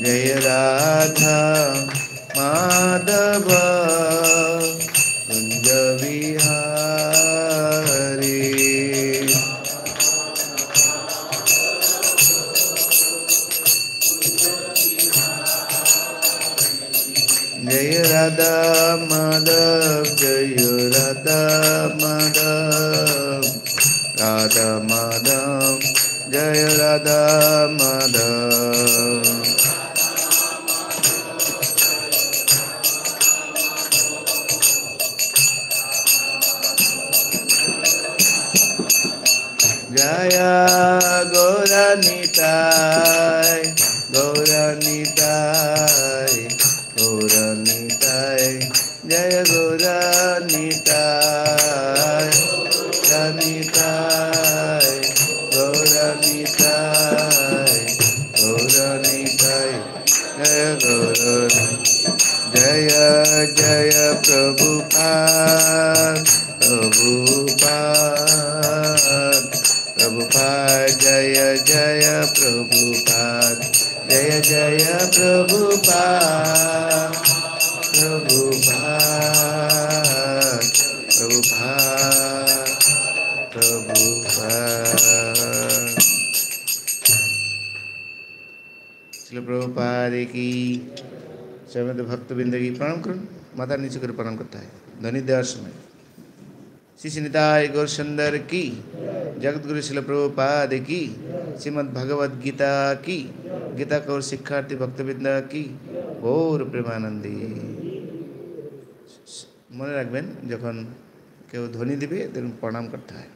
जय राधा माधव कुंज विहारी। जय राधा माधव जय राधा माधव राधा माधव जय राधा माधव। जय गौरनिताय गौरनिताय गौरनिताय जय गौरनिताय गौरनिताय गौरनिताय गौरनिताय जय गौर। जय जय प्रभुपाद प्रभुपाद प्रभुपाद जय जय प्रभुपाद जय जय प्रभुपाद प्रभुपाद प्रभुपाद प्रभुपाद। श्रील प्रभुपाद की समस्त भक्तबिंद की प्रणाम करो। माता नीचे कर प्रणाम करता है ध्वनि देवर समय। श्री निताय गौर सुंदर की जगत गुरु श्रील प्रभुपाद की श्रीमद् भगवद गीता की गीता कौर शिक्षार्थी भक्तबिंद की गौर प्रेमानंदी। मने राखबेन जखन केउ ध्वनि दिबे तखन प्रणाम करता है।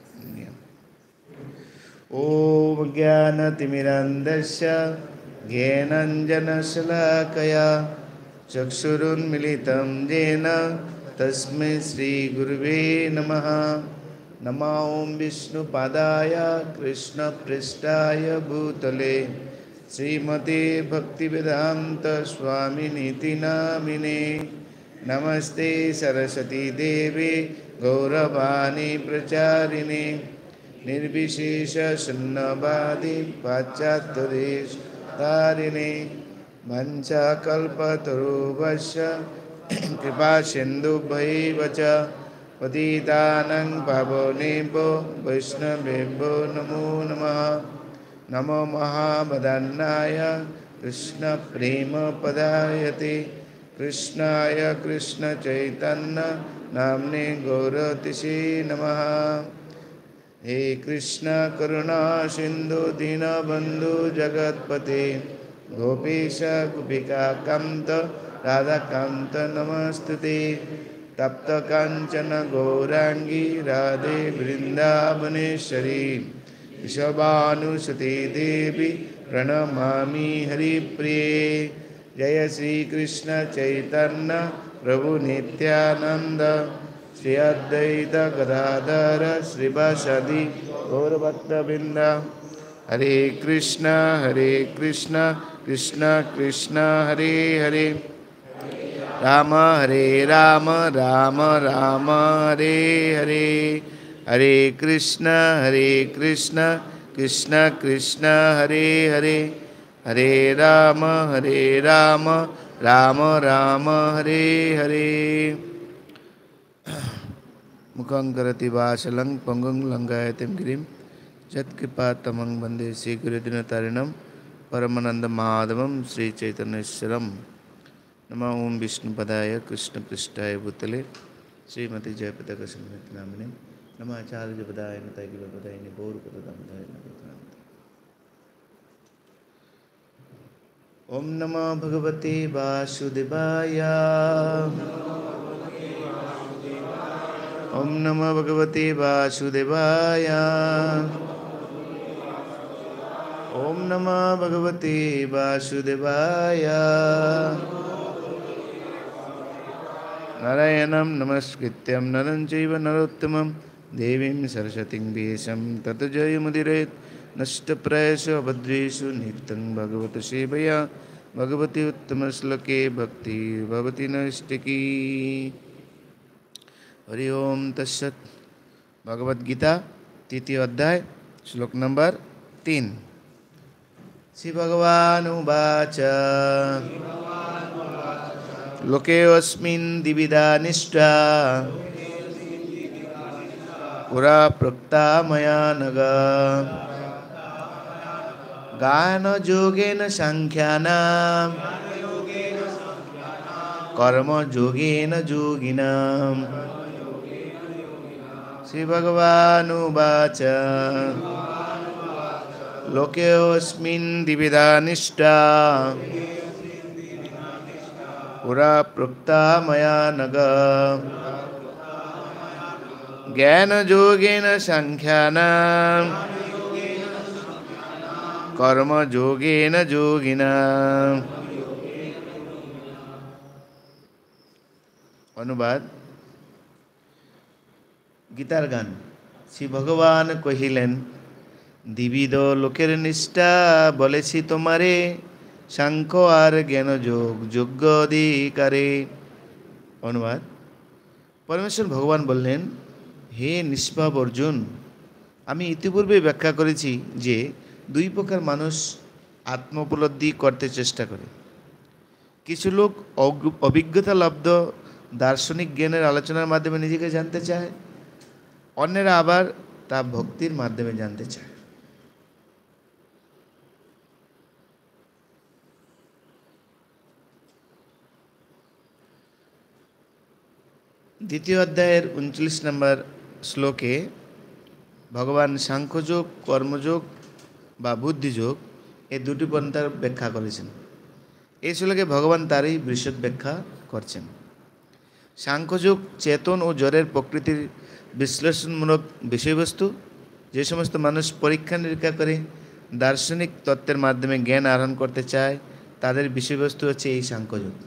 ओम ज्ञानतिमिरान्धस्य ज्ञानाञ्जनशलाकया चक्षुरुन्मीलितं येन तस्मै श्रीगुरुवे नमः। नमो ॐ विष्णुपादाय कृष्णपृष्ठाय भूतले श्रीमते भक्तिवेदान्त स्वामिनीति नामिने। नमस्ते सरस्वती देवे गौरवाणी प्रचारिणे निर्विशेष शून्यवादी पाश्चात्यदेशतारिणे वंशकल्पतरुभ्यश्च कृपा सिन्धुभ्यैव च पतितानां पावनेभ्यो वैष्णवेभ्यो नमो नमः। नमो महावदन्नाय कृष्णप्रेमपदायते कृष्णाय कृष्णचैतन्य नाम्ने गौरतिसे नमः। हे कृष्ण करुणा सिंधु दीनबंधु जगतपते गोपीश गोपिका कांत राधा कांत नमस्तुते। तप्त कांचन गौरांगी राधे वृंदावनेश्वरी विश्वभानुसुते देवी प्रणमामि हरिप्रिये। जय श्री कृष्ण चैतन्य प्रभु नित्यानंद श्री अद्वैत गदाधर श्रीवासादि गौरभक्तवृंद। हरे कृष्ण कृष्ण कृष्ण हरे हरे राम राम राम हरे हरे। हरे कृष्ण कृष्ण कृष्ण हरे हरे हरे राम राम राम हरे हरे। मुखं करति वाचलं पंगुं लंघयते गिरिं यत्कृपातमं वन्दे श्रीगुरुदीनतारिणं परमानन्दमाधवं श्रीचैतन्येश्वरम्। नमो ओं विष्णुपदाय कृष्णपृष्ठाय भूतले श्रीमती जयपताका समेत नामिने नमः आचार्यपदाय नताय गौरपदाय। ओम नमो भगवते वासुदेवाय ओम नमो भगवते वासुदेवाय ओम नमो भगवते वासुदेवाय। नारायणं नमस्कृत्यं नरं चैव नरोत्तमं देवीं सरस्वतीं व्यासं ततो जयमुदीरयेत्। नष्टप्रायेषु अभद्रेषु नित्यं भगवत सेवया भगवती उत्तमश्लोके भक्ति भवति नैष्टिकी। हरि ओम तत्सत्। भगवद गीता तृतीय अध्याय श्लोक नंबर 3। श्रीभगवानुवाच लोकेऽस्मिन् द्विविधा निष्ठा पुरा प्रोक्ता मया नघ ज्ञानयोगेन साङ्ख्यानां कर्मयोगेन योगिनाम् श्रीभगवानुवाच लोकेऽस्मिन् द्विविधा निष्ठा पुरा प्रोक्ता मया नघ ज्ञानयोगेन साङ्ख्यानां कर्मयोगेन योगिनाम्। অনুবাদ গীতার গান। শ্রী ভগবান কহিলেন, দ্বিবিধ লোকের নিষ্ঠা বলেছি তোমারে, সাংখ্য আর জ্ঞান যোগ যোগ্য অধিকারে। অনুবাদ, পরমেশ্বর ভগবান বললেন, হে নিষ্পাপ অর্জুন, আমি ইতিপূর্বে ব্যাখ্যা করেছি যে দুই প্রকার মানুষ আত্ম উপলব্ধি করতে চেষ্টা করে। কিছু লোক অভিজ্ঞতা লব্ধ দার্শনিক জ্ঞানের আলোচনার মাধ্যমে নিজেকে জানতে চায়, অন্যেরা আবার তা ভক্তির মাধ্যমে জানতে চায়। দ্বিতীয় অধ্যায়ের 39 নম্বর শ্লোকে ভগবান সাংখ্যযোগ, কর্মযোগ বা বুদ্ধিযোগ এই দুটি পন্থার ব্যাখ্যা করেছেন। এই শ্লোকে ভগবান তারই বিশদ ব্যাখ্যা করছেন। সাংখ্যযোগ চেতন ও জড়ের প্রকৃতির বিশ্লেষণমূলক বিষয়বস্তু। যে সমস্ত মানুষ পরীক্ষা নিরীক্ষা করে দার্শনিক তত্ত্বের মাধ্যমে জ্ঞান আহরণ করতে চায়, তাদের বিষয়বস্তু হচ্ছে এই সাংখ্যযোগ।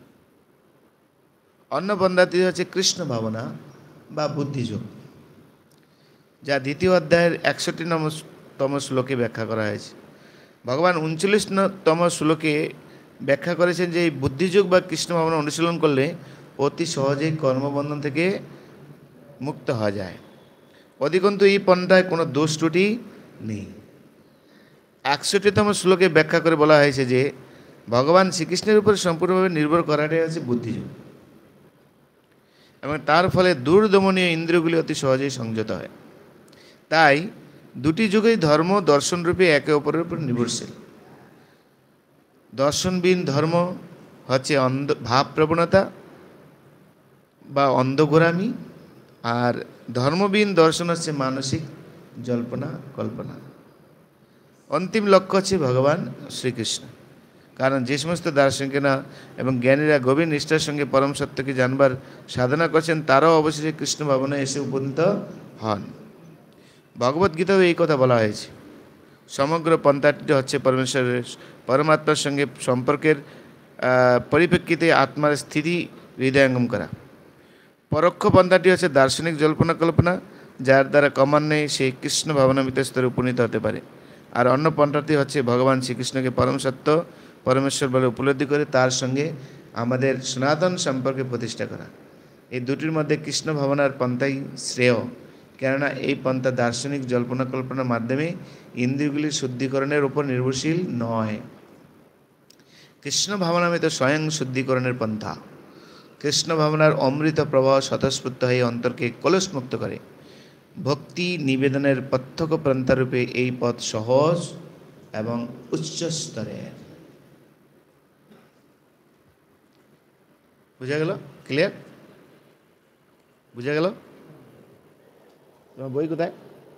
অন্য পন্থাটি হচ্ছে কৃষ্ণ ভাবনা বা বুদ্ধিযোগ, যা দ্বিতীয় অধ্যায়ের 61তম শ্লোকে ব্যাখ্যা করা হয়েছে। ভগবান 39তম শ্লোকে ব্যাখ্যা করেছেন যে এই বুদ্ধিযোগ বা কৃষ্ণ ভাবনা অনুশীলন করলে অতি সহজেই কর্মবন্ধন থেকে মুক্ত হওয়া যায়। অধিকন্তু এই পন্থায় কোনো দোষ ত্রুটি নেই। 61তম শ্লোকে ব্যাখ্যা করে বলা হয়েছে যে ভগবান শ্রীকৃষ্ণের উপর সম্পূর্ণভাবে নির্ভর করাটাই হচ্ছে বুদ্ধিযোগ, এবং তার ফলে দুর্দমনীয় ইন্দ্রিয়গুলি অতি সহজেই সংযত হয়। তাই দুটি যুগেই ধর্ম দর্শনরূপে একে অপরের উপর নির্ভরশীল। দর্শনবিহীন ধর্ম হচ্ছে ভাব প্রবণতা বা অন্ধগোড়ামি, আর ধর্মবিহীন দর্শন হচ্ছে মানসিক জল্পনা কল্পনা। অন্তিম লক্ষ্য হচ্ছে ভগবান শ্রীকৃষ্ণ। কারণ যে সমস্ত দার্শনিকেরা এবং জ্ঞানীরা গভীর নিষ্ঠার সঙ্গে পরম সত্যকে জানবার সাধনা করছেন, তারাও অবশেষে কৃষ্ণ ভাবনায় এসে উপনীত হন। ভগবদ্গীতাও এই কথা বলা হয়েছে। সমগ্র পন্থাটি হচ্ছে পরমেশ্বরের পরমাত্মার সঙ্গে সম্পর্কের পরিপ্রেক্ষিতে আত্মার স্থিতি হৃদয়ঙ্গম করা। পরোক্ষ পন্থাটি হচ্ছে দার্শনিক জল্পনা কল্পনা, যার দ্বারা ক্রমান্বয়ে সেই কৃষ্ণ ভাবনামিত স্তরে উপনীত হতে পারে। আর অন্য পন্থাটি হচ্ছে ভগবান শ্রীকৃষ্ণকে পরম সত্য পরমেশ্বর বলে উপলব্ধি করে তার সঙ্গে আমাদের সনাতন সম্পর্কে প্রতিষ্ঠা করা। এই দুটির মধ্যে কৃষ্ণ ভাবনার পন্থাই শ্রেয়, কেননা এই পন্থা দার্শনিক জল্পনা কল্পনার মাধ্যমে ইন্দ্রিয়গুলির শুদ্ধিকরণের উপর নির্ভরশীল নয়। কৃষ্ণ ভাবনামিত স্বয়ং শুদ্ধিকরণের পন্থা। কৃষ্ণ ভাবনার অমৃত প্রবাহ স্বতঃস্ফূর্ত হয়ে অন্তরকে কলুষমুক্ত করে। ভক্তি নিবেদনের প্রত্যক্ষ পন্থারূপে এই পথ সহজ এবং উচ্চ স্তরের। বুঝা গেল? ক্লিয়ার? বুঝা গেল? তোমার বই কোথায়?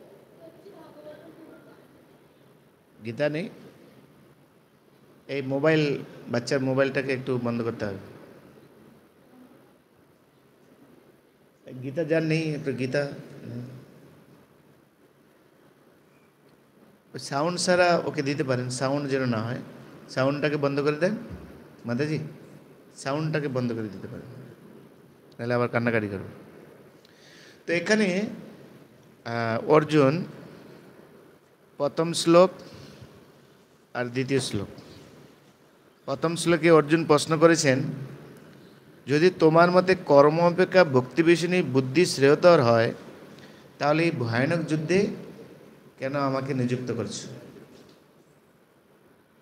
গীতা নেই? এই মোবাইল, বাচ্চার মোবাইলটাকে একটু বন্ধ করতে হবে। গীতা যার নেই, একটু গীতা সাউন্ড ছাড়া ওকে দিতে পারেন, সাউন্ড যেন না হয়। সাউন্ডটাকে বন্ধ করে দেন মাতাজি, সাউন্ডটাকে বন্ধ করে দিতে পারেন, নাহলে আবার কান্নাকাটি করবে। তো এখানে অর্জুন প্রথম শ্লোক আর দ্বিতীয় শ্লোক। প্রথম শ্লোকে অর্জুন প্রশ্ন করেছেন, যদি তোমার মতে কর্ম অপেক্ষা ভক্তি বিষয়ী বুদ্ধি শ্রেয়তর হয়, তাহলে এই ভয়ানক যুদ্ধে কেন আমাকে নিযুক্ত করছো?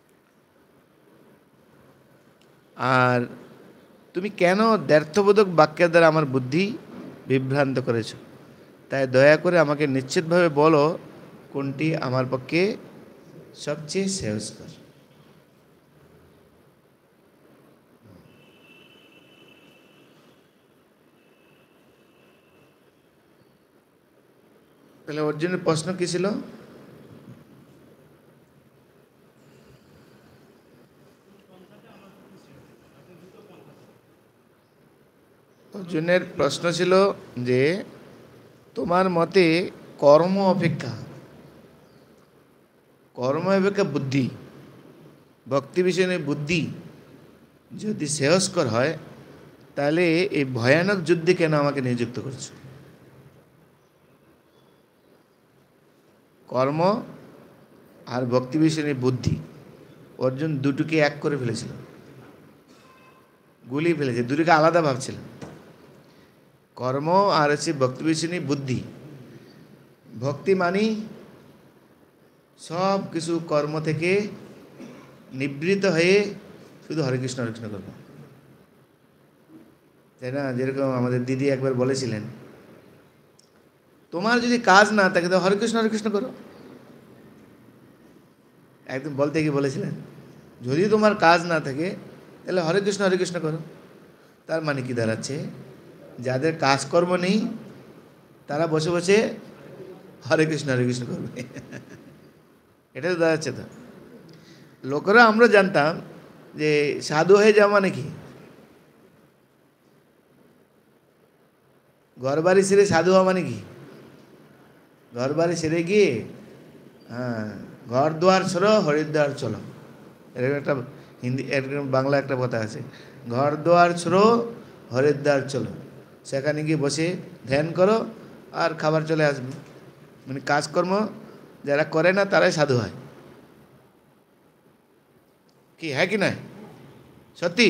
আর তুমি কেন দ্ব্যর্থবোধক বাক্যের দ্বারা আমার বুদ্ধি বিভ্রান্ত করেছো? তাই দয়া করে আমাকে নিশ্চিতভাবে বলো কোনটি আমার পক্ষে সবচেয়ে শ্রেয়স্কর। তাহলে অর্জুনের প্রশ্ন কি ছিল? অর্জুনের প্রশ্ন ছিল যে তোমার মতে কর্ম অপেক্ষা বুদ্ধি, ভক্তি বিষয়ে বুদ্ধি যদি শ্রেয়স্কর হয়, তাহলে এই ভয়ানক যুদ্ধে কেন আমাকে নিযুক্ত করছো? কর্ম আর ভক্তি বিষয়ে বুদ্ধি, অর্জুন দুটোকে এক করে ফেলেছিল, গুলিয়ে ফেলেছে, দুটোকে আলাদা ভাবছিলেন। কর্ম আর হচ্ছে ভক্তি বিষয়ে বুদ্ধি। ভক্তি মানি সব কিছু কর্ম থেকে নিবৃত্ত হয়ে শুধু হরে কৃষ্ণ হরে কৃষ্ণ করবো, তাই না? যেরকম আমাদের দিদি একবার বলেছিলেন, তোমার যদি কাজ না থাকে তো হরে কৃষ্ণ করো। একদম বলতে গিয়ে বলেছিলেন, যদি তোমার কাজ না থাকে তাহলে হরে কৃষ্ণ করো। তার মানে কি দাঁড়াচ্ছে? যাদের কাজকর্ম নেই তারা বসে বসে হরে কৃষ্ণ করবে। এটা তো দাঁড়াচ্ছে। তো লোকেরা আমরা জানতাম যে সাধু হয়ে যাওয়া মানে কি, ঘর বাড়ি ছেড়ে সাধু হওয়া মানে কি? ঘর বাড়ি ছেড়ে গিয়ে ঘর দুয়ার ছোড়ো হরিদ্বার চলো, এরকম একটা হিন্দি এরকম বাংলা একটা কথা আছে, ঘর দুয়ার ছোড়ো হরিদ্বার চলো, সেখানে গিয়ে বসে ধ্যান করো আর খাবার চলে আসবে। মানে কাজকর্ম যারা করে না তারাই সাধু হয়। কি হ্যাঁ কি নয়? সত্যি?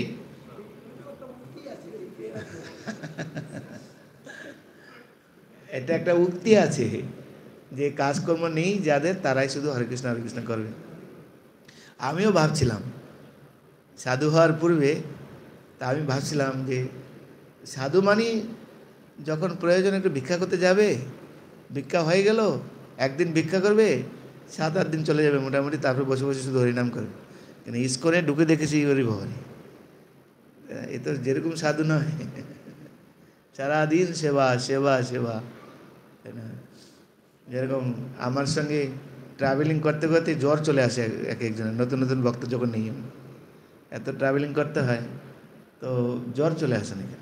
এটা একটা উক্তি আছে যে কাজকর্ম নেই যাদের, তারাই শুধু হরে কৃষ্ণ করবে। আমিও ভাবছিলাম সাধু হওয়ার পূর্বে, তা আমি ভাবছিলাম যে সাধু মানি যখন প্রয়োজন একটু ভিক্ষা করতে যাবে, ভিক্ষা হয়ে গেল, একদিন ভিক্ষা করবে, 7-8 দিন চলে যাবে মোটামুটি, তারপর বসে বসে শুধু হরিনাম করবে। কিন্তু ইস্কনে ঢুকে দেখেছি হরি ভবানী, এ তো যেরকম সাধু নয়, সারাদিন সেবা সেবা সেবা, তাই না? যেরকম আমার সঙ্গে ট্রাভেলিং করতে করতে জ্বর চলে আসে এক একজনের, নতুন নতুন ভক্ত যখন নেই, এত ট্রাভেলিং করতে হয় তো জ্বর চলে আসে নাকি,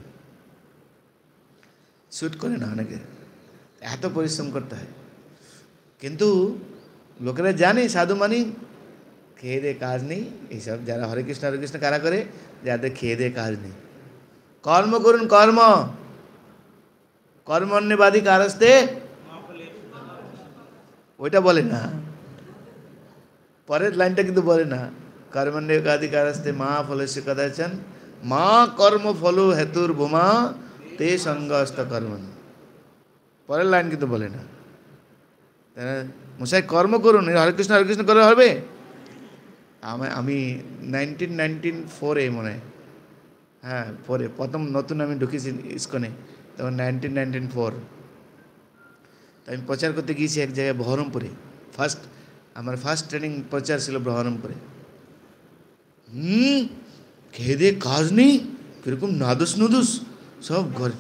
শ্যুট করে না অনেকে, এত পরিশ্রম করতে হয়। কিন্তু লোকেরা জানে সাধু মানি খেয়ে দিয়ে কাজ নেই। এইসব যারা হরে কৃষ্ণ কারা করে, যাদের খেয়ে দিয়ে কাজ নেই। কর্ম করুন, কর্মণ্যবাদী কারস্তে, ওইটা বলে না, পরের লাইনটা কিন্তু বলে না, কর্মণ্যবাদী কারস্তে মা ফলস্য কদাচন মা কর্ম ফল হেতুর বোমা তে সঙ্গস্ত কর্মণ। পরের লাইন কিন্তু বলে না। মশাই কর্ম করুন, হরে কৃষ্ণ করে হবে। আমি 1994 মনে হয়, হ্যাঁ 4 প্রথম নতুন আমি ঢুকেছি ইস্কনে, তখন 1994। তো আমি প্রচার করতে গিয়েছি এক জায়গায় বহরমপুরে, আমার ফার্স্ট ট্রেনিং প্রচার ছিল বহরমপুরে। খেয়ে দিয়ে কাজ নেই, কিরকম নাদুস নুদুস সব ঘরে,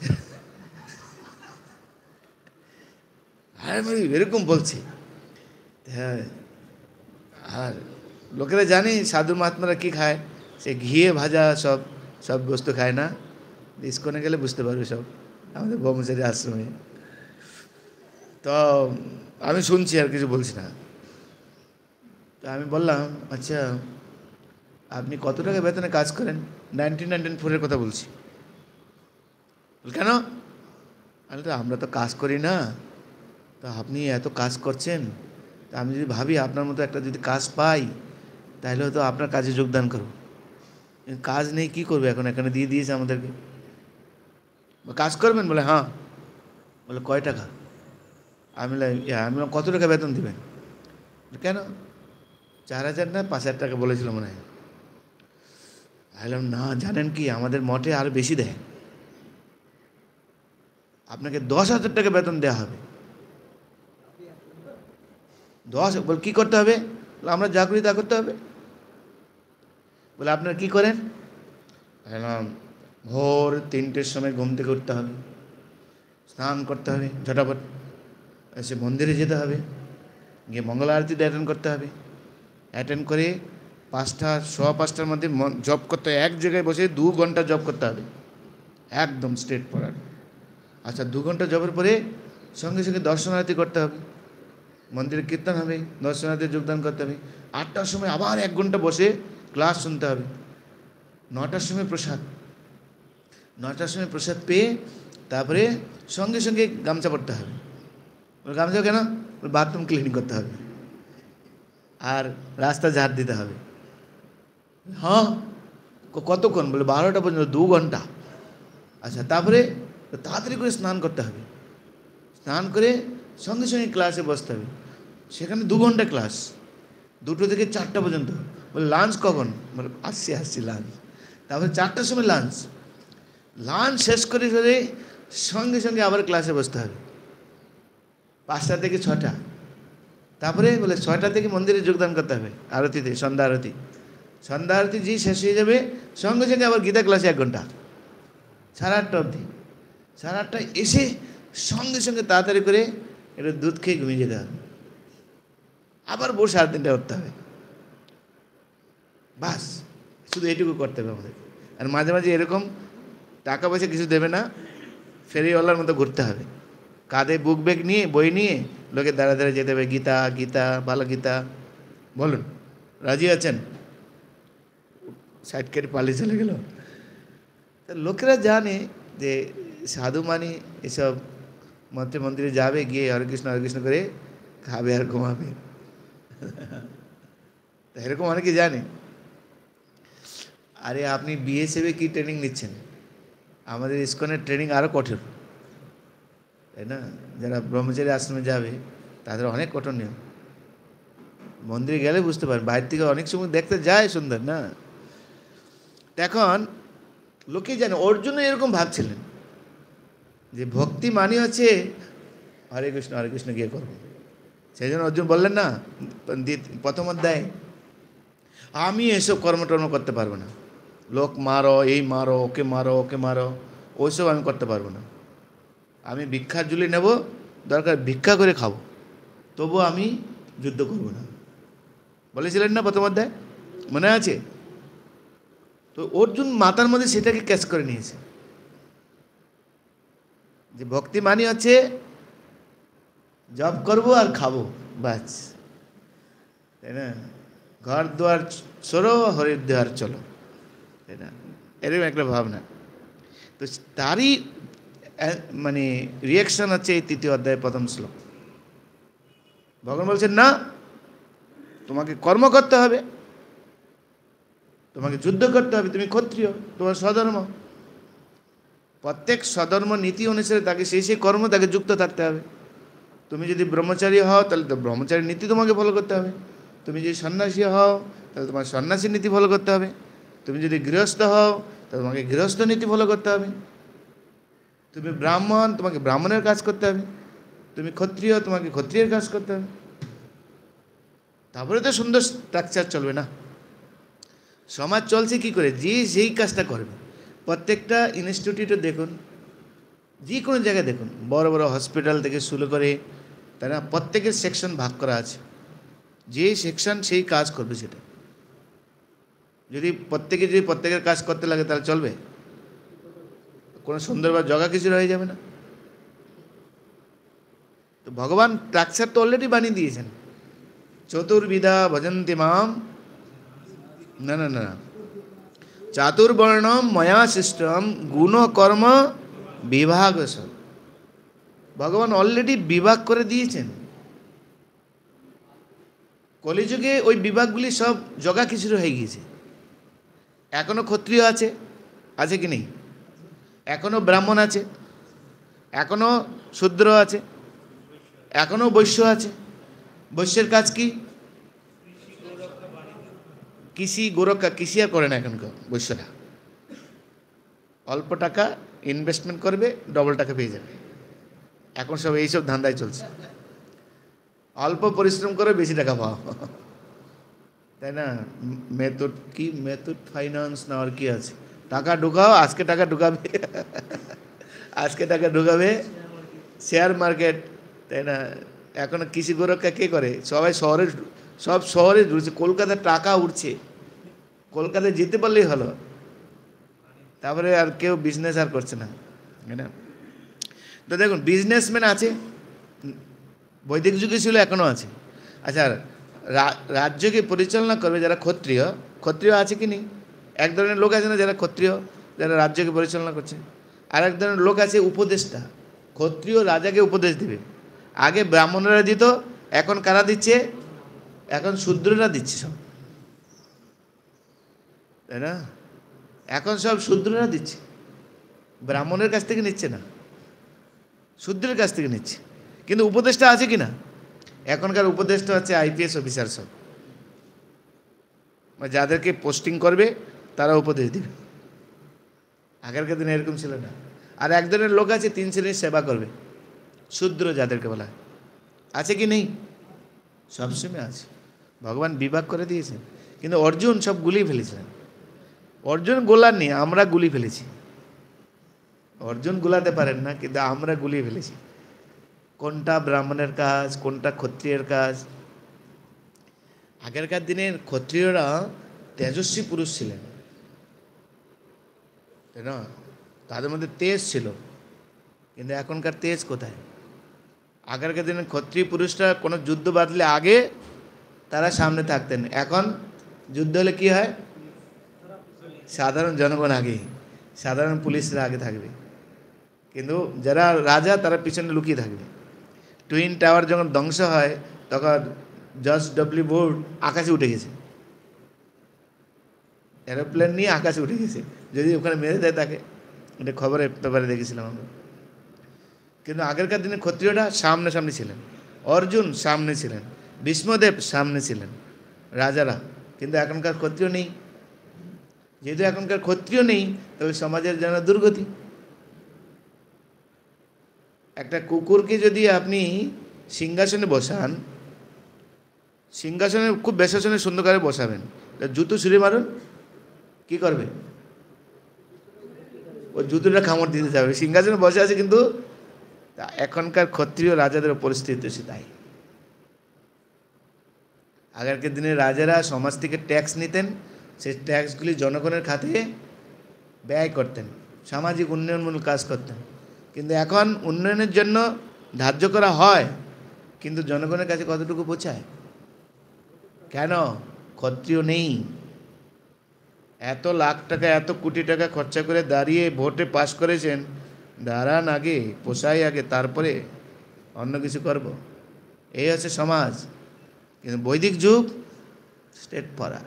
হ্যাঁ এরকম বলছে। হ্যাঁ, আর লোকেরা জানে সাধু মহাত্মারা কী খায়, সে ঘিয়ে ভাজা সব সব বস্তু খায় না। ইস্কনে গেলে বুঝতে পারবে সব, আমাদের ব্রহ্মচারী আশ্রমে। তো আমি শুনছি আর কিছু বলছি না। তো আমি বললাম, আচ্ছা আপনি কত টাকা বেতনে কাজ করেন? 1994 কথা বলছি। কেন? আমি তো আমরা তো কাজ করি না, তো আপনি এত কাজ করছেন, তা আমি যদি ভাবি আপনার মতো একটা যদি কাজ পাই তাহলে হয়তো আপনার কাজে যোগদান করব। কাজ নেই, কি করবে এখন, এখানে দিয়ে দিয়েছে আমাদেরকে। কাজ করবেন? বলে হ্যাঁ। বলে কয় টাকা? আমি বললাম কত টাকা বেতন দেবেন? কেন? 4,000 না 5,000 টাকা বলেছিল মনে হয়। বললাম না, জানেন কি আমাদের মঠে আরো বেশি দেয়, আপনাকে 10,000 টাকা বেতন দেওয়া হবে। 10 বল কি করতে হবে? আমরা যা করি তা করতে হবে। বলে আপনারা কি করেন? বললাম ভোর 3টের সময় ঘুম থেকে উঠতে হবে, স্নান করতে হবে ঝটাপট, এসে মন্দিরে যেতে হবে, গিয়ে মঙ্গল আরতিটা অ্যাটেন্ড করতে হবে, অ্যাটেন্ড করে 5টা 5:15টার মধ্যে জব করতে হবে, এক জায়গায় বসে 2 ঘন্টা জব করতে হবে, একদম স্ট্রেট পড়ার। আচ্ছা 2 ঘন্টা জবের পরে সঙ্গে সঙ্গে দর্শন আরতি করতে হবে, মন্দিরে কীর্তন হবে, দর্শন আরতি যোগদান করতে হবে। 8টার সময় আবার 1 ঘন্টা বসে ক্লাস শুনতে হবে। 9টার সময় প্রসাদ, 9টার সময় প্রসাদ পেয়ে তারপরে সঙ্গে সঙ্গে গামছা পরতে হবে। গামছা কেন? বাথরুম ক্লিন করতে হবে আর রাস্তা ঝাড় দিতে হবে। হ্যাঁ কতক্ষণ? বলে 12টা পর্যন্ত, 2 ঘন্টা। আচ্ছা তারপরে তাড়াতাড়ি করে স্নান করতে হবে, স্নান করে সঙ্গে সঙ্গে ক্লাসে বসতে হবে, সেখানে 2 ঘন্টা ক্লাস, 2টো থেকে 4টা পর্যন্ত। বলে লাঞ্চ কখন? বলে আসছি লাঞ্চ। তারপরে 4টার সময় লাঞ্চ, লাঞ্চ শেষ করে ফেলে সঙ্গে সঙ্গে আবার ক্লাসে বসতে হবে 5টা থেকে 6টা। তারপরে বলে 6টা থেকে মন্দিরে যোগদান করতে হবে আরতিতে, সন্ধ্যা আরতি। সন্ধ্যা আরতি যে শেষ হয়ে যাবে সঙ্গে সঙ্গে আবার গীতা ক্লাসে 1 ঘন্টা, 8:30 অবধি। 8:30 এসে সঙ্গে সঙ্গে তাড়াতাড়ি করে একটু দুধ খেয়ে ঘুমিয়ে যেতে হবে, আবার ভোর 3:30টায় উঠতে হবে। বাস শুধু এইটুকু করতে হবে আমাদের। আর মাঝে মাঝে এরকম টাকা পয়সা কিছু দেবে না, ফেরিওয়ালার মতো ঘুরতে হবে, কাঁধে বুক ব্যাগ নিয়ে বই নিয়ে লোকের দাঁড়া দাঁড়া যেতে হবে, গীতা গীতা ভালো গীতা। বলুন রাজি আছেন? সাইড কেটে পালিয়ে চলে গেল। লোকেরা জানে যে সাধু মানি এসব মন্দিরে যাবে, গিয়ে হরে কৃষ্ণ করে খাবে আর ঘুমাবে। এরকম অনেকে জানে। আরে আপনি বিএসএফে কি ট্রেনিং নিচ্ছেন? আমাদের ইসকনের ট্রেনিং আরও কঠোর, তাই না? যারা ব্রহ্মচারী আশ্রমে যাবে তাদের অনেক কঠোর নিয়ম। মন্দিরে গেলে বুঝতে পারেন, বাইরে থেকে অনেক সময় দেখতে যায় সুন্দর না। এখন লোকে জানে, অর্জুন এরকম ভাবছিলেন যে ভক্তি মানে হচ্ছে হরে কৃষ্ণ গিয়ে করবো। সেই জন্য অর্জুন বললেন না প্রথম অধ্যায়ে, আমি এসব কর্মটর্ম করতে পারবো না, লোক মারো, এই মারো, ওকে মারো, ওইসব আমি করতে পারবো না। আমি ভিক্ষার ঝুলি নেব, দরকার ভিক্ষা করে খাবো, তবু আমি যুদ্ধ করব না, বলেছিলেন না প্রথম অধ্যায়, মনে আছে? তো অর্জুন মাথার মধ্যে সেটাকে ক্যাচ করে নিয়েছে যে ভক্তি মানে হচ্ছে জব করবো আর খাবো, বাস, তাই না? ঘর দুয়ার সরো, হরির দুয়ার চলো, তাই না? এরকম একটা ভাবনা। তো তারই মানে রিয়াকশন হচ্ছে এই 3য় অধ্যায়ের 1ম শ্লোক। ভগবান বলছেন না, তোমাকে কর্ম করতে হবে, তোমাকে যুদ্ধ করতে হবে, তুমি ক্ষত্রিয়, তোমার স্বধর্ম। প্রত্যেক স্বধর্ম নীতি অনুসারে তাকে সেই কর্ম তাকে যুক্ত থাকতে হবে। তুমি যদি ব্রহ্মচারী হও তাহলে তো ব্রহ্মচারীর নীতি তোমাকে ফলো করতে হবে, তুমি যদি সন্ন্যাসী হও তাহলে তোমার সন্ন্যাসীর নীতি ফলো করতে হবে, তুমি যদি গৃহস্থ হও তাহলে তোমাকে গৃহস্থ নীতি ফলো করতে হবে, তুমি ব্রাহ্মণ তোমাকে ব্রাহ্মণের কাজ করতে হবে, তুমি ক্ষত্রিয় তোমাকে ক্ষত্রিয়ের কাজ করতে হবে। তারপরে তো সুন্দর স্ট্রাকচার চলবে না। সমাজ চলছে কি করে? যে যেই কাজটা করবে, প্রত্যেকটা ইনস্টিটিউটে দেখুন, যে কোনো জায়গায় দেখুন, বড় বড় হসপিটাল থেকে শুরু করে, তাই না, প্রত্যেকের সেকশন ভাগ করা আছে, যে সেকশন সেই কাজ করবে সেটা। যদি প্রত্যেকের কাজ করতে লাগে তাহলে চলবে? কোনো সুন্দর বা জগা কিছু হয়ে যাবে না। তো ভগবান স্ট্রাকচার তো অলরেডি বানিয়ে দিয়েছেন, চতুর্বিধা ভজন্তি মাম, না চাতুর্বর্ণম ময়া সৃষ্টম গুণ কর্ম বিভাগ। ভগবান অলরেডি বিভাগ করে দিয়েছেন। কলিযুগে ওই বিভাগগুলি সব জগা খিচুড়ি হয়ে গিয়েছে। এখনও ক্ষত্রিয় আছে কি নেই? এখনও ব্রাহ্মণ আছে, এখনও শূদ্র আছে, এখনও বৈশ্য আছে। বৈশ্যের কাজ কি? কৃষি গোরক্ষা কৃষি আর করে না এখনকার বৈশ্যরা। অল্প টাকা ইনভেস্টমেন্ট করবে, ডবল টাকা পেয়ে যাবে। এখন সব এইসব ধান্দায় চলছে, অল্প পরিশ্রম করে বেশি টাকা পাওয়া, তাই না? মেথড কি, মেথড ফাইন্যান্স না আর কি আছে, টাকা ঢুকাও, আজকে টাকা ঢুকাবে আজকে টাকা ঢুকাবে শেয়ার মার্কেট, তাই না? এখন কৃষি গোরক্ষা কে করে? সবাই শহরে, সব শহরে ঢুকছে। কলকাতার টাকা উঠছে, কলকাতায় যেতে পারলেই হলো, তারপরে আর কেউ বিজনেস আর করছে না, তাই না? তো দেখুন, বিজনেসম্যান আছে, বৈদিক যুগে ছিল, এখনও আছে। আচ্ছা, রাজ্যকে পরিচালনা করবে যারা ক্ষত্রিয়, ক্ষত্রিয় আছে কি নেই? এক ধরনের লোক আছে না যারা ক্ষত্রিয়, যারা রাজ্যকে পরিচালনা করছে। আর এক ধরনের লোক আছে উপদেষ্টা, ক্ষত্রিয় রাজাকে উপদেশ দেবে। আগে ব্রাহ্মণরা দিত, এখন কারা দিচ্ছে? এখন শূদ্ররা দিচ্ছে সব, তাই না? এখন সব শূদ্ররা দিচ্ছে, ব্রাহ্মণের কাছ থেকে নিচ্ছে না, শূদ্রের কাছ থেকে নিচ্ছে। কিন্তু উপদেষ্টা আছে কি না? এখনকার উপদেষ্টা হচ্ছে আইপিএস অফিসার সব, যাদেরকে পোস্টিং করবে তারা উপদেশ দিবে। আগেরকার দিনে এরকম ছিল না। আর এক ধরনের লোক আছে 3 শ্রেণীর সেবা করবে, শূদ্র যাদেরকে বলা হয়। আছে কি নেই? সবসময় আছে। ভগবান বিভাগ করে দিয়েছেন, কিন্তু অর্জুন সব গুলিয়ে ফেলেছিলেন। অর্জুন গোলার নেই, আমরা গুলি ফেলেছি। অর্জুন গুলাতে পারেন না, কিন্তু আমরা গুলিয়ে ফেলেছি। কোনটা ব্রাহ্মণের কাজ, কোনটা ক্ষত্রিয়ের কাজ। আগেরকার দিনের ক্ষত্রিয়রা তেজস্বী পুরুষ ছিলেন, তাই না? তাদের মধ্যে তেজ ছিল, কিন্তু এখনকার তেজ কোথায়? আগেরকার দিনের ক্ষত্রিয় পুরুষরা কোনো যুদ্ধ বাঁধলে আগে তারা সামনে থাকতেন, এখন যুদ্ধ হলে কী হয়? সাধারণ জনগণ আগে, সাধারণ পুলিশরা আগে থাকবে, কিন্তু যারা রাজা তারা পিছনে লুকিয়ে থাকবে। টুইন টাওয়ার যখন ধ্বংস হয়, তখন জর্জ ডব্লিউ বুশ আকাশে উঠে গেছে, এরোপ্লেন নিয়ে আকাশে উঠে গেছে, যদি ওখানে মেরে দেয় তাকে। এটা খবরের পেপারে দেখেছিলাম আমরা। কিন্তু আগেরকার দিনে ক্ষত্রিয়রা সামনে সামনে ছিলেন, অর্জুন সামনে ছিলেন, ভীষ্মদেব সামনে ছিলেন, রাজারা। কিন্তু এখনকার ক্ষত্রিয় নেই। যেহেতু এখনকার ক্ষত্রিয় নেই, তবে সমাজের যেন দুর্গতি। একটা কুকুরকে যদি আপনি সিংহাসনে বসান, সিংহাসনে খুব বেশাসনে সুন্দর করে বসাবেন, জুতো ছুঁড়ে মারুন, কি করবে? ও জুতোটা কামড় দিতে যাবে। সিংহাসনে বসে আছে, কিন্তু এখনকার ক্ষত্রিয় রাজাদের পরিস্থিতি সে তাই। আগেরকার দিনে রাজারা সমাজ থেকে ট্যাক্স নিতেন, সেই ট্যাক্সগুলি জনগণের খাতে ব্যয় করতেন, সামাজিক উন্নয়নমূলক কাজ করতেন। কিন্তু এখন উন্নয়নের জন্য ধার্য করা হয়, কিন্তু জনগণের কাছে কতটুকু পৌঁছায়? কেন? ক্ষত্রিয় নেই। এত লাখ টাকা, এত কোটি টাকা খরচা করে দাঁড়িয়ে ভোটে পাস করেছেন, দাঁড়ান আগে, পোষাই আগে, তারপরে অন্য কিছু করব। এই হচ্ছে সমাজ। কিন্তু বৈদিক যুগ স্টেট পড়া।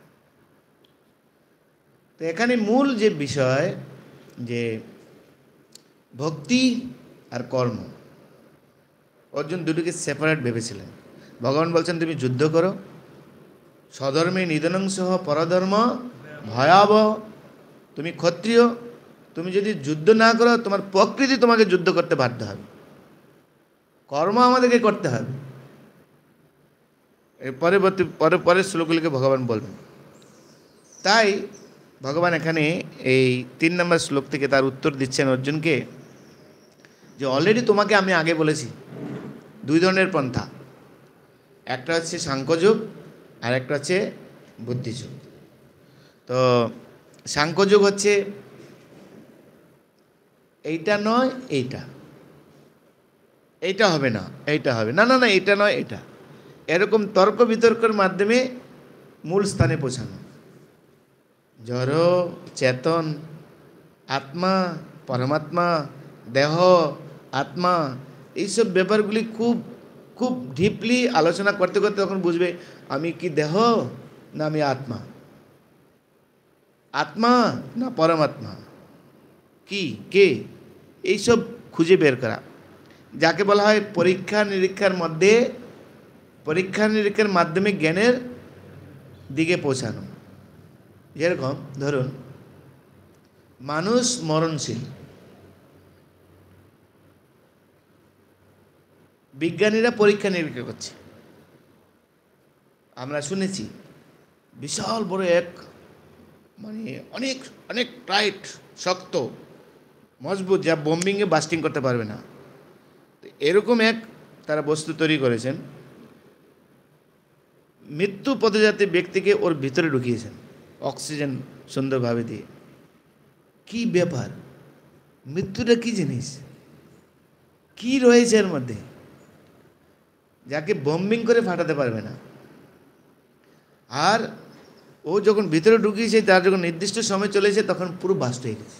তো এখানে মূল যে বিষয়, যে ভক্তি আর কর্ম, অর্জুন দুটোকে সেপারেট ভেবেছিলেন। ভগবান বলছেন, তুমি যুদ্ধ করো, স্বধর্মে নিধনংস পরধর্ম ভয়াবহ। তুমি ক্ষত্রিয়, তুমি যদি যুদ্ধ না করো, তোমার প্রকৃতি তোমাকে যুদ্ধ করতে বাধ্য হবে। কর্ম আমাদেরকে করতে হবে। এর পরের শ্লোকগুলিকে ভগবান বলবেন। তাই ভগবান এখানে এই 3 নম্বর শ্লোক থেকে তার উত্তর দিচ্ছেন অর্জুনকে, যে অলরেডি তোমাকে আমি আগে বলেছি 2 ধরনের পন্থা, একটা হচ্ছে সাংখ্যযোগ আর একটা হচ্ছে বুদ্ধিযোগ। তো সাংখ্যযোগ হচ্ছে এইটা নয় এইটা, এইটা হবে না, এইটা হবে না, না না এইটা নয় এটা, এরকম তর্ক বিতর্কের মাধ্যমে মূল স্থানে পৌঁছানো। জড়, চেতন, আত্মা, পরমাত্মা, দেহ, আত্মা, এইসব ব্যাপারগুলি খুব খুব ডিপলি আলোচনা করতে করতে তখন বুঝবে আমি কি দেহ না আমি আত্মা, আত্মা না পরমাত্মা, কি কে, এইসব খুঁজে বের করা, যাকে বলা হয় পরীক্ষা নিরীক্ষার মধ্যে, পরীক্ষা নিরীক্ষার মাধ্যমে জ্ঞানের দিকে পৌঁছানো। যেরকম ধরুন মানুষ মরণশীল, বিজ্ঞানীরা পরীক্ষা নিরীক্ষা করছে, আমরা শুনেছি বিশাল বড় এক মানে অনেক অনেক টাইট শক্ত মজবুত, যা বোম্বিংয়ে বাস্টিং করতে পারবে না, এরকম এক তারা বস্তু তৈরি করেছেন, মৃত্যু পথযাত্রী ব্যক্তিকে ওর ভিতরে ঢুকিয়েছেন অক্সিজেন সুন্দরভাবে দিয়ে। কি ব্যাপার, মৃত্যুটা কি জিনিস, কি রয়েছে এর মধ্যে, যাকে বম্বিং করে ফাটাতে পারবে না। আর ও যখন ভিতরে ঢুকিয়েছে, তার যখন নির্দিষ্ট সময় চলেছে তখন পুরো বাস্ট হয়ে গেছে।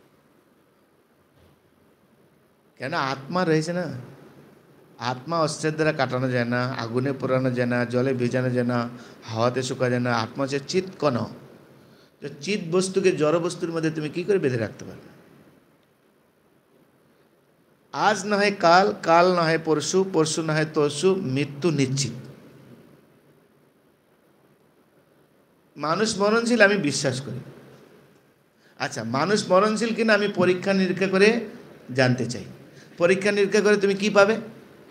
কেন? আত্মা রয়েছে না, আত্মা অস্ত্রের দ্বারা কাটানো যায় না, আগুনে পোড়ানো যায় না, জলে ভেজানো যায় না, হাওয়াতে শুকা যায় না। আত্মা হচ্ছে চিৎ কণ, চিৎ বস্তুকে জড় বস্তুর মধ্যে তুমি কি করে বেঁধে রাখতে পারবে? আজ না হয় কাল, কাল না হয় পরশু, পরশু না হয় তরশু, মৃত্যু নিশ্চিত। মানুষ মরণশীল আমি বিশ্বাস করি। আচ্ছা, মানুষ মরণশীল কিনা আমি পরীক্ষা নিরীক্ষা করে জানতে চাই। পরীক্ষা নিরীক্ষা করে তুমি কি পাবে?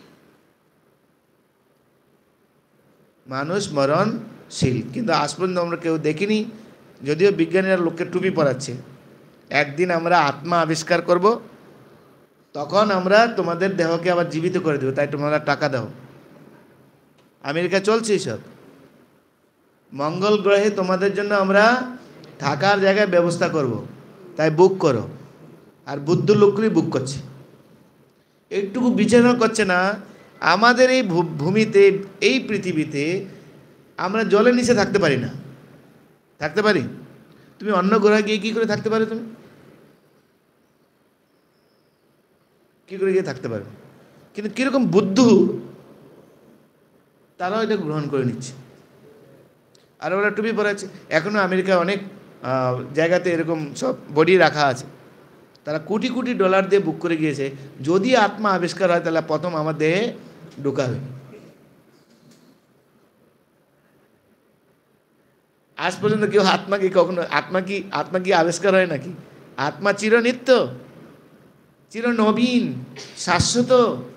মানুষ মরণশীল, কিন্তু আজ পর্যন্ত আমরা কেউ দেখিনি, যদিও বিজ্ঞানীরা লোককে টুপি পরাচ্ছে। একদিন আমরা আত্মা আবিষ্কার করব, তখন আমরা তোমাদের দেহকে আবার জীবিত করে দেবো, তাই তোমরা টাকা দাও। আমেরিকা চলছে এসব। মঙ্গল গ্রহে তোমাদের জন্য আমরা থাকার জায়গায় ব্যবস্থা করব, তাই বুক করো। আর বুদ্ধ লোকগুলি বুক করছে, একটুকু বিছানা করছে না। আমাদের এই ভূমিতে, এই পৃথিবীতে আমরা জলের নিচে থাকতে পারি না। থাকতে পারি? তুমি অন্য গ্রহে গিয়ে কী করে থাকতে পারো? তুমি কী করে গিয়ে থাকতে পারবে? কিন্তু কীরকম বুদ্ধ, তারাও এটা গ্রহণ করে নিচ্ছে। আর ওরা টুপি পরাচ্ছে। এখনও আমেরিকায় অনেক জায়গাতে এরকম সব বডি রাখা আছে, তারা কোটি কোটি ডলার দিয়ে বুক করে গিয়েছে, যদি আত্মা আবিষ্কার হয় তাহলে প্রথম আমার দেহে ঢুকাবে। আজ পর্যন্ত কেউ কখনো আত্মা কি আবিষ্কার হয় নাকি? আত্মা চিরনিত্য, চিরনবীন, শাশ্বত।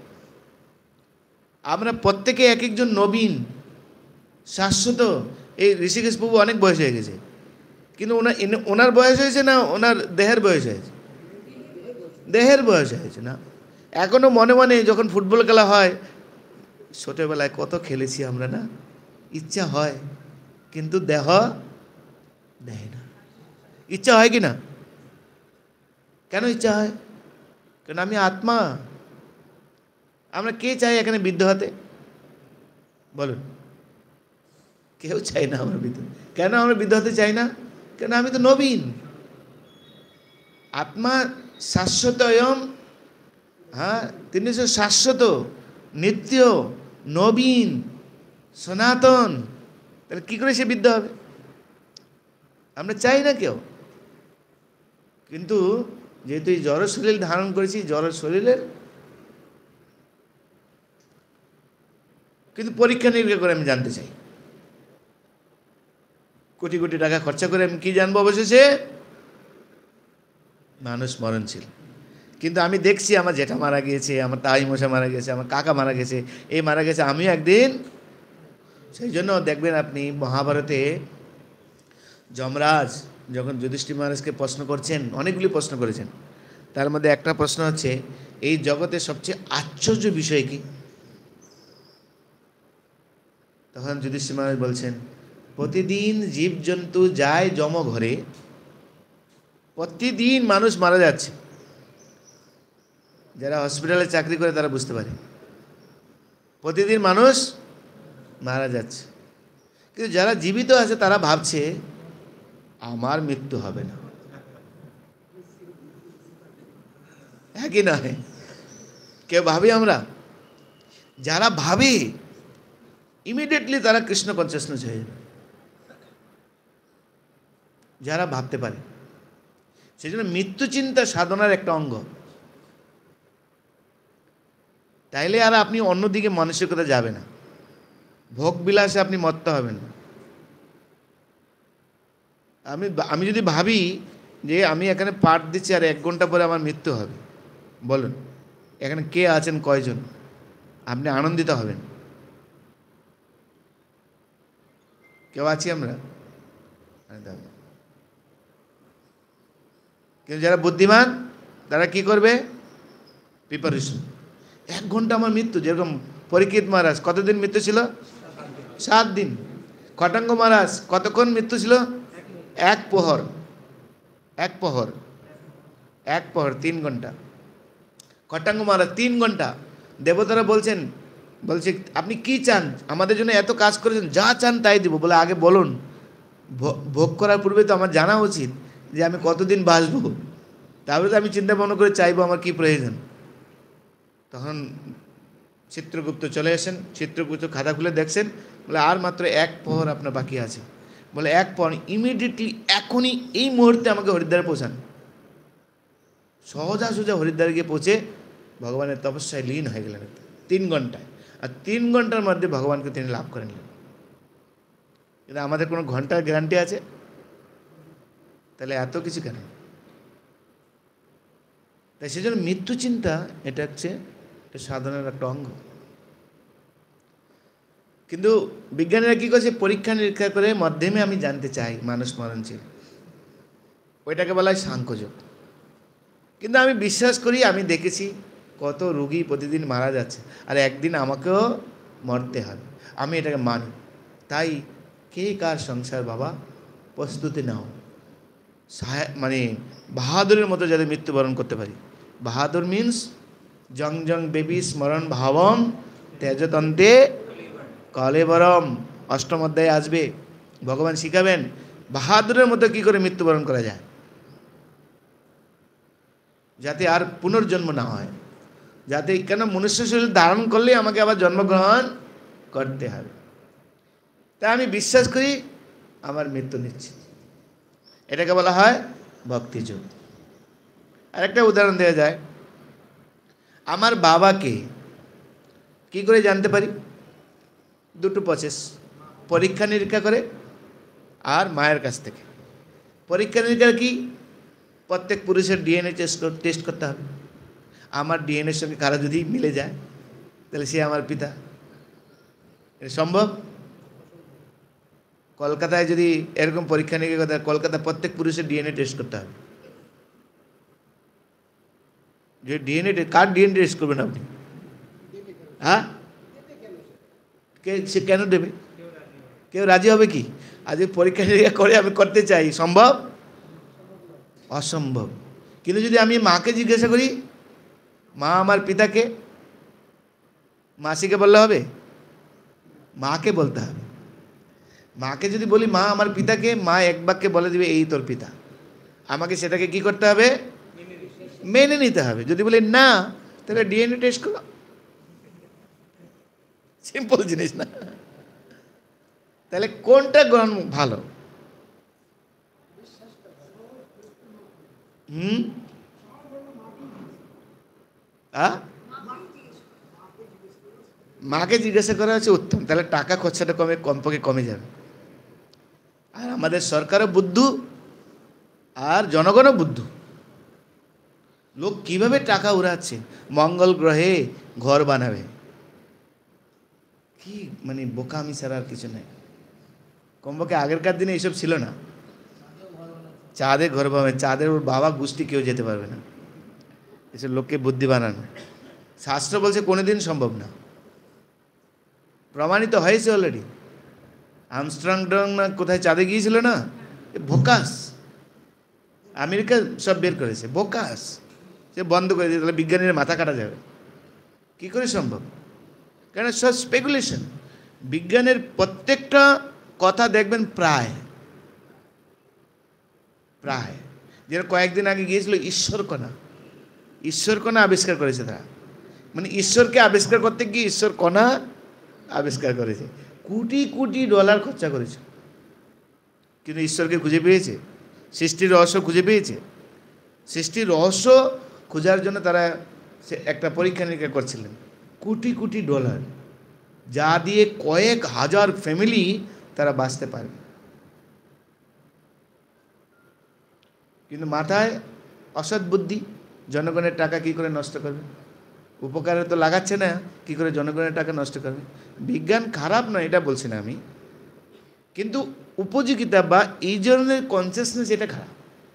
আমরা প্রত্যেকে এক একজন নবীন, শাশ্বত। এই ঋষিকেশ প্রভু অনেক বয়স হয়ে গেছে, কিন্তু ওনার বয়স হয়েছে না ওনার দেহের বয়স হয়েছে? দেহের বয়স হয়েছে না। এখনও মনে মনে যখন ফুটবল খেলা হয়, ছোটোবেলায় কত খেলেছি আমরা না, ইচ্ছা হয়, কিন্তু দেহ দেয় না। ইচ্ছা হয় কি না? কেন ইচ্ছা হয়? কেন? আমি আত্মা। আমরা কে চাই এখানে বৃদ্ধ হতে? বলুন, কেউ চাই না আমরা বৃদ্ধ। কেন আমরা বৃদ্ধ হতে চাই না? কেন? আমি তো নবীন। আত্মা শাশ্বতয়ম, হ্যাঁ, তিনি শাশ্বত, নিত্য, নবীন, সনাতন। তাহলে কী করে সে বৃদ্ধ হবে? আমরা চাই না কেউ। কিন্তু যেহেতু এই জড় শরীর ধারণ করেছি, জড় শরীরের কিন্তু পরীক্ষা নিরীক্ষা করে আমি জানতে চাই। কোটি কোটি টাকা খরচা করে আমি কি জানবো? অবশেষে মানুষ মরণশীল। কিন্তু আমি দেখছি আমার জেঠা মারা গিয়েছে, আমার তাই মশা মারা গেছে, আমার কাকা মারা গেছে, এই মারা গেছে, আমিও একদিন। সেই জন্য দেখবেন আপনি মহাভারতে যমরাজ যখন যুধিষ্ঠির মহারাজকে প্রশ্ন করছেন, অনেকগুলি প্রশ্ন করেছেন, তার মধ্যে একটা প্রশ্ন হচ্ছে, এই জগতের সবচেয়ে আশ্চর্য বিষয় কি? তখন যুধিষ্ঠির মহারাজ বলছেন, প্রতিদিন জীবজন্তু যায় যমঘরে, প্রতিদিন মানুষ মারা যাচ্ছে। যারা হসপিটালে চাকরি করে তারা বুঝতে পারে, প্রতিদিন মানুষ মারা যাচ্ছে। কিন্তু যারা জীবিত আছে তারা ভাবছে আমার মৃত্যু হবে না। হ্যাঁ কি নয়? কেউ ভাবি আমরা? যারা ভাবে ইমিডিয়েটলি তারা কৃষ্ণ কনসিয়াসনেস হয়ে যাবে, যারা ভাবতে পারে। সেই জন্য মৃত্যু চিন্তা সাধনার একটা অঙ্গ। তাইলে আর আপনি অন্যদিকে মানসিকতা যাবে না, ভোগ বিলাসে আপনি মত্ত হবেন না। আমি আমি যদি ভাবি যে আমি এখানে পাঠ দিচ্ছি আর 1 ঘন্টা পরে আমার মৃত্যু হবে, বলুন এখানে কে আছেন কয়জন? আপনি আনন্দিত হবেন? কেউ আছি আমরা? কিন্তু যারা বুদ্ধিমান তারা কি করবে? প্রিপারেশন। 1 ঘন্টা আমার মৃত্যু, যেরকম পরীক্ষিত মহারাজ কতদিন মৃত্যু ছিল? 7 দিন। খটাঙ্গ মহারাজ কতক্ষণ মৃত্যু ছিল? 1 প্রহর। 1 প্রহর, 1 প্রহর 3 ঘন্টা। খটাঙ্গ মহারাজ 3 ঘন্টা। দেবতারা বলছে আপনি কি চান? আমাদের জন্য এত কাজ করেছেন, যা চান তাই দিব। বলে আগে বলুন, ভোগ করার পূর্বে তো আমার জানা উচিত যে আমি কতদিন বাঁচবো, তাহলে তো আমি চিন্তা ভাবনা করে চাইবো আমার কি প্রয়োজন। তখন চিত্রগুপ্ত চলে আসেন, চিত্রগুপ্ত খাতা খুলে দেখছেন, বলে আর মাত্র 1 প্রহর আপনার বাকি আছে। বলে 1 প্রহর, ইমিডিয়েটলি এখনই এই মুহূর্তে আমাকে হরিদ্বারে পৌঁছান। সহজা সোজা হরিদ্বারে গিয়ে পৌঁছে ভগবানের তপস্যায় লীন হয়ে গেলেন 3 ঘন্টায়। আর 3 ঘন্টার মধ্যে ভগবানকে তিনি লাভ করে নিলেন। কিন্তু আমাদের কোনো ঘন্টার গ্যারান্টি আছে? তাহলে এত কিছু কেন? তাই সেজন্য মৃত্যু চিন্তা এটা হচ্ছে সাধনার একটা অঙ্গ। কিন্তু বিজ্ঞানীরা কী করছে? পরীক্ষা নিরীক্ষা করে মাধ্যমে আমি জানতে চাই মানুষ মরণশীল, ওইটাকে বলা হয় সাংখ্যযোগ। কিন্তু আমি বিশ্বাস করি, আমি দেখেছি কত রোগী প্রতিদিন মারা যাচ্ছে, আর একদিন আমাকেও মরতে হবে, আমি এটাকে মানি। তাই কে কার সংসার বাবা, প্রস্তুতি নাও। মানে বাহাদুরের মতো যাতে মৃত্যুবরণ করতে পারি। বাহাদুর মিন্স জং জং বেবি স্মরণ ভাবম তেজতন্তে কলেবরম। 8ম অধ্যায়ে আসবে, ভগবান শিখাবেন বাহাদুরের মতো কী করে মৃত্যুবরণ করা যায়, যাতে আর পুনর্জন্ম না হয়। যাতে কেন মনুষ্য শরীর ধারণ করলে আমাকে আবার জন্মগ্রহণ করতে হবে। তাই আমি বিশ্বাস করি আমার মৃত্যু নিশ্চিত। এটাকে বলা হয় ভক্তিযোগ। আরেকটা উদাহরণ দেওয়া যায়, আমার বাবাকে কি করে জানতে পারি? 2টো প্রসেস, পরীক্ষা নিরীক্ষা করে আর মায়ের কাছ থেকে। পরীক্ষা নিরীক্ষা কি? প্রত্যেক পুরুষের ডিএনএ টেস্ট করতে হবে। আমার ডিএনএর সঙ্গে কারো যদি মিলে যায় তাহলে সে আমার পিতা। এটা সম্ভব? কলকাতায় যদি এরকম পরীক্ষা নিরীক্ষা করতে হয়, কলকাতায় প্রত্যেক পুরুষের ডিএনএ টেস্ট করতে হবে। যে ডিএনএ, কার ডিএনএ টেস্ট করবেন আপনি? হ্যাঁ, সে কেন দেবে? কেউ রাজি হবে কি? আজ পরীক্ষা নিরীক্ষা করে আমি করতে চাই, সম্ভব? অসম্ভব। কিন্তু যদি আমি মাকে জিজ্ঞাসা করি, মা আমার পিতাকে, মাসিকে বললে হবে? মাকে বলতে হবে। মাকে যদি বলি মা আমার পিতাকে, মা এক বাক্যে বলে দিবে এই তোর পিতা। আমাকে সেটাকে কি করতে হবে? মেনে নিতে হবে। যদি বলি না, তাহলে ডিএনএ টেস্ট করো। সিম্পল জিনিস না? তাহলে কোনটা গ্রহণ ভালো? মাকে জিজ্ঞাসা করা হচ্ছে উত্তম। তাহলে টাকা খরচাটা কমপক্ষে কমে যাবে। আর আমাদের সরকারও বুদ্ধু আর জনগণও বুদ্ধু। লোক কিভাবে টাকা উড়াচ্ছে, মঙ্গল গ্রহে ঘর বানাবে, কি মানে বোকামি ছাড়া আর কিছু নেই। কমপক্ষে আগেরকার দিনে এইসব ছিল না। চাঁদে ঘর বানাবে, চাঁদের ওর বাবা গোষ্ঠী কেউ যেতে পারবে না। এসব লোককে বুদ্ধি বানানো। শাস্ত্র বলছে কোনোদিন সম্ভব না, প্রমাণিত হয়েছে অলরেডি। আমস্ট্রং না কোথায় চাঁদে গিয়েছিল না? বোকাস। আমেরিকা সব বের করেছে, বোকাস। সে বন্ধ করে দিয়ে, তাহলে বিজ্ঞানীর মাথা কাটা যাবে। কি করে সম্ভব? কেন? সব স্পেকুলেশন। বিজ্ঞানের প্রত্যেকটা কথা দেখবেন প্রায় যেটা কয়েকদিন আগে গিয়েছিল ঈশ্বরকণা। ঈশ্বরকণা আবিষ্কার করেছে তারা। মানে ঈশ্বরকে আবিষ্কার করতে গিয়ে ঈশ্বর কণা আবিষ্কার করেছে। কোটি কোটি ডলার খরচা করেছে, কিন্তু ঈশ্বরকে খুঁজে পেয়েছে? সৃষ্টির রহস্য খুঁজে পেয়েছে? সৃষ্টির রহস্য খোঁজার জন্য তারা একটা পরীক্ষা নিরীক্ষা করছিলেন। কোটি কোটি ডলার, যা দিয়ে কয়েক হাজার ফ্যামিলি তারা বাঁচতে পারবে। কিন্তু মাথায় অসৎ বুদ্ধি, জনগণের টাকা কী করে নষ্ট করবে, উপকারে তো লাগাচ্ছে না, কী করে জনগণের টাকা নষ্ট করবে। বিজ্ঞান খারাপ নয় এটা বলছি না আমি, কিন্তু উপযোগিতা বা এই ধরনের কনসিয়াসনেস এটা খারাপ,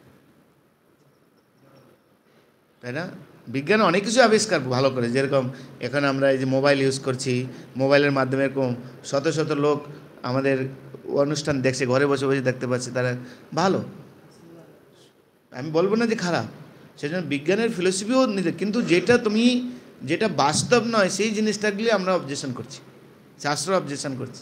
তাই না? বিজ্ঞান অনেক কিছু আবিষ্কার ভালো করে, যেরকম এখন আমরা এই যে মোবাইল ইউজ করছি, মোবাইলের মাধ্যমে এরকম শত শত লোক আমাদের অনুষ্ঠান দেখছে, ঘরে বসে বসে দেখতে পাচ্ছে, তারা ভালো, আমি বলবো না যে খারাপ। সেই জন্য বিজ্ঞানের ফিলোসফিও নিতে, কিন্তু যেটা বাস্তব নয় সেই জিনিসটাগুলি আমরা অবজেকশন করছি, শাস্ত্র অবজেকশন করছি।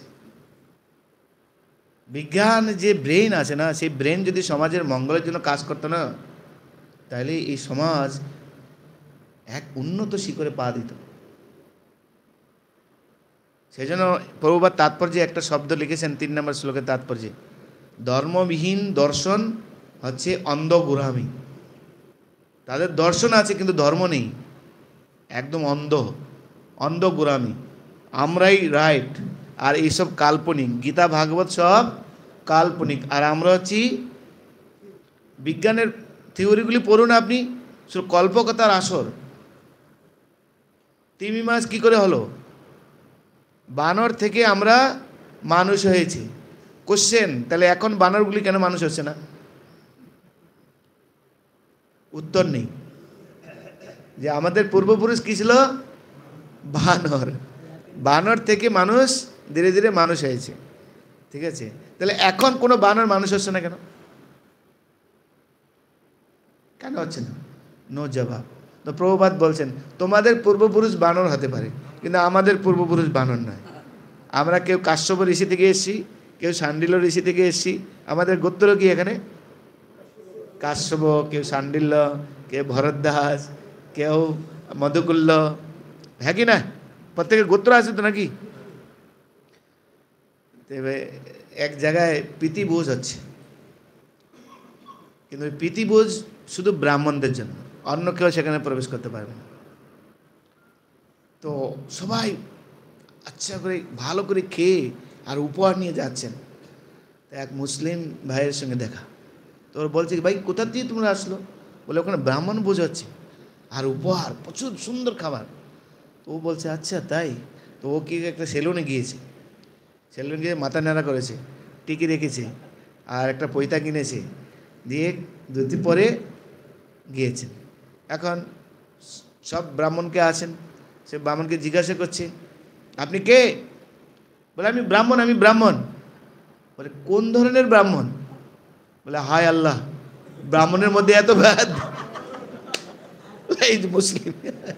বিজ্ঞান যে ব্রেন আছে না, সেই ব্রেন যদি সমাজের মঙ্গলের জন্য কাজ করতো না, তাহলে এই সমাজ এক উন্নত শিখরে পা দিত। সেই জন্য প্রভুপাদ তাৎপর্যে একটা শব্দ লিখেছেন 3 নম্বর শ্লোকের তাৎপর্যে, ধর্মবিহীন দর্শন হচ্ছে অন্ধ গোড়ামি। তাদের দর্শন আছে কিন্তু ধর্ম নেই, একদম অন্ধ গোড়ামি, আমরাই রাইট, আর এইসব কাল্পনিক, গীতা ভাগবত সব কাল্পনিক, আর আমরা হচ্ছি বিজ্ঞানের থিওরিগুলি পড়ুন আপনি, শুধু কল্পকতার আসর। তিমি মাছ কী করে হলো? বানর থেকে আমরা মানুষ হয়েছি। কোশ্চেন, তাহলে এখন বানরগুলি কেন মানুষ হচ্ছে না? উত্তর নেই। যে আমাদের পূর্বপুরুষ কী ছিল? বানর থেকে মানুষ ধীরে ধীরে মানুষ হয়েছে, ঠিক আছে? তাহলে এখন কোনো বানর মানুষ হচ্ছে না কেন? কেন হচ্ছে না? নো জবাব। তো প্রভুপাদ বলছেন তোমাদের পূর্বপুরুষ বানর হতে পারে, কিন্তু আমাদের পূর্বপুরুষ বানর নয়। আমরা কেউ কাশ্যপ ঋষি থেকে এসেছি, কেউ শাণ্ডিল্য ঋষি থেকে এসেছি। আমাদের গোত্র কি এখানে? কাশ্যপ, কেউ শাণ্ডিল্য, কেউ ভরদ্বাজ, কেউ মধুকুল্য, হ্যাঁ কি না? প্রত্যেকের গোত্র আছে তো নাকি? তবে এক জায়গায় প্রীতিভোজ হচ্ছে, কিন্তু ওই প্রীতিভোজ শুধু ব্রাহ্মণদের জন্য, অন্য কেউ সেখানে প্রবেশ করতে পারবে না। তো সবাই আচ্ছা করে ভালো করে খেয়ে আর উপহার নিয়ে যাচ্ছেন। তো এক মুসলিম ভাইয়ের সঙ্গে দেখা, তো ওর বলছে ভাই কোথা দিয়ে তোমরা আসলো? বলে ওখানে ব্রাহ্মণ ভোজ হচ্ছে আর উপহার, প্রচুর সুন্দর খাবার। তো ও বলছে আচ্ছা তাই। তো ও কি একটা সেলুনে গিয়েছে, সেলুনে গিয়ে মাথা নাড়া করেছে, টিকি রেখেছে আর একটা পৈতা কিনেছে, দিয়ে ধুতি পরে গিয়েছেন। এখন সব ব্রাহ্মণকে আছেন, সে ব্রাহ্মণকে জিজ্ঞাসা করছে আপনি কে? বলে আমি ব্রাহ্মণ। বলে কোন ধরনের ব্রাহ্মণ? বলে হায় আল্লাহ, ব্রাহ্মণের মধ্যে এত ভেদ। এই মুসলিম।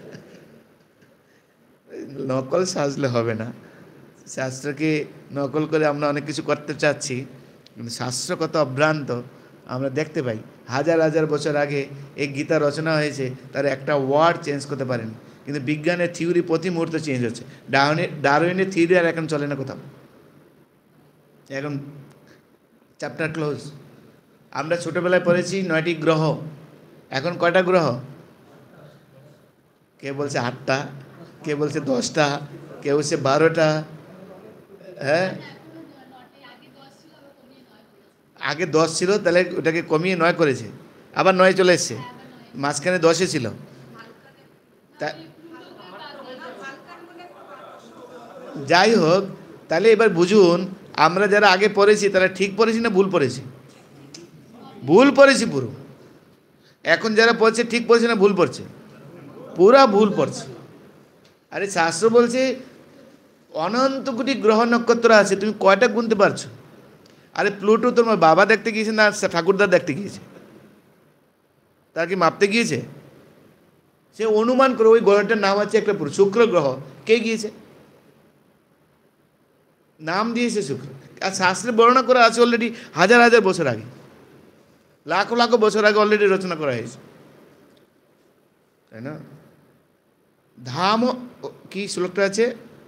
নকল সাজলে হবে না, শাস্ত্রকে নকল করে আমরা অনেক কিছু করতে চাচ্ছি, কিন্তু শাস্ত্র কত অভ্রান্ত আমরা দেখতে পাই। হাজার হাজার বছর আগে এই গীতা রচনা হয়েছে, তার একটা ওয়ার্ড চেঞ্জ করতে পারেন, কিন্তু বিজ্ঞানের থিওরি প্রতি মুহূর্তে চেঞ্জ হচ্ছে। ডারউইনের থিওরি আর এখন চলে না কোথাও, এখন চ্যাপ্টার ক্লোজ। আমরা ছোটোবেলায় পড়েছি 9টি গ্রহ, এখন কয়টা গ্রহ? কে বলছে 8টা, কে বলছে 10টা, কে বলছে 12টা। হ্যাঁ, আগে 10 ছিল, তাহলে ওটাকে কমিয়ে 9 করেছে, আবার 9 চলে এসছে, মাঝখানে 10-এ ছিল। তা যাই হোক, তাহলে এবার বুঝুন আমরা যারা আগে পড়েছি তারা ঠিক পড়েছি না ভুল পড়েছি? ভুল পড়েছি পুরো। এখন যারা পড়ছে ঠিক পড়ছে না ভুল পড়ছে? পুরা ভুল পড়ছে। আরে শাস্ত্র বলছে অনন্ত কোটি গ্রহ নক্ষত্র আছে, তুমি কয়টা গুনতে পারছো? আরে প্লুটো তোমার বাবা দেখতে গিয়েছে না ঠাকুরদা দেখতে গিয়েছে? তার কি মাপতে গিয়েছে? সে অনুমান করে ওই গ্রহটার নাম আছে একটা শুক্র গ্রহ, কে গিয়েছে? নাম দিয়েছে শুক্র, আর শাস্ত্রে বর্ণনা করা আছে অলরেডি হাজার হাজার বছর আগে, লাখো লাখো বছর আগে অলরেডি রচনা করা হয়েছে, তাই না? ধাম কি শ্লোকটা আছে?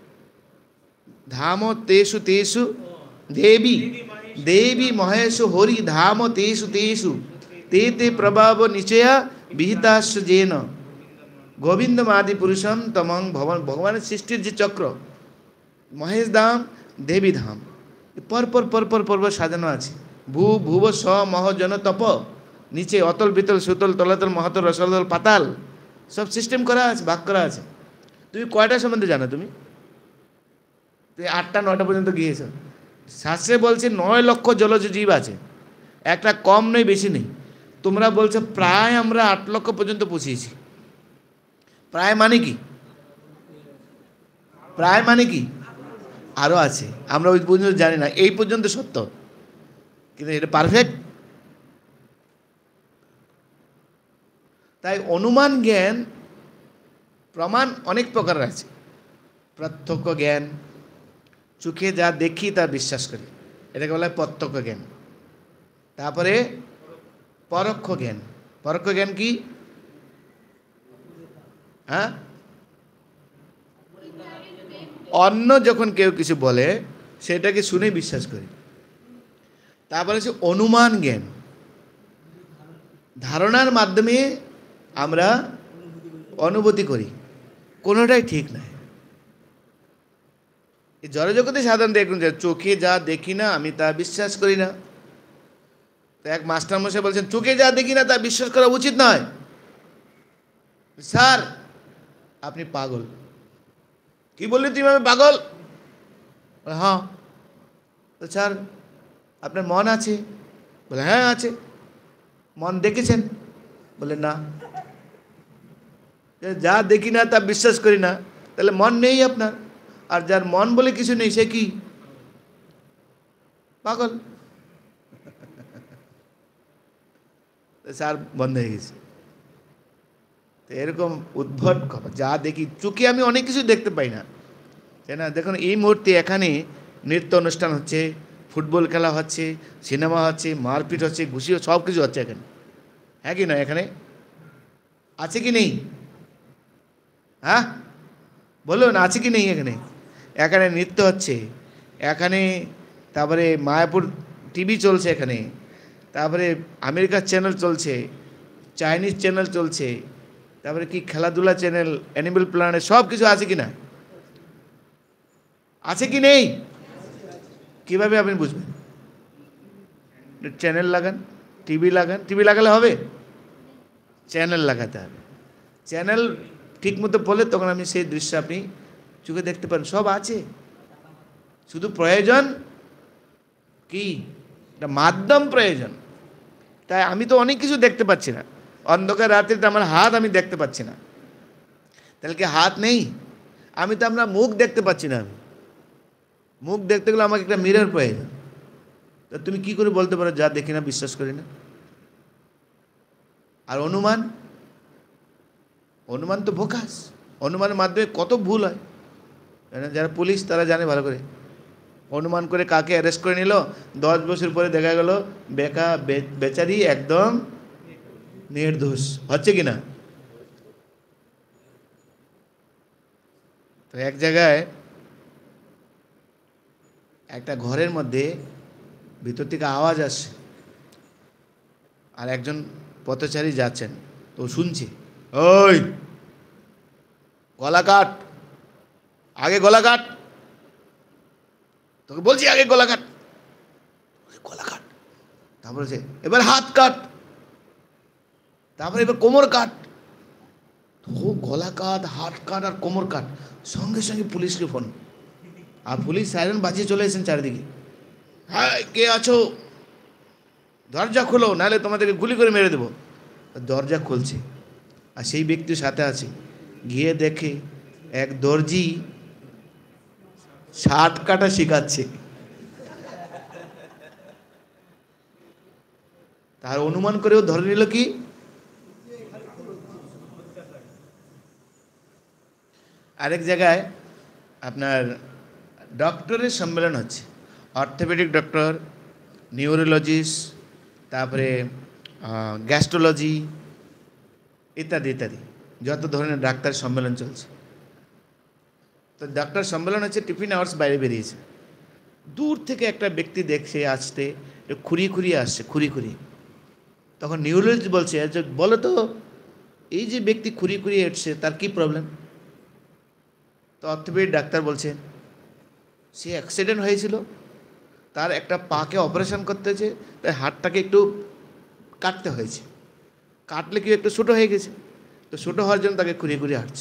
ধাম তেষু তেষু দেবী দেবী মহেশ হরি ধাম তেষু তেষু তে তে প্রভাব নিচয়া বিহিতাশ্চ যেন গোবিন্দম আদি পুরুষম তমং ভগবান। ভগবানের সৃষ্টির যে চক্র, মহেশ ধাম, দেবী ধাম, পরপর পরপর পরপর সাজানো আছে। ভূব স মহ জন তপ নিচে অতল বিতল সুতল তলাতল মহাতল রসাতল পাতাল সব সিস্টেম করা আছে, ভাগ করা আছে। তুমি কয়টা সম্বন্ধে জানো? তুমি 8টা 9টা পর্যন্ত গিয়েছ। শাস্ত্রে বলছে 9 লক্ষ জলজ জীব আছে, একটা কম নেই বেশি নেই। তোমরা বলছো প্রায় আমরা 8 লক্ষ পর্যন্ত পৌঁছিয়েছি। প্রায় মানে কি? প্রায় মানে কি? আরও আছে, আমরা ওই পর্যন্ত জানি না, এই পর্যন্ত সত্য, কিন্তু এটা পারফেক্ট। তাই অনুমান জ্ঞান প্রমাণ অনেক প্রকারের আছে। প্রত্যক্ষ জ্ঞান, চোখে যা দেখি তা বিশ্বাস করি, এটাকে বলা হয় প্রত্যক্ষ জ্ঞান। তারপরে পরোক্ষ জ্ঞান। পরোক্ষ জ্ঞান কি? হ্যাঁ, অন্য যখন কেউ কিছু বলে সেটাকে শুনে বিশ্বাস করি। তারপরে হচ্ছে অনুমান জ্ঞান, ধারণার মাধ্যমে আমরা অনুভূতি করি, কোনোটাই ঠিক নয়। এই জড়জগতে সাধারণত দেখুন, চোখে যা দেখি না আমি তা বিশ্বাস করি না। তো এক মাস্টারমশাই বলছেন চোখে যা দেখি না তা বিশ্বাস করা উচিত নয়। স্যার আপনি পাগল। কি বললি তুমি? আমি পাগল? হ্যাঁ। তো স্যার আপনার মন আছে? বলে হ্যাঁ আছে। মন দেখেছেন? বলে না। যা দেখি না তা বিশ্বাস করি না, তাহলে মন নেই আপনার। আর যার মন বলে কিছু নেই সে কি? পাগল। স্যার বন্ধ হয়ে গেছে। তো এরকম উদ্ভট খবর, যা দেখি চোখে আমি অনেক কিছু দেখতে পাই না, তাই না? দেখুন এই মুহূর্তে এখানে নৃত্য অনুষ্ঠান হচ্ছে, ফুটবল খেলা হচ্ছে, সিনেমা হচ্ছে, মারপিট হচ্ছে, ঘুষি, সব কিছু হচ্ছে এখানে। হ্যাঁ কি না? এখানে আছে কি নেই? হ্যাঁ বলুন, আছে কি নেই? এখানে এখানে নৃত্য হচ্ছে, এখানে তারপরে মায়াপুর টিভি চলছে, এখানে তারপরে আমেরিকার চ্যানেল চলছে, চাইনিজ চ্যানেল চলছে, তারপরে কি খেলাধুলা চ্যানেল, অ্যানিমেল প্ল্যানেট, সব কিছু আছে কি না? আছে কি নেই? কিভাবে আপনি বুঝবেন? চ্যানেল লাগান, টিভি লাগান। টিভি লাগালে হবে? চ্যানেল লাগাতে হবে। চ্যানেল ঠিক মতো বলে তখন আপনি সেই দৃশ্য আপনি চোখে দেখতে পারেন, সব আছে। শুধু প্রয়োজন কি? একটা মাধ্যম প্রয়োজন। তাই আমি তো অনেক কিছু দেখতে পাচ্ছি না, অন্ধকার রাত্রিতে আমার হাত আমি দেখতে পাচ্ছি না, তাহলে কি হাত নেই? আমি তো আমরা মুখ দেখতে পাচ্ছি না, আমি মুখ দেখতে গেলে আমাকে একটা মিরর প্রয়োজন। তা তুমি কি করে বলতে পারো যা দেখি না বিশ্বাস করি না? আর অনুমান, অনুমান তো বোকাস। অনুমানের মাধ্যমে কত ভুল হয়, যারা পুলিশ তারা জানে ভালো করে। অনুমান করে কাকে অ্যারেস্ট করে নিল, 10 বছর পরে দেখা গেল বেচারি একদম নির্দোষ, হচ্ছে কি না? তো এক জায়গায় একটা ঘরের মধ্যে ভিতর থেকে আওয়াজ আসছে, আর একজন পথচারী যাচ্ছেন, তো শুনছে, ওই গলা কাট, আগে গলা কাট, তোকে বলছি আগে গলা কাট। গলা কাট, তারপরে এবার হাত কাট, তারপরে এবার কোমর কাট। ও গলা কাট, হাত কাট আর কোমর কাট, সঙ্গে সঙ্গে পুলিশকে ফোন। আর পুলিশ সাইরেন বাজিয়ে চলে এসেছেন চারিদিকে। হ্যাঁ কে আছো, দরজা খোলো, নাহলে তোমাদেরকে গুলি করে মেরে দেবো। দরজা খুলছে, আর সেই ব্যক্তির সাথে আছে। গিয়ে দেখে এক দর্জি শার্ট কাটা শেখাচ্ছে। তার অনুমান করেও ধরে নিল কি? আরেক জায়গায় আপনার ডক্টরের সম্মেলন হচ্ছে, অর্থোপেডিক ডক্টর, নিউরোলজিস্ট, তারপরে গ্যাস্ট্রোলজি ইত্যাদি ইত্যাদি যত ধরনের ডাক্তার সম্মেলন চলছে। তো ডাক্তার সম্মেলন হচ্ছে, টিফিন আওয়ার্স বাইরে বেরিয়েছে। দূর থেকে একটা ব্যক্তি দেখছে আসতে, খুঁড়িয়ে খুঁড়িয়ে আসছে, খুঁড়িয়ে খুঁড়িয়ে। তখন নিউরোলজিস্ট বলছে, যে বলো তো এই যে ব্যক্তি খুঁড়িয়ে খুঁড়িয়ে এসছে তার কি প্রবলেম? তো অর্থোপেডিক ডাক্তার বলছে, সে অ্যাক্সিডেন্ট হয়েছিল, তার একটা পাকে অপারেশন করতে হয়েছে, তাই হাতটাকে একটু কাটতে হয়েছে, কাটলে কি একটু ছোটো হয়ে গেছে, তো ছোটো হওয়ার জন্য তাকে ঘুরিয়ে ঘুরিয়ে হাঁটছে।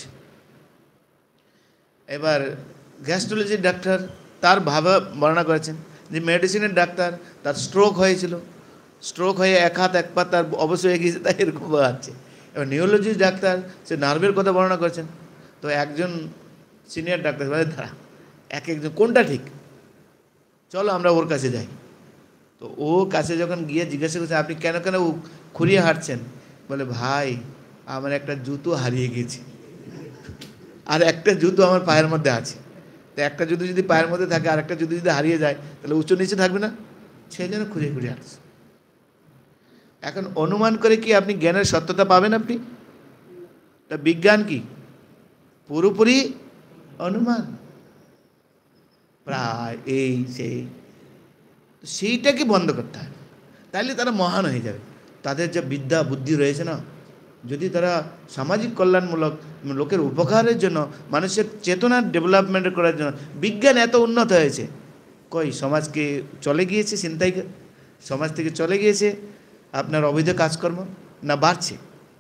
এবার গ্যাস্ট্রোলজির ডাক্তার তার ভাবা বর্ণনা করেছেন যে মেডিসিনের ডাক্তার তার স্ট্রোক হয়েছিল, স্ট্রোক হয়ে এক হাত এক পা তার অবশ্য হয়ে গিয়েছে, তাই এরকম আছে। এবার নিউরোলজির ডাক্তার সে নার্ভের কথা বর্ণনা করেছেন। তো একজন সিনিয়র ডাক্তার বলে ধারা এক একজন কোনটা ঠিক, চলো আমরা ওর কাছে যাই। তো ও কাছে যখন গিয়ে জিজ্ঞাসা করছে আপনি কেন কেন খুঁড়িয়ে হাঁটছেন, বলে ভাই আমার একটা জুতো হারিয়ে গেছে, আর একটা জুতো আমার পায়ের মধ্যে আছে, তো একটা জুতো যদি পায়ের মধ্যে থাকে আর একটা জুতো যদি হারিয়ে যায় তাহলে উঁচু নিচে থাকবে না, সেই জন্য খুঁড়িয়ে খুঁড়িয়ে হাঁটছে। এখন অনুমান করে কি আপনি জ্ঞানের সত্যতা পাবেন? আপনি তা বিজ্ঞান কি পুরোপুরি অনুমান, প্রায় এই সেইটাকে বন্ধ করতে হয়, তাহলে তারা মহান হয়ে যাবে। তাদের যে বিদ্যা বুদ্ধি রয়েছে না, যদি তারা সামাজিক কল্যাণমূলক লোকের উপকারের জন্য মানুষের চেতনার ডেভেলপমেন্ট করার জন্য, বিজ্ঞান এত উন্নত হয়েছে, কই সমাজকে চলে গিয়েছে চিন্তাই, সমাজ থেকে চলে গিয়েছে আপনার অবৈধ কাজকর্ম, না বাড়ছে?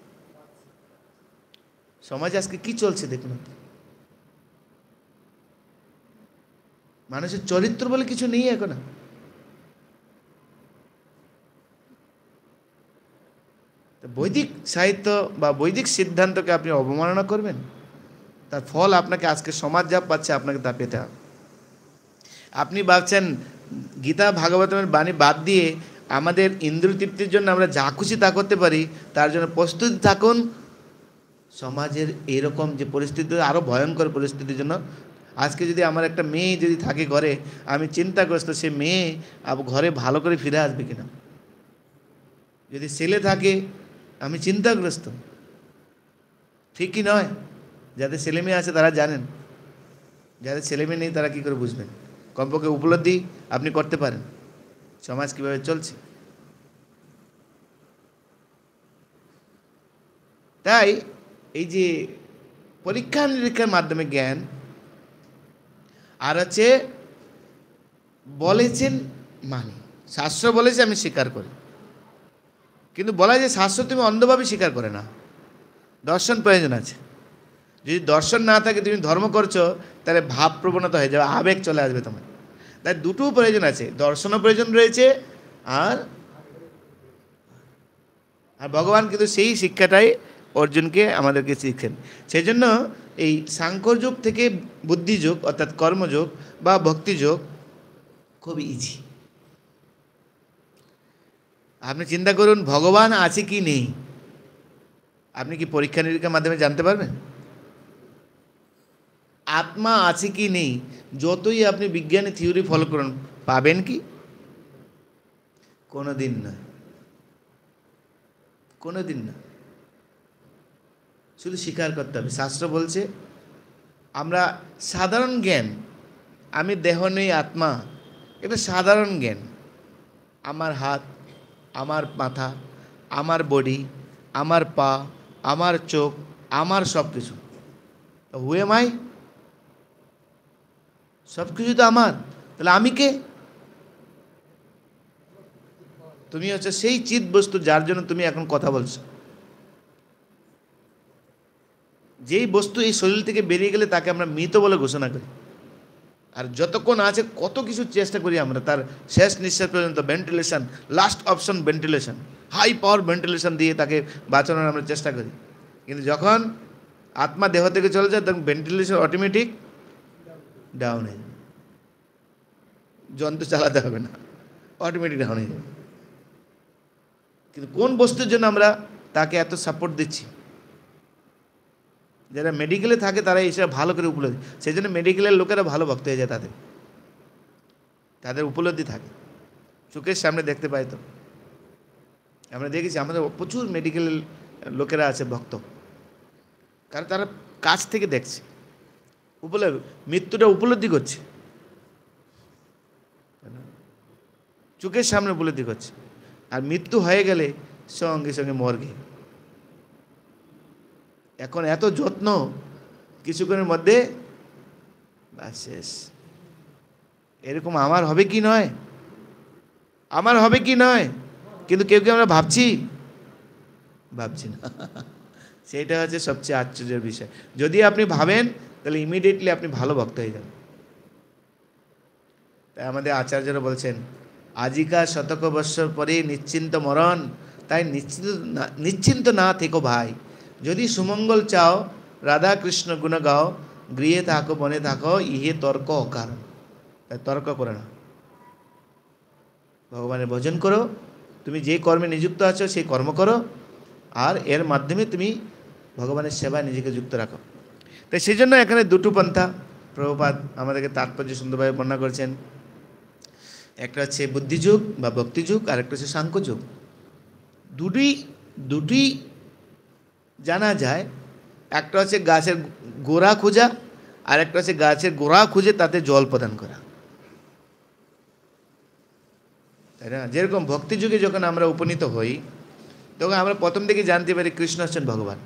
সমাজ আজকে কি চলছে দেখুন, মানুষের চরিত্র বলে কিছু নেই এখন। বৈদিক সাহিত্য বা বৈদিক সিদ্ধান্তকে আপনি অবমাননা করবেন, তার ফল আপনাকে আজকে সমাজ যা পাচ্ছে আপনাকে তা পেতে হবে। আপনি ভাবছেন গীতা ভাগবতের বাণী বাদ দিয়ে আমাদের ইন্দ্রিয় তৃপ্তির জন্য আমরা যা খুশি তা করতে পারি, তার জন্য প্রস্তুতি থাকুন সমাজের এরকম যে পরিস্থিতি, আরও ভয়ঙ্কর পরিস্থিতির জন্য। আজকে যদি আমার একটা মেয়ে যদি থাকে ঘরে, আমি চিন্তাগ্রস্ত সে মেয়ে ঘরে ভালো করে ফিরে আসবে কিনা। যদি ছেলে থাকে আমি চিন্তাগ্রস্ত, ঠিক কি নয়? যাদের ছেলে মেয়ে আছে তারা জানেন, যাদের ছেলে মেয়ে নেই তারা কী করে বুঝবেন? কমপক্ষে উপলব্ধি আপনি করতে পারেন সমাজ কীভাবে চলছে। তাই এই যে পরীক্ষা নিরীক্ষার মাধ্যমে জ্ঞান, আর হচ্ছে বলেছেন মানি, শাস্ত্র বলেছে আমি স্বীকার করি, কিন্তু বলা যায় শাস্ত্র তুমি অন্ধভাবে স্বীকার করে না, দর্শন প্রয়োজন আছে। যদি দর্শন না থাকে তুমি ধর্ম করছো, তাহলে ভাব প্রবণতা হয়ে যাবে, আবেগ চলে আসবে তোমার। তাই দুটো প্রয়োজন আছে, দর্শনও প্রয়োজন রয়েছে, আর ভগবান কিন্তু সেই শিক্ষাটাই অর্জুনকে আমাদেরকে শিখছেন। সেই জন্য এই সাংখ্যযোগ থেকে বুদ্ধিযোগ অর্থাৎ কর্মযোগ বা ভক্তিযোগ খুব ইজি। আপনি চিন্তা করুন ভগবান আছে কি নেই, আপনি কি পরীক্ষা নিরীক্ষার মাধ্যমে জানতে পারবেন? আত্মা আছে কি নেই যতই আপনি বিজ্ঞানের থিওরি ফলো করুন, পাবেন কি? কোনো দিন নয়, কোনো দিন না। শুধু স্বীকার করতে হবে। শাস্ত্র বলছে আমরা সাধারণ জ্ঞান, আমি দেহ নেই আত্মা, এটা সাধারণ জ্ঞান। আমার হাত, আমার মাথা, আমার বডি, আমার পা, আমার চোখ, আমার সব কিছু, হু এম আই? সব কিছু তো আমার, তাহলে আমি কে? তুমি হচ্ছে সেই চিৎ বস্তু যার জন্য তুমি এখন কথা বলছো। যেই বস্তু এই শরীর থেকে বেরিয়ে গেলে তাকে আমরা মৃত বলে ঘোষণা করি, আর যতক্ষণ আছে কত কিছু চেষ্টা করি আমরা তার শেষ নিঃশ্বাস পর্যন্ত ventilation, last option ventilation, high power ventilation দিয়ে তাকে বাঁচানোর আমরা চেষ্টা করি। কিন্তু যখন আত্মা দেহ থেকে চলে যায় তখন ভেন্টিলেশন অটোমেটিক ডাউন হয়ে যাবে, যন্ত্র চালাতে হবে না, অটোমেটিক ডাউন হয়ে যাবে। কিন্তু কোন বস্তুর জন্য আমরা তাকে এত সাপোর্ট দিচ্ছি? যারা মেডিকেলে থাকে তারা এসব ভালো করে উপলব্ধি, সেই জন্য মেডিকেলের লোকেরা ভালো ভক্ত হয়ে যায়, তাদের উপলব্ধি থাকে, চোখের সামনে দেখতে পাই। তো আমরা দেখেছি আমাদের প্রচুর মেডিকেলের লোকেরা আছে ভক্ত, কারণ তারা কাছ থেকে দেখছে, মৃত্যুটা উপলব্ধি করছে, চোখের সামনে উপলব্ধি করছে। আর মৃত্যু হয়ে গেলে সঙ্গে সঙ্গে মর্গে। এখন এত যত্ন, কিছুক্ষণের মধ্যে শেষ। এরকম আমার হবে কি নয়? আমার হবে কি নয়? কিন্তু কেউ কেউ আমরা ভাবছি না। সেটা হচ্ছে সবচেয়ে আশ্চর্যের বিষয়। যদি আপনি ভাবেন তাহলে ইমিডিয়েটলি আপনি ভালো ভক্ত হয়ে যাবেন। তাই আমাদের আচার্যরা বলছেন, আজিকা শতক বৎসর পরে নিশ্চিন্ত মরণ, তাই নিশ্চিন্ত না থেকো ভাই। যদি সুমঙ্গল চাও রাধা কৃষ্ণ গুণ গাও, গৃহে থাকো বনে থাকো ইহে তর্ক অকারণ। তাই তর্ক করে না, ভগবানের ভজন করো, তুমি যে কর্মে নিযুক্ত আছো সেই কর্ম করো, আর এর মাধ্যমে তুমি ভগবানের সেবায় নিজেকে যুক্ত রাখো। তাই সেই জন্য এখানে দুটো পন্থা প্রভুপাদ আমাদেরকে তাৎপর্য সুন্দরভাবে বর্ণনা করেছেন। একটা হচ্ছে বুদ্ধিযুগ বা ভক্তিযুগ, আর একটা হচ্ছে সাংখ্যযুগ। দুটি জানা যায়। একটা হচ্ছে গাছের গোড়া খোঁজা, আর একটা হচ্ছে গাছের গোড়া খুঁজে তাতে জল প্রদান করা, তাই না? যেরকম ভক্তিযুগে যখন আমরা উপনীত হই তখন আমরা প্রথম থেকে জানতে পারি কৃষ্ণ হচ্ছেন ভগবান,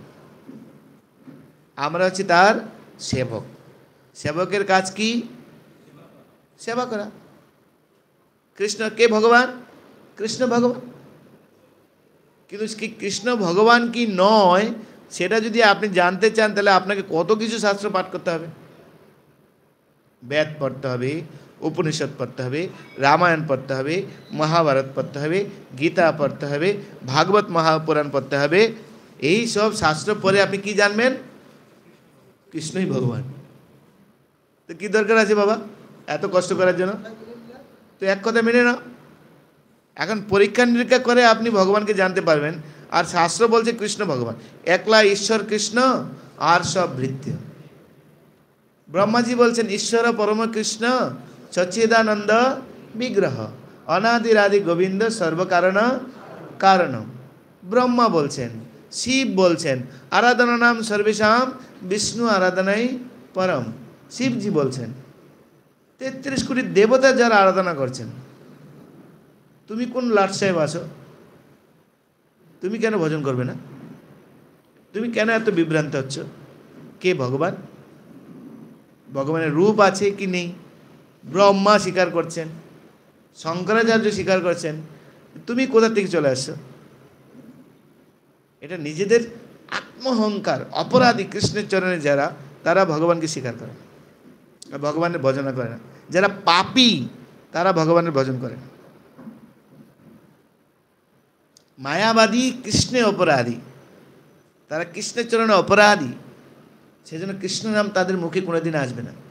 আমরা হচ্ছি তার সেবক। সেবকের কাজ কি? সেবা করা। কৃষ্ণ কে ভগবান? কৃষ্ণ ভগবান। কিন্তু কৃষ্ণ ভগবান কি নয় সেটা যদি আপনি জানতে চান তাহলে আপনাকে কত কিছু শাস্ত্র পাঠ করতে হবে। বেদ পড়তে হবে, উপনিষদ পড়তে হবে, রামায়ণ পড়তে হবে, মহাভারত পড়তে হবে, গীতা পড়তে হবে, ভাগবত মহাপুরাণ পড়তে হবে। এই সব শাস্ত্র পড়ে আপনি কি জানবেন? কৃষ্ণই ভগবান। তো কী দরকার আছে বাবা এত কষ্ট করার জন্য? তো এক কথা মেনে নাও। এখন পরীক্ষা নিরীক্ষা করে আপনি ভগবানকে জানতে পারবেন। আর শাস্ত্র বলছে কৃষ্ণ ভগবান, একলা ঈশ্বর কৃষ্ণ, আর সব ভৃত্য। ব্রহ্মাজি বলছেন ঈশ্বর পরম কৃষ্ণ সচ্চিদানন্দ বিগ্রহ, অনাদিরাদি গোবিন্দ সর্বকারণ কারণ। ব্রহ্মা বলছেন, শিব বলছেন আরাধনা নাম সর্বেশাম বিষ্ণু আরাধনাই পরম। শিবজি বলছেন 33 কোটি দেবতা যারা আরাধনা করছেন। তুমি কোন লাট সাহেব আছো? তুমি কেন ভজন করবে না? তুমি কেন এত বিভ্রান্ত হচ্ছ? কে ভগবান? ভগবানের রূপ আছে কি নেই? ব্রহ্মা স্বীকার করছেন, শঙ্করাচার্য স্বীকার করছেন, তুমি কোথা থেকে চলে আসছো? এটা নিজেদের আত্মহংকার। অপরাধী কৃষ্ণের চরণে যারা, তারা ভগবানকে স্বীকার করে, ভগবানের ভজন করে না। যারা পাপী তারা ভগবানের ভজন করে না। মায়াবাদী কৃষ্ণে অপরাধী, তারা কৃষ্ণের চরণে অপরাধী, সেজন্য কৃষ্ণ নাম তাদের মুখে কোনোদিন আসবে না।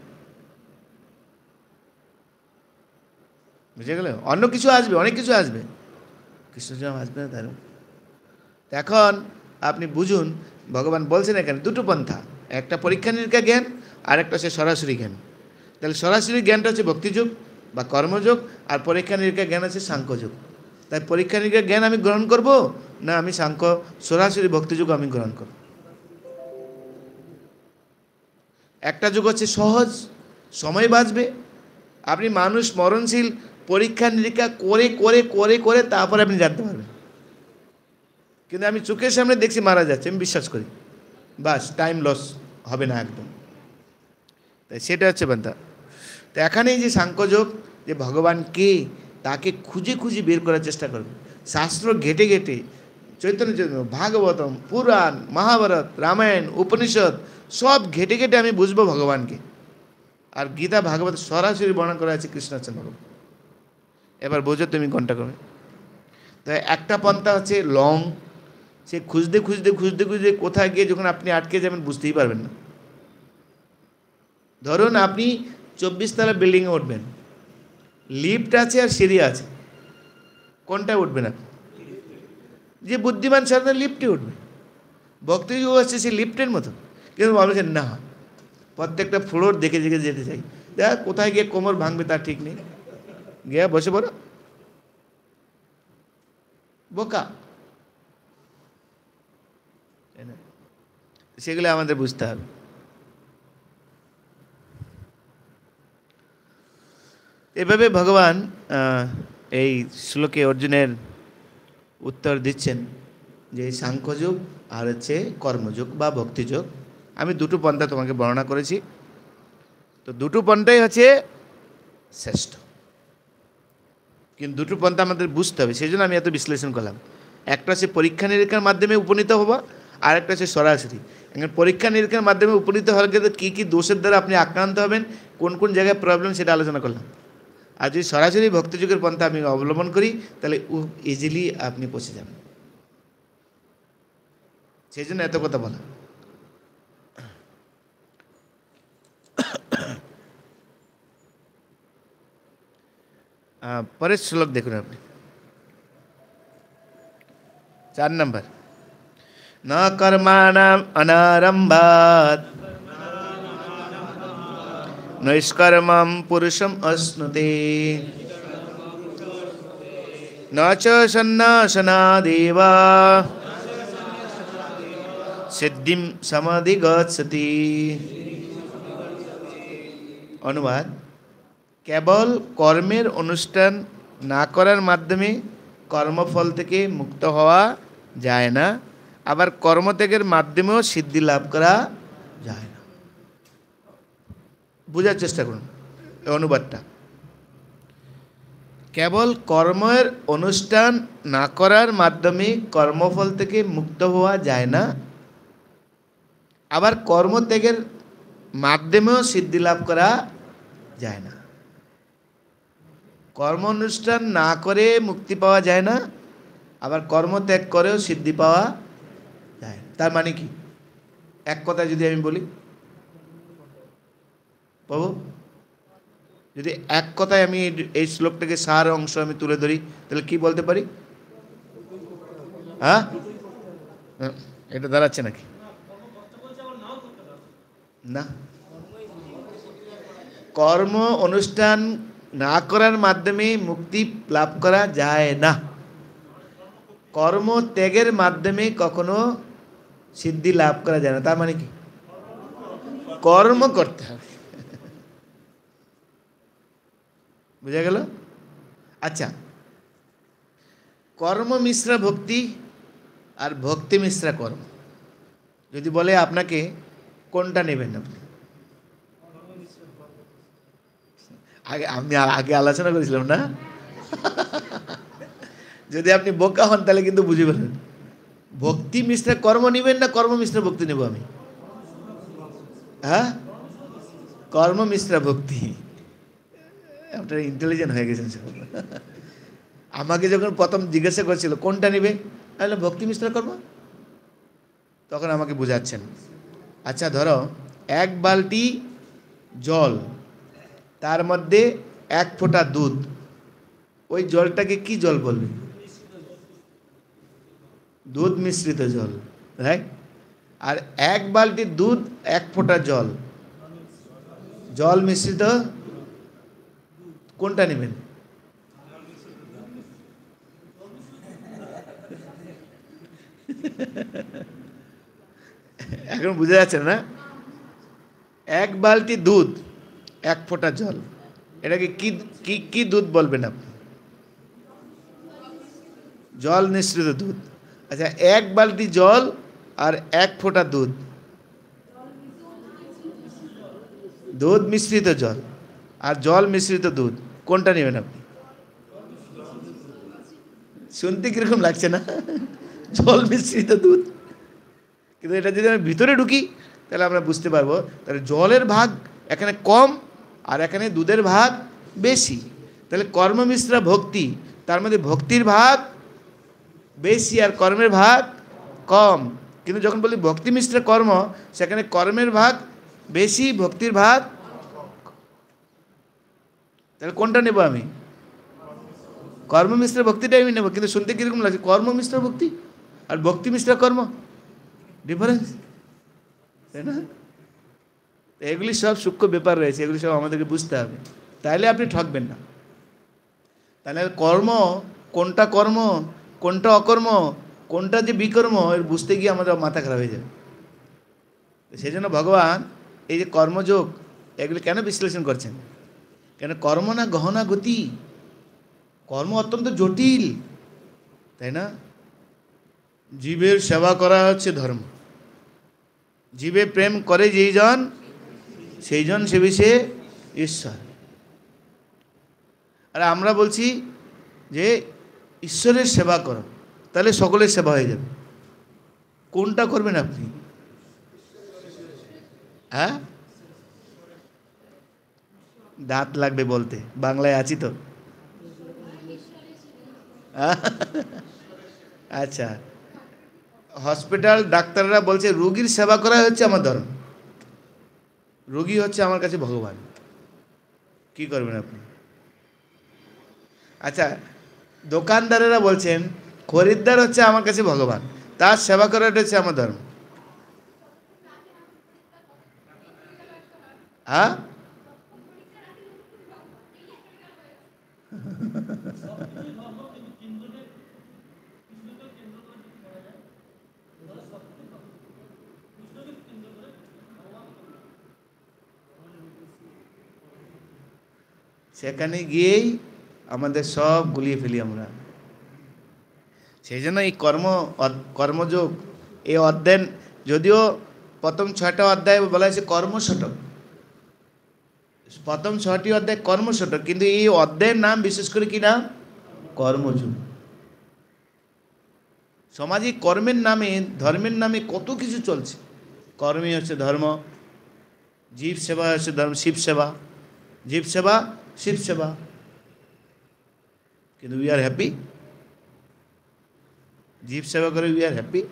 বুঝে গেল? অন্য কিছু আসবে, অনেক কিছু আসবে, কৃষ্ণ নাম আসবে না তার। এখন আপনি বুঝুন, ভগবান বলছেন এখানে দুটো পন্থা, একটা পরীক্ষা নিরীক্ষা জ্ঞান, আর একটা হচ্ছে সরাসরি জ্ঞান। তাহলে সরাসরি জ্ঞানটা হচ্ছে ভক্তিযুগ বা কর্মযোগ, আর পরীক্ষা নিরীক্ষা জ্ঞান হচ্ছে সাংখ্যযোগ। তাই পরীক্ষা নিরীক্ষা জ্ঞান আমি গ্রহণ করব না আমি সাংখ্য সরাসরি ভক্তিযুগ আমি গ্রহণ করব? একটা যুগ হচ্ছে সহজ, সময় বাঁচবে, আপনি মানুষ মরণশীল, পরীক্ষা নিরীক্ষা করে করে করে করে তারপরে আপনি জানতে পারবেন। কিন্তু আমি চোখের সামনে দেখছি মারা যাচ্ছে, আমি বিশ্বাস করি, বাস টাইম লস হবে না একদম। তাই সেটা হচ্ছে বান্ধা। তো এখানেই যে সাংখ্যযোগ, যে ভগবান কে তাকে খুঁজে খুঁজে বের করার চেষ্টা করবে। শাস্ত্র ঘেটে ঘেটে, চৈতন্য চৈতন্য, ভাগবতম, পুরাণ, মহাভারত, রামায়ণ, উপনিষদ সব ঘেটে ঘেটে আমি বুঝবো ভগবানকে। আর গীতা ভাগবত সরাসরি বর্ণনা করা আছে কৃষ্ণ হচ্ছেন ভগবান। এবার বোঝো তুমি কোনটা করবে। তাই একটা পন্থা হচ্ছে লং, সে খুঁজতে খুঁজতে খুঁজতে খুঁজতে কোথায় গিয়ে যখন আপনি আটকে যাবেন বুঝতেই পারবেন না। ধরুন আপনি 24 তলা বিল্ডিংয়ে উঠবেন, লিফট আছে আর সিঁড়ি আছে, কোনটায় উঠবেন আপনি? যে বুদ্ধিমান সাধারণ লিফটে উঠবে। ভক্তিযোগ হচ্ছে সে লিফটের মতো, কিন্তু বলছেন না প্রত্যেকটা ফ্লোর দেখে দেখে যেতে চাই, দেখ কোথায় গিয়ে কোমর ভাঙবে তার ঠিক নেই, গিয়ে বসে পড়ো, বোকা। সেগুলো আমাদের বুঝতে হবে। এভাবে ভগবান এই শ্লোকে অর্জুনের উত্তর দিচ্ছেন যে সাংখ্যযোগ আর হচ্ছে কর্মযোগ বা ভক্তিযোগ। আমি দুটো পন্থা তোমাকে বর্ণনা করেছি, তো দুটো পন্থাই হচ্ছে শ্রেষ্ঠ। কিন্তু দুটো পন্থা আমাদের বুঝতে হবে, সেই জন্য আমি এত বিশ্লেষণ করলাম। একটা হচ্ছে পরীক্ষা নিরীক্ষার মাধ্যমে উপনীত হওয়া, আর একটা হচ্ছে সরাসরি। পরীক্ষা নিরীক্ষার মাধ্যমে উপনীত হওয়ার ক্ষেত্রে কী কী দোষের দ্বারা আপনি আক্রান্ত হবেন, কোন কোন জায়গায় প্রবলেম, সেটা আলোচনা করলাম। আর যদি সরাসরি ভক্তিযুগের পন্থা আমি অবলম্বন করি, তাহলে ইজিলি আপনি পৌঁছে যাবেন। সেই জন্য এত কথা বলা। পরের শ্লোক দেখুন আপনি, 4 নম্বর। ন কর্মাণাম অনারম্ভাৎ নৈষ্কর্মম পুরুষম অশ্নুতে ন চ সন্ন্যাসনাদেব সিদ্ধিম সমাধিগচ্ছতি। অনুবাদ: কেবল কর্মের অনুষ্ঠান না করার মাধ্যমে কর্মফল থেকে মুক্ত হওয়া যায় না, আবার কর্মত্যাগের মাধ্যমেও সিদ্ধি লাভ করা যায় না। বোঝার চেষ্টা করুন এই অনুবাদটা। কেবল কর্মের অনুষ্ঠান না করার মাধ্যমে কর্মফল থেকে মুক্ত হওয়া যায় না, আবার কর্মত্যাগের মাধ্যমেও সিদ্ধি লাভ করা যায় না। কর্ম অনুষ্ঠান না করে মুক্তি পাওয়া যায় না, আবার কর্মত্যাগ করেও সিদ্ধি পাওয়া যায়। তার মানে কি? এক কথায় যদি আমি বলি, প্রভু, যদি এক কথায় আমি এই শ্লোকটাকে সার অংশ আমি তুলে ধরি, তাহলে কি বলতে পারি? হ্যাঁ, এটা দাঁড়াচ্ছে নাকি? না, কর্ম অনুষ্ঠান না করার মাধ্যমে মুক্তি লাভ করা যায় না, কর্ম ত্যাগের মাধ্যমে কখনো সিদ্ধি লাভ করা যায় না। তার মানে কি? কর্ম করতে হবে। বুঝা গেল? আচ্ছা, কর্ম মিশ্রা ভক্তি আর ভক্তি মিশ্রা কর্ম যদি বলে আপনাকে, কোনটা নেবেন আপনি? আমি আগে আলোচনা করেছিলাম না? যদি আপনি বোকা হন তাহলে কিন্তু বুঝে ফেলেন। ভক্তি মিশ্রা কর্ম নেবেন না কর্ম মিশ্রা ভক্তি নেব আমি? হ্যাঁ, কর্ম মিশ্রা ভক্তি। আপনারা ইন্টেলিজেন্ট হয়ে গেছেন সব। আমাকে যখন প্রথম জিজ্ঞাসা করছিল কোনটা নেবে, তাহলে ভক্তি মিশ্রা কর্ম, তখন আমাকে বুঝাচ্ছেন। আচ্ছা ধরো 1 বালতি জল, তার মধ্যে 1 ফোঁটা দুধ, ওই জলটাকে কি জল বলবে? দুধ মিশ্রিত জল, রাইট? আর 1 বালতি দুধ 1 ফোঁটা জল, জল মিশ্রিত, কোনটা নেবেন? এখন বুঝে যাচ্ছে না? 1 বালতি দুধ 1 ফোঁটা জল, এটাকে কি কি দুধ বলবেন আপনি? জল মিশ্রিত দুধ। আচ্ছা, 1 বালতি জল আর 1 ফোঁটা দুধ, দুধ মিশ্রিত জল আর জল মিশ্রিত দুধ, কোনটা নেবেন আপনি? শুনতে কিরকম লাগছে না? জল মিশ্রিত দুধ। কিন্তু এটা যদি আমি ভিতরে ঢুকি তাহলে আমরা বুঝতে পারবো, তাহলে জলের ভাগ এখানে কম আর এখানে দুধের ভাগ বেশি। তাহলে কর্মমিশ্রা ভক্তি, তার মধ্যে ভক্তির ভাগ বেশি আর কর্মের ভাগ কম। কিন্তু যখন বলি ভক্তি মিশ্রা কর্ম, সেখানে কর্মের ভাগ বেশি, ভক্তির ভাগ। তাহলে কোনটা নেব আমি? কর্ম মিশ্র ভক্তিটাই আমি নেব। কিন্তু শুনতে কীরকম লাগছে? কর্ম মিশ্র ভক্তি আর ভক্তি মিশ্র কর্ম, ডিফারেন্স, তাই না? এগুলি সব সূক্ষ্ম ব্যাপার রয়েছে, এগুলি সব আমাদেরকে বুঝতে হবে, তাইলে আপনি ঠকবেন না। তাহলে কর্ম কোনটা, কর্ম কোনটা অকর্ম, কোনটা যে বিকর্ম, এর বুঝতে গিয়ে আমাদের মাথা খারাপ হয়ে যাবে। সেই জন্য ভগবান এই যে কর্মযোগ, এগুলি কেন বিশ্লেষণ করছেন? কেন কর্ম না গহনা গতি, কর্ম অত্যন্ত জটিল, তাই না? জীবের সেবা করা হচ্ছে ধর্ম। জীবে প্রেম করে যেই জন, সেই জন সেবিছে ঈশ্বর। আর আমরা বলছি যে ঈশ্বরের সেবা করো, তাহলে সকলের সেবা হয়ে যাবে। কোনটা করবেন আপনি? হ্যাঁ, দাঁত লাগবে বলতে, বাংলায় আছি তো। আচ্ছা, হসপিটাল ডাক্তাররা বলছে রোগীর সেবা করা হচ্ছে আমার ধর্ম, রোগী হচ্ছে আমার কাছে ভগবান। কি করবেন আপনি? আচ্ছা, দোকানদারেরা বলছেন খরিদ্দার হচ্ছে আমার কাছে ভগবান, তার সেবা করাটা হচ্ছে আমার ধর্ম। হ্যাঁ, সেখানে গিয়েই আমাদের সব গুলিয়ে ফেলি আমরা। সেই জন্য এই কর্মযোগ এই অধ্যায়, যদিও প্রথম 6টা অধ্যায় বলা হয়েছে কর্মশতক, প্রথম 6টি অধ্যায় কর্মশতক, কিন্তু এই অধ্যায়ের নাম বিশেষ করে কি নাম? কর্মযোগ। সমাজে কর্মের নামে, ধর্মের নামে কত কিছু চলছে। কর্মই হচ্ছে ধর্ম, জীব সেবা হচ্ছে ধর্ম, শিব সেবা, জীব সেবা, শিব সেবা। কিন্তু উই আর হ্যাপি? জীব সেবা করে উই আর হ্যাপি?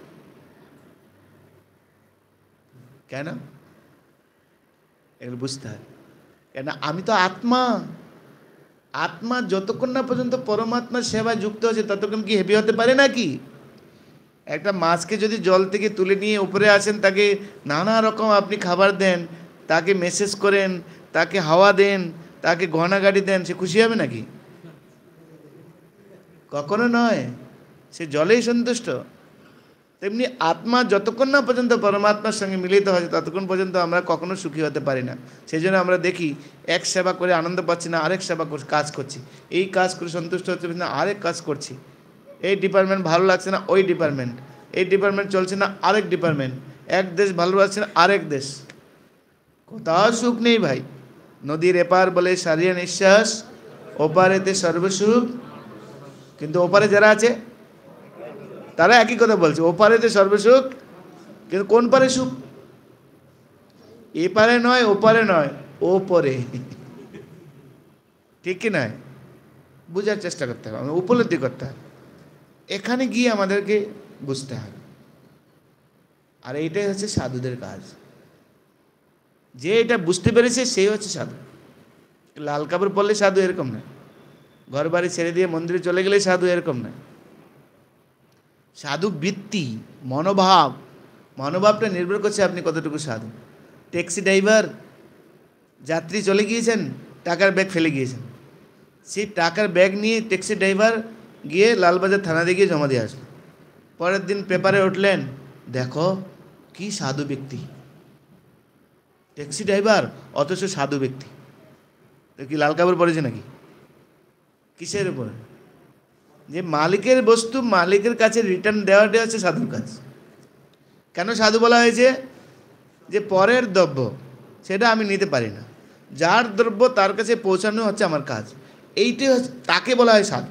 কেন? এগুলো বুঝতে হয়। কেন? আমি তো আত্মা, আত্মা যতক্ষণ না পর্যন্ত পরমাত্মার সেবায় যুক্ত হচ্ছে ততক্ষণ কি হ্যাপি হতে পারে নাকি? একটা মাছকে যদি জল থেকে তুলে নিয়ে উপরে আসেন, তাকে নানা রকম আপনি খাবার দেন, তাকে মেসেজ করেন, তাকে হাওয়া দেন, তাকে গহনাগাড়ি দেন, সে খুশি হবে নাকি? কখনো নয়, সে জলেই সন্তুষ্ট। তেমনি আত্মা যতক্ষণ না পর্যন্ত পরমাত্মার সঙ্গে মিলিত হয়েছে ততক্ষণ পর্যন্ত আমরা কখনো সুখী হতে পারি না। সেই জন্য আমরা দেখি এক সেবা করে আনন্দ পাচ্ছি না, আরেক সেবা কাজ করছি, এই কাজ করে সন্তুষ্ট হচ্ছে না, আরেক কাজ করছি, এই ডিপার্টমেন্ট ভালো লাগছে না, ওই ডিপার্টমেন্ট, এই ডিপার্টমেন্ট চলছে না, আরেক ডিপার্টমেন্ট, এক দেশ ভালো লাগছে না, আরেক দেশ, কোথাও সুখ নেই ভাই। নদীর এপার বলে সারিয়া নিঃশ্বাস, ওপারেতে সর্বসুখ। কিন্তু ওপারে যারা আছে তারা একই কথা বলছে, ওপারেতে সর্বসুখ, কিন্তু কোন পারে সুখ? এপারে নয়, ওপারে নয়, ওপরে। ঠিক কি নয়? বুঝার চেষ্টা করতে হবে, উপলব্ধি করতে হবে, এখানে গিয়ে আমাদেরকে বুঝতে হবে। আর এইটাই হচ্ছে সাধুদের কাজ। যে এটা বুঝতে পেরেছে সেই হচ্ছে সাধু। লাল কাপড় পরলে সাধু এরকম নয়, ঘর বাড়ি ছেড়ে দিয়ে মন্দিরে চলে গেলে সাধু এরকম নয়। সাধু বৃত্তি, মনোভাব, মনোভাবটা নির্ভর করছে আপনি কতটুকু সাধু। ট্যাক্সি ড্রাইভার, যাত্রী চলে গিয়েছেন, টাকার ব্যাগ ফেলে গিয়েছেন, সেই টাকার ব্যাগ নিয়ে ট্যাক্সি ড্রাইভার গিয়ে লালবাজার থানাতে গিয়ে জমা দিয়ে আসলো। পরের দিন পেপারে উঠলেন, দেখো কি সাধু ব্যক্তি, ট্যাক্সি ড্রাইভার অথচ সাধু ব্যক্তি। তো কি লাল কাপড় পরেছে নাকি? কিসের উপরে? যে মালিকের বস্তু মালিকের কাছে রিটার্ন দেওয়াটা হচ্ছে সাধুর কাজ। কেন সাধু বলা হয়েছে? যে পরের দ্রব্য সেটা আমি নিতে পারি না, যার দ্রব্য তার কাছে পৌঁছানো হচ্ছে আমার কাজ, এইটাই হচ্ছে, তাকে বলা হয় সাধু।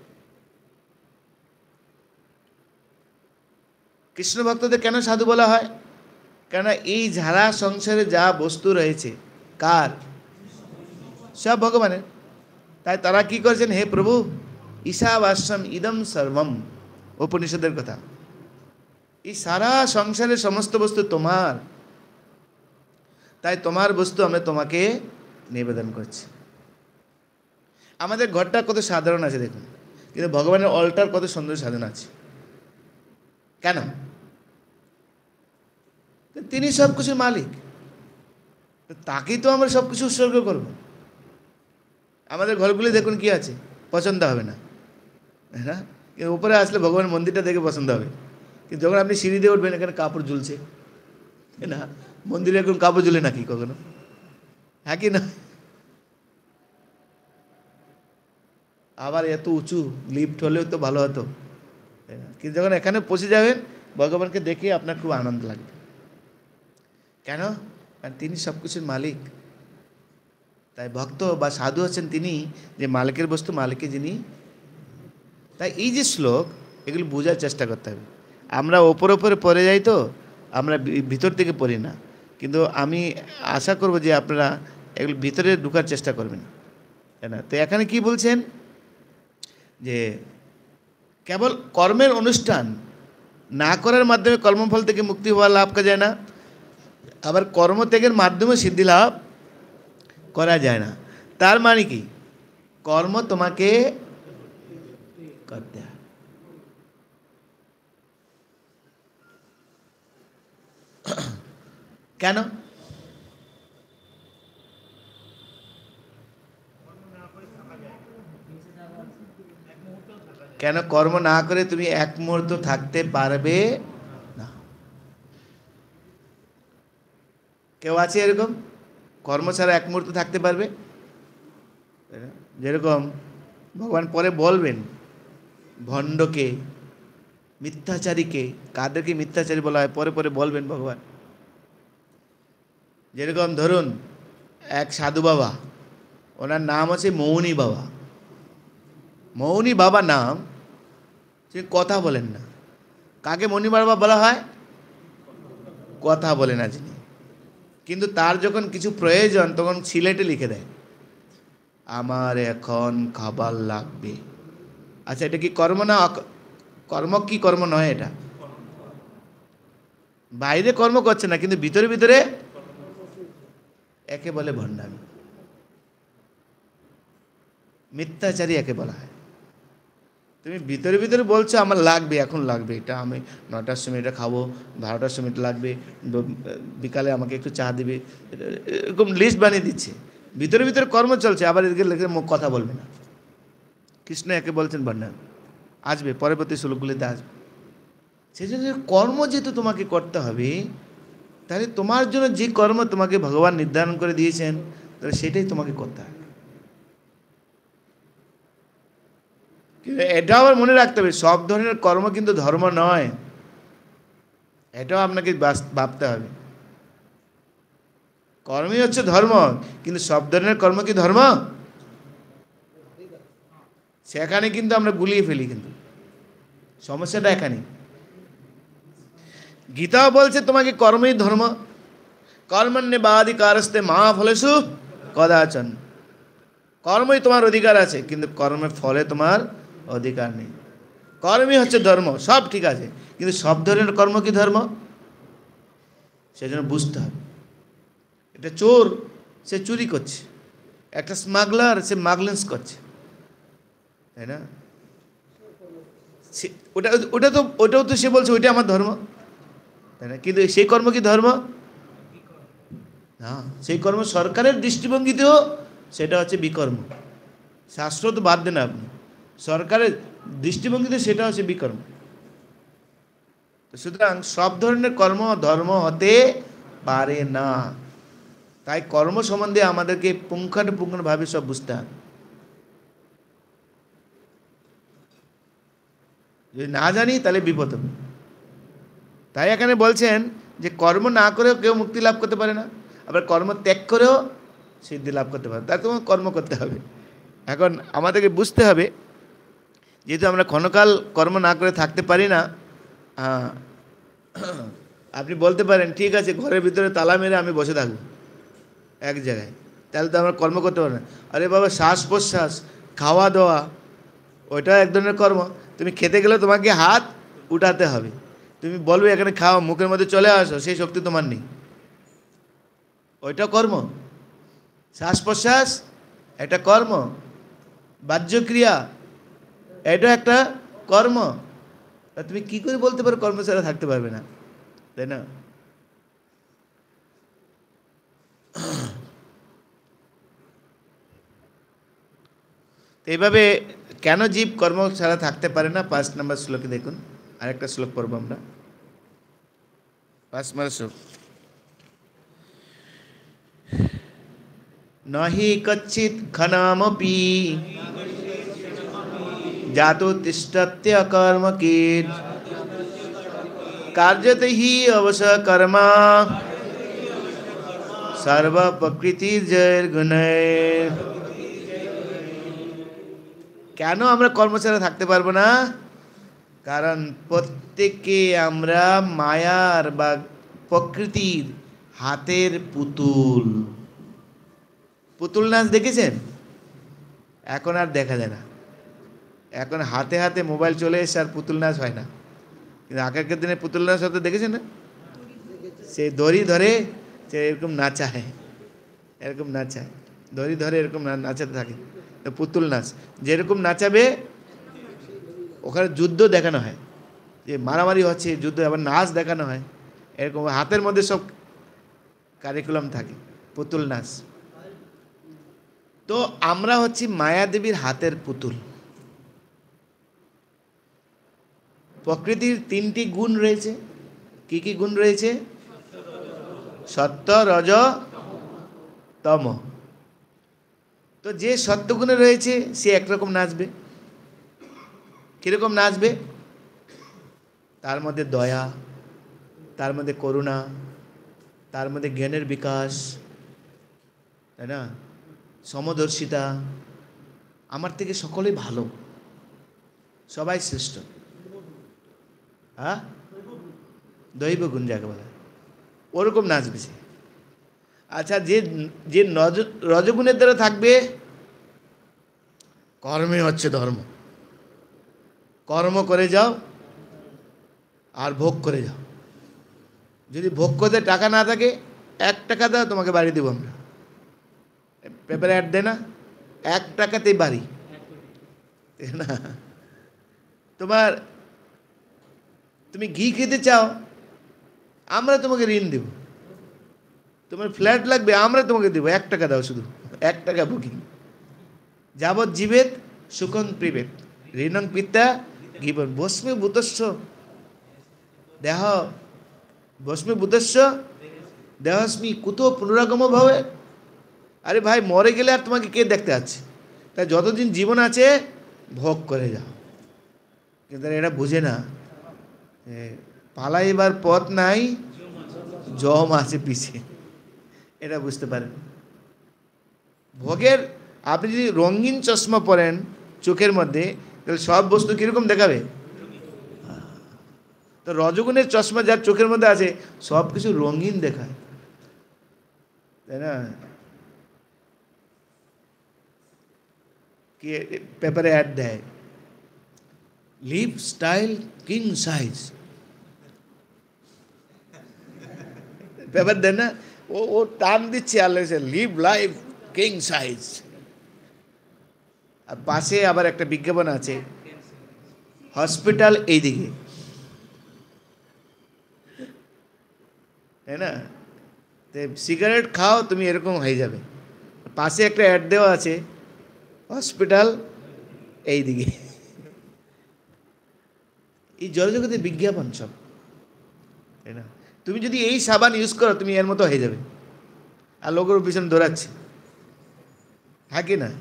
কৃষ্ণ ভক্তদের কেন সাধু বলা হয়? কেন এই যারা সংসারে যা বস্তু রয়েছে কার? সব ভগবানের। তাই তারা কি করছেন, হে প্রভু ঈশাবাস্যম ইদম সর্বম, উপনিষদের কথা, এই সারা সংসারের সমস্ত বস্তু তোমার, তাই তোমার বস্তু আমরা তোমাকে নিবেদন করছি। আমাদের ঘরটা কত সাধারণ আছে দেখুন, কিন্তু ভগবানের অল্টার কত সুন্দর সাজানো আছে। কেন? তিনি সব কিছুর মালিক, তাকেই তো আমরা সব কিছু উৎসর্গ করব। আমাদের ঘরগুলি দেখুন কি আছে, পছন্দ হবে না, হ্যাঁ, কিন্তু উপরে আসলে ভগবানের মন্দিরটা দেখে পছন্দ হবে। কিন্তু যখন আপনি সিঁড়ি দিয়ে উঠবেন, এখানে কাপড় ঝুলছে না, মন্দিরে এখন কাপড় ঝুলে নাকি কখনো? হ্যাঁ কি না? আবার এত উঁচু লিফট হলেও তো ভালো হতো, কিন্তু যখন এখানে পৌঁছে যাবেন ভগবানকে দেখে আপনার খুব আনন্দ লাগবে। কেন? কারণ তিনি সব কিছুর মালিক। তাই ভক্ত বা সাধু হচ্ছেন তিনি, যে মালিকের বস্তু মালিককে যিনি তাই এই যে শ্লোক, এগুলো বোঝার চেষ্টা করতে হবে। আমরা ওপরে ওপরে পড়ে যাই, তো আমরা ভিতর থেকে পড়ি না। কিন্তু আমি আশা করব যে আপনারা এগুলো ভিতরে ঢোকার চেষ্টা করবেন, তাই না? তো এখানে কি বলছেন যে কেবল কর্মের অনুষ্ঠান না করার মাধ্যমে কর্মফল থেকে মুক্তি হওয়া লাভ করা যায় না, আবার কর্মত্যাগের মাধ্যমে সিদ্ধি লাভ করা যায় না। তার মানে কি, কর্ম তোমাকে করতে হয়। কেন? কেন কর্ম না করে তুমি এক মুহূর্ত থাকতে পারবে না? কেউ আছে এরকম কর্ম ছাড়া এক মুহূর্ত থাকতে পারবে? যেরকম ভগবান পরে বলবেন ভণ্ডকে, মিথ্যাচারীকে, কাদেরকে মিথ্যাচারী বলা হয় পরে পরে বলবেন ভগবান। যেরকম ধরুন এক সাধু বাবা, ওনার নাম আছে মৌনী বাবা। মৌনী বাবা নাম, সে কথা বলেন না। কাকে মৌনী বাবা বলা হয়? কথা বলে না যিনি। কিন্তু তার যখন কিছু প্রয়োজন তখন সিলেটে লিখে দেয়, আমার এখন খাবার লাগবে। আচ্ছা, এটা কি কর্ম না? কর্ম কি কর্ম নয়? এটা বাইরে কর্ম করছে না, কিন্তু ভিতরে ভিতরে একে বলে ভণ্ডামি, মিথ্যাচারী একে বলা হয়। তুমি ভিতরে ভিতরে বলছো আমার লাগবে, এখন লাগবে, এটা আমি 9টার সময় এটা খাবো, 12টার সময় এটা লাগবে, বিকালে আমাকে একটু চা দিবে, এরকম লিস্ট বানিয়ে দিচ্ছে। ভিতরে ভিতরে কর্ম চলছে, আবার এদিকে লেগে মুখ কথা বলবে না। কৃষ্ণ একে বলছেন ভণ্ডামি। আসবে পরবর্তী শ্লোকগুলিতে আসবে। সেই জন্য কর্ম যেহেতু তোমাকে করতে হবে, তাহলে তোমার জন্য যে কর্ম তোমাকে ভগবান নির্ধারণ করে দিয়েছেন, তাহলে সেটাই তোমাকে করতে হবে। কিন্তু এটাও আবার মনে রাখতে হবে, সব ধরনের কর্ম কিন্তু ধর্ম নয়, এটাও আপনাকে ভাবতে হবে। কর্মই হচ্ছে ধর্ম, কিন্তু সব ধরনের কর্ম কি ধর্ম? সেখানে কিন্তু আমরা গুলিয়ে ফেলি, কিন্তু সমস্যাটা এখানে। গীতাও বলছে তোমাকে কর্মই ধর্ম, কর্মণ্যেবাধিকারস্তে মা ফলেষু কদাচন। কর্মই তোমার অধিকার আছে, কিন্তু কর্মের ফলে তোমার অধিকার নেই। কর্মই হচ্ছে ধর্ম, সব ঠিক আছে, কিন্তু সব ধরনের কর্ম কি ধর্ম? সেজন্য বুঝতে হবে। এটা চোর, সে চুরি করছে, একটা স্মাগলার, সে মাগলেন্স করছে, তাই না? ওটাও তো সে বলছে ওইটা আমার ধর্ম, তাই না? কিন্তু সেই কর্ম কি ধর্ম? না, সেই কর্ম সরকারের দৃষ্টিভঙ্গিতেও সেটা হচ্ছে বিকর্ম। শাস্ত্র তো বাদ দেন আপনি, সরকারের দৃষ্টিভঙ্গিতে সেটা হচ্ছে বিকর্ম। সুতরাং সব ধরনের কর্ম ধর্ম হতে পারে না। তাই কর্ম সম্বন্ধে আমাদেরকে পুঙ্খানুপুঙ্খভাবে সব বুঝতে হবে। যদি না জানি তাহলে বিপদ হবে। তাই এখানে বলছেন যে কর্ম না করেও কেউ মুক্তি লাভ করতে পারে না, আবার কর্ম ত্যাগ করেও সিদ্ধি লাভ করতে পারে। তার তোমার কর্ম করতে হবে। এখন আমাদেরকে বুঝতে হবে, যেহেতু আমরা ক্ষণকাল কর্ম না করে থাকতে পারি না। আপনি বলতে পারেন ঠিক আছে, ঘরের ভিতরে তালা মেরে আমি বসে থাকবো এক জায়গায়, তাহলে তো আমরা কর্ম করতে পারি না। আরে বাবা, শ্বাস প্রশ্বাস, খাওয়া দাওয়া, ওইটা এক ধরনের কর্ম। তুমি খেতে গেলে তোমাকে হাত উঠাতে হবে, তুমি বলবে এখানে খাও, মুখের মধ্যে চলে আসো, সেই শক্তি তোমার নেই, ওইটা কর্ম। শ্বাস প্রশ্বাস একটা কর্ম, বাহ্যক্রিয়া এটা একটা কর্ম। তুমি কি করে বলতে পারো কর্ম ছাড়া থাকতে পারবে না, তাই না? এইভাবে কেন জীব কর্ম ছাড়া থাকতে পারে না? 5 নম্বর শ্লোকে দেখুন, আরেকটা শ্লোক পড়ব আমরা। 5 নম্বর শ্লোক, নহি কচ্চিৎ ক্ষণমপি জাতো তিষ্ঠত্য কর্মকিৎ কার্যতে হি অবশ্য কর্মা সর্ব প্রকৃতি জৈর্গুণৈঃ। কেন আমরা কর্ম ছাড়া থাকতে পারবো না? কারণ প্রত্যেকে আমরা মায়ার বা প্রকৃতির হাতের পুতুল। পুতুল নাচ দেখেছেন? এখন আর দেখা যায় না। এখন হাতে হাতে মোবাইল চলে এসে আর পুতুল নাচ হয় না। কিন্তু আগেকার দিনে পুতুল নাচ হতে দেখেছেন না? সে দড়ি ধরে সে এরকম নাচায়, এরকম নাচায়, দড়ি ধরে এরকম নাচাতে থাকে। পুতুল নাচ যেরকম নাচাবে, ওখানে যুদ্ধ দেখানো হয়, যে মারামারি হচ্ছে, যুদ্ধ, আবার নাচ দেখানো হয়, এরকম হাতের মধ্যে সব কারিকুলাম থাকে, পুতুল নাচ। তো আমরা হচ্ছি মায়াদেবীর হাতের পুতুল। প্রকৃতির তিনটি গুণ রয়েছে। কি কি গুণ রয়েছে? সত্য, রজ, তম। তো যে সত্যগুণে রয়েছে সে একরকম নাচবে। কীরকম নাচবে? তার মধ্যে দয়া, তার মধ্যে করুণা, তার মধ্যে জ্ঞানের বিকাশ, তাই না, সমদর্শিতা, আমার থেকে সকলেই ভালো, সবাই শ্রেষ্ঠ। হ্যাঁ, দৈব গুণ যাকে বলে, ওরকম নাচবে সে। আচ্ছা, যে যে রজগুণের দ্বারা থাকবে, কর্মে হচ্ছে ধর্ম, কর্ম করে যাও আর ভোগ করে যাও। যদি ভোগ করতে টাকা না থাকে, 1 টাকা দাও, তোমাকে বাড়ি দেবো আমরা। পেপারে অ্যাড দেয় না, 1 টাকাতেই বাড়ি, না? তুমি ঘি খেতে চাও, আমরা তোমাকে ঋণ দেব। তোমার ফ্ল্যাট লাগবে, আমরা তোমাকে দেবো, 1 টাকা দাও, শুধু 1 টাকা বুকিং। যাবৎ জীবেত সুখং পিবেত, ঋণং পিতা গিবন ভস্মে ভূতস্য দেহ, ভস্মে ভূতস্য দেহস্মি কুতো পুনরাগম ভাবে। আরে ভাই, মরে গেলে আর তোমাকে কে দেখতে আছে? তাই যতদিন জীবন আছে ভোগ করে যাও। কিন্তু এরা বুঝে না, পালাইবার পথ নাই, জম আছে পিছে। এটা বুঝতে পারেন। ভোগের, আপনি যদি রঙিন চশমা পরেন চোখের মধ্যে, তাহলে সব বস্তু কীরকম দেখাবে? তো রজগুণের চশমা যার চোখের মধ্যে আছে, সব কিছু রঙিন দেখায়, তাই না? কি পেপারে অ্যাড দেয়, live style king size, paper দেয় না? ও টান দিচ্ছে, আল্লাহ লিভ লাইফ কিং সাইজ। আর পাশে আবার একটা বিজ্ঞাপন আছে, হসপিটাল এইদিকে, তাই না? সিগারেট খাও, তুমি এরকম হয়ে যাবে। পাশে একটা অ্যাড দেওয়া আছে, হসপিটাল এইদিকে। এই জড়জগতের বিজ্ঞাপন সব, তাই না? তুমি যদি এই সাবান ইউজ করো, তুমি এর মতো হয়ে যাবে, আর লোকের পিছনে দৌড়াচ্ছে, থাকে না?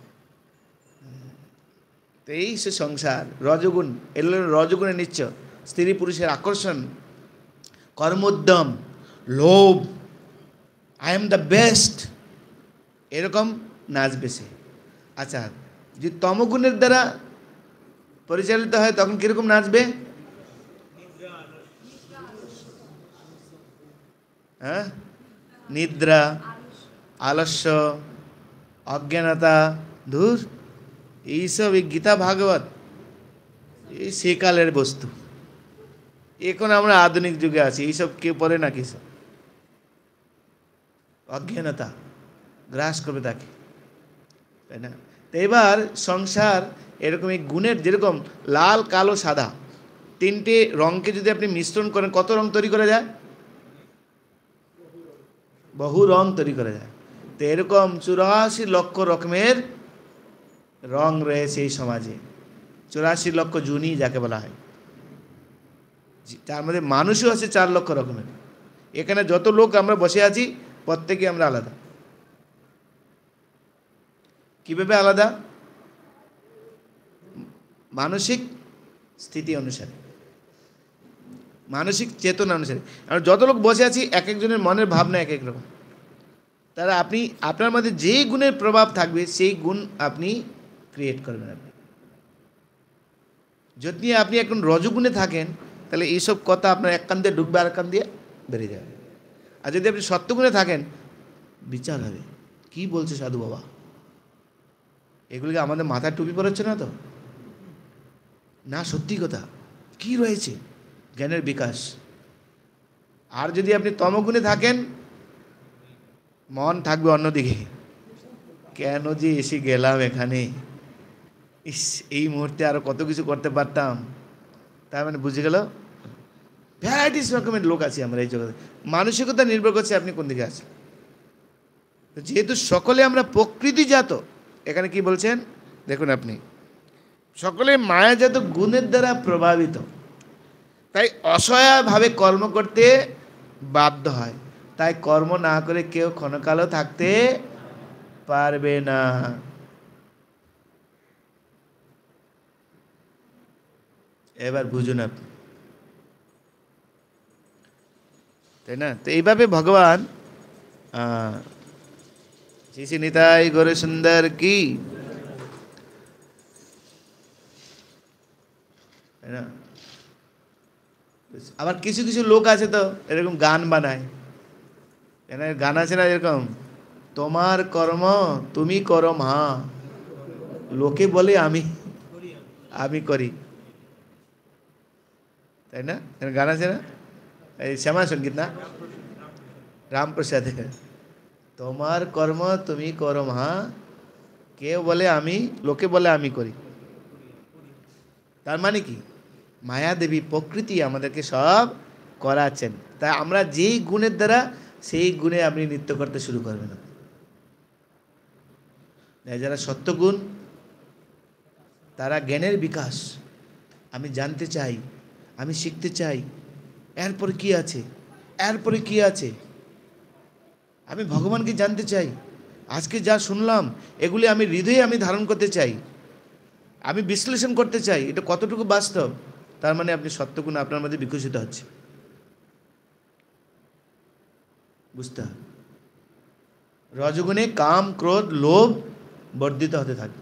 তো এই সে সংসার, রজগুণ, এগুলো রজগুণে নিচ্ছ, স্ত্রী পুরুষের আকর্ষণ, কর্মোদ্যম, লোভ, আই এম দ্য বেস্ট, এরকম নাচবে সে। আচ্ছা, যদি তমগুণের দ্বারা পরিচালিত হয়, তখন কীরকম নাচবে? হ্যাঁ, নিদ্রা, আলস্য, অজ্ঞানতা, ধূর, এইসব এই গীতা ভাগবত এই সেকালের বস্তু। এখন আমরা আধুনিক যুগে আছি, এইসব কেউ পড়ে না। কিসব অজ্ঞানতা গ্রাস করবে তাকে, তাই না? তো এবার সংসার এরকম এই গুণের, যেরকম লাল, কালো, সাদা, 3টে রঙকে যদি আপনি মিশ্রণ করেন, কত রং তৈরি করা যায়? বহু রং তৈরি করা যায়। তো এরকম 84 লক্ষ রকমের রং রয়েছে এই সমাজে, 84 লক্ষ জুনি যাকে বলা হয়। তার মধ্যে মানুষও আছে 4 লক্ষ রকমের। এখানে যত লোক আমরা বসে আছি, প্রত্যেকে আমরা আলাদা। কিভাবে আলাদা? মানসিক স্থিতি অনুসারে, মানসিক চেতনা অনুসারে। আমরা যত লোক বসে আছি, এক একজনের মনের ভাবনা এক এক রকম। তারা আপনার মধ্যে যে গুণের প্রভাব থাকবে, সেই গুণ আপনি ক্রিয়েট করবেন। আপনি যদি আপনি এখন রজগুণে থাকেন তাহলে এইসব কথা আপনার এক কান দিয়ে ঢুকবে আর এক কান দিয়ে বেরিয়ে যাবে। আর যদি আপনি সত্যগুণে থাকেন বিচার হবে, কি বলছে সাধু বাবা, এগুলিকে আমাদের মাথায় টুপি পড়াচ্ছে না তো, না সত্যি কথা কি রয়েছে জ্ঞানের বিকাশ। আর যদি আপনি তমগুণে থাকেন মন থাকবে অন্যদিকে, কেন যে এসে গেলাম এখানে, ইস এই মুহূর্তে আরো কত কিছু করতে পারতাম। তার মানে বুঝে গেল ভ্যারাইটিস রকমের লোক আছে আমরা এই জগতে। মানসিকতা নির্ভর করছে আপনি কোন দিকে আছেন। যেহেতু সকলে আমরা প্রকৃতিজাত, এখানে কি বলছেন দেখুন আপনি, সকলে মায়াজাত গুণের দ্বারা প্রভাবিত, তাই অসহায়ভাবে কর্ম করতে বাধ্য হয়। তাই কর্ম না করে কেউ ক্ষণকালও থাকতে পারবে না। এবার বুঝুন আপনি, তাই না? তো এইভাবে ভগবান শ্রী নিতাই গৌর সুন্দর কি, তাই না? আবার কিছু কিছু লোক আছে তো এরকম গান বানায়, গান আছে না এরকম, তোমার কর্ম তুমি করো মা, লোকে বলে আমি আমি করি, তাই না? গান আছে না, এই শ্যামা সঙ্গীত না, রামপ্রসাদ, তোমার কর্ম তুমি করো মা, কেউ বলে আমি, লোকে বলে আমি করি। তার মানে কি মায়াদেবী প্রকৃতি আমাদেরকে সব করাচ্ছেন, তাই আমরা যেই গুণের দ্বারা সেই গুণে আপনি নৃত্য করতে শুরু করবেন। যারা সত্যগুণ তারা জ্ঞানের বিকাশ, আমি জানতে চাই, আমি শিখতে চাই, এরপরে কি আছে, এরপরে কি আছে, আমি ভগবানকে জানতে চাই, আজকে যা শুনলাম এগুলি আমি হৃদয়ে আমি ধারণ করতে চাই, আমি বিশ্লেষণ করতে চাই এটা কতটুকু বাস্তব। তার মানে আপনি সত্যগুণ আপনার মধ্যে বিকশিত হচ্ছে, বুঝতে হবে। রজগুণে কাম ক্রোধ লোভ বর্ধিত হতে থাকে।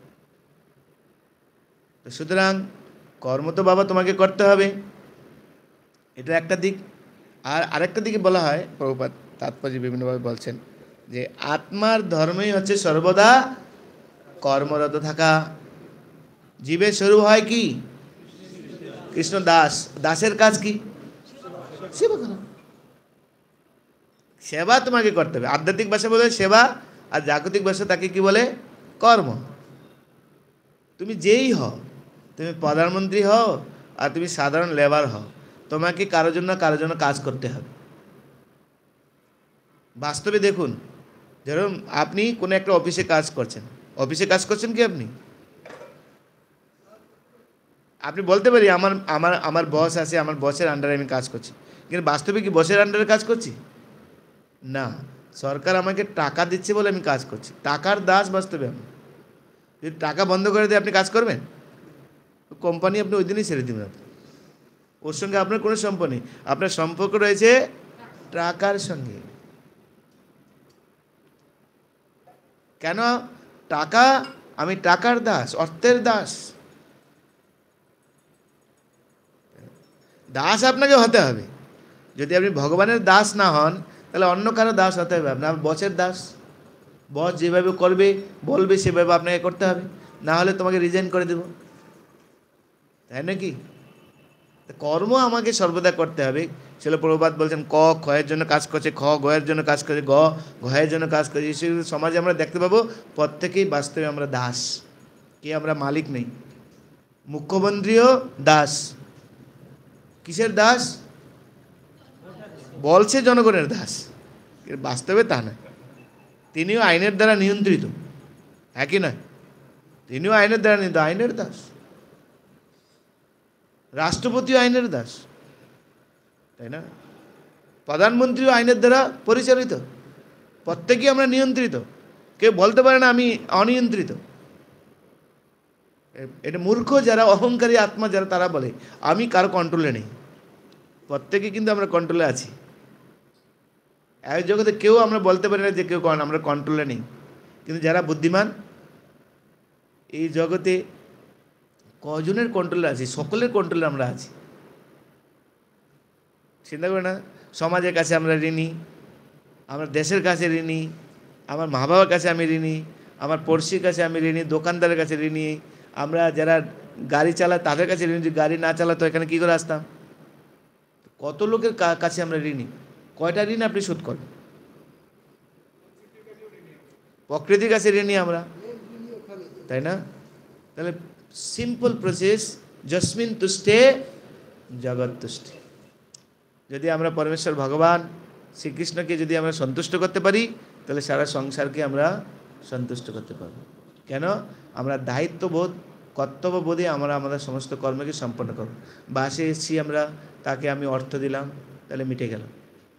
সুতরাং কর্ম তো বাবা তোমাকে করতে হবে, এটা একটা দিক। আর আরেকটা দিকে বলা হয়, প্রভুপাদ তাৎপর্য বিভিন্নভাবে বলছেন যে আত্মার ধর্মই হচ্ছে সর্বদা কর্মরত থাকা। জীবের স্বরূপ হয় কি কৃষ্ণ দাস, দাসের কাজ কি সেবা করা, সেবা তোমাকে করতে হবে। আধ্যাত্মিক ভাষা বলে সেবা, আর জাগতিক ভাষা তাকে কি বলে কর্ম। তুমি যেই হও, তুমি প্রধানমন্ত্রী হও আর তুমি সাধারণ লেবার হও, তোমাকে কারোর জন্য কাজ করতে হবে। বাস্তবে দেখুন, যেরকম আপনি কোনো একটা অফিসে কাজ করছেন, অফিসে কাজ করছেন কি আপনি বলতে পারি আমার আমার আমার বস আছে, আমার বসের আন্ডারে আমি কাজ করছি, কিন্তু বাস্তবে কি বসের আন্ডারে কাজ করছি না, সরকার আমাকে টাকা দিচ্ছে বলে আমি কাজ করছি, টাকার দাস বাস্তবে আমি। যদি টাকা বন্ধ করে দিয়ে আপনি কাজ করবেন, কোম্পানি আপনি ওই দিনই ছেড়ে দেবেন, আপনি ওর সঙ্গে আপনার কোনো সম্পর্ক নেই, আপনার সম্পর্ক রয়েছে টাকার সঙ্গে। কেন? টাকা, আমি টাকার দাস, অর্থের দাস। দাস আপনাকে হতে হবে। যদি আপনি ভগবানের দাস না হন তাহলে অন্য কারো দাস হতে হবে। আপনার বসের দাস, বস যেভাবে করবে বলবে সেভাবে আপনাকে করতে হবে, না হলে তোমাকে রিজাইন করে দেব, তাই নাকি? কর্ম আমাকে সর্বদা করতে হবে। ছিল প্রভুপাদ বলছেন ক খয়ের জন্য কাজ করছে, খ গয়ের জন্য কাজ করছে, গ ঘয়ের জন্য কাজ করছে। সমাজে আমরা দেখতে পাবো প্রত্যেকেই বাস্তবে আমরা দাস, কে আমরা মালিক নেই। মুখ্যমন্ত্রীও দাস, কিসের দাস? বলছে জনগণের দাস, বাস্তবে তা নয়। তিনিও আইনের দ্বারা নিয়ন্ত্রিত, হ্যাঁ কি নয়? তিনিও আইনের দ্বারা নিয়ন্ত্রিত, আইনের দাস। রাষ্ট্রপতিও আইনের দাস, তাই না? প্রধানমন্ত্রীও আইনের দ্বারা পরিচালিত। প্রত্যেকেই আমরা নিয়ন্ত্রিত, কেউ বলতে পারে না আমি অনিয়ন্ত্রিত। এটা মূর্খ যারা, অহংকারী আত্মা যারা, তারা বলে আমি কারো কন্ট্রোলে নেই। প্রত্যেকে কিন্তু আমরা কন্ট্রোলে আছি। এক জগতে কেউ আমরা বলতে পারি না যে কেউ আমরা কন্ট্রোলে নেই। কিন্তু যারা বুদ্ধিমান, এই জগতে কজনের কন্ট্রোলে আছি? সকলের কন্ট্রোলে আমরা আছি। চিন্তা করে না, সমাজের কাছে আমরা ঋণী, আমার দেশের কাছে ঋণী, আমার মা বাবার কাছে আমি ঋণী, আমার পড়শির কাছে আমি ঋণী, দোকানদারের কাছে ঋণী, আমরা যারা গাড়ি চালায় তাদের কাছে ঋণী। গাড়ি না চালাতো এখানে কী করে আসতাম? কত লোকের কাছে আমরা ঋণী। কয়টা ঋণ আপনি শোধ করেন? প্রকৃতির কাছে ঋণী আমরা, তাই না? তাহলে সিম্পল প্রসেস, যস্মিন তুষ্টে জগৎ তুষ্টে। যদি আমরা পরমেশ্বর ভগবান শ্রীকৃষ্ণকে যদি আমরা সন্তুষ্ট করতে পারি, তাহলে সারা সংসারকে আমরা সন্তুষ্ট করতে পারব। কেন? আমরা দায়িত্ববোধ, কর্তব্যবোধে আমরা আমাদের সমস্ত কর্মকে সম্পন্ন করব। বাসে এসেছি আমরা, তাকে আমি অর্থ দিলাম, তাহলে মিটে গেল।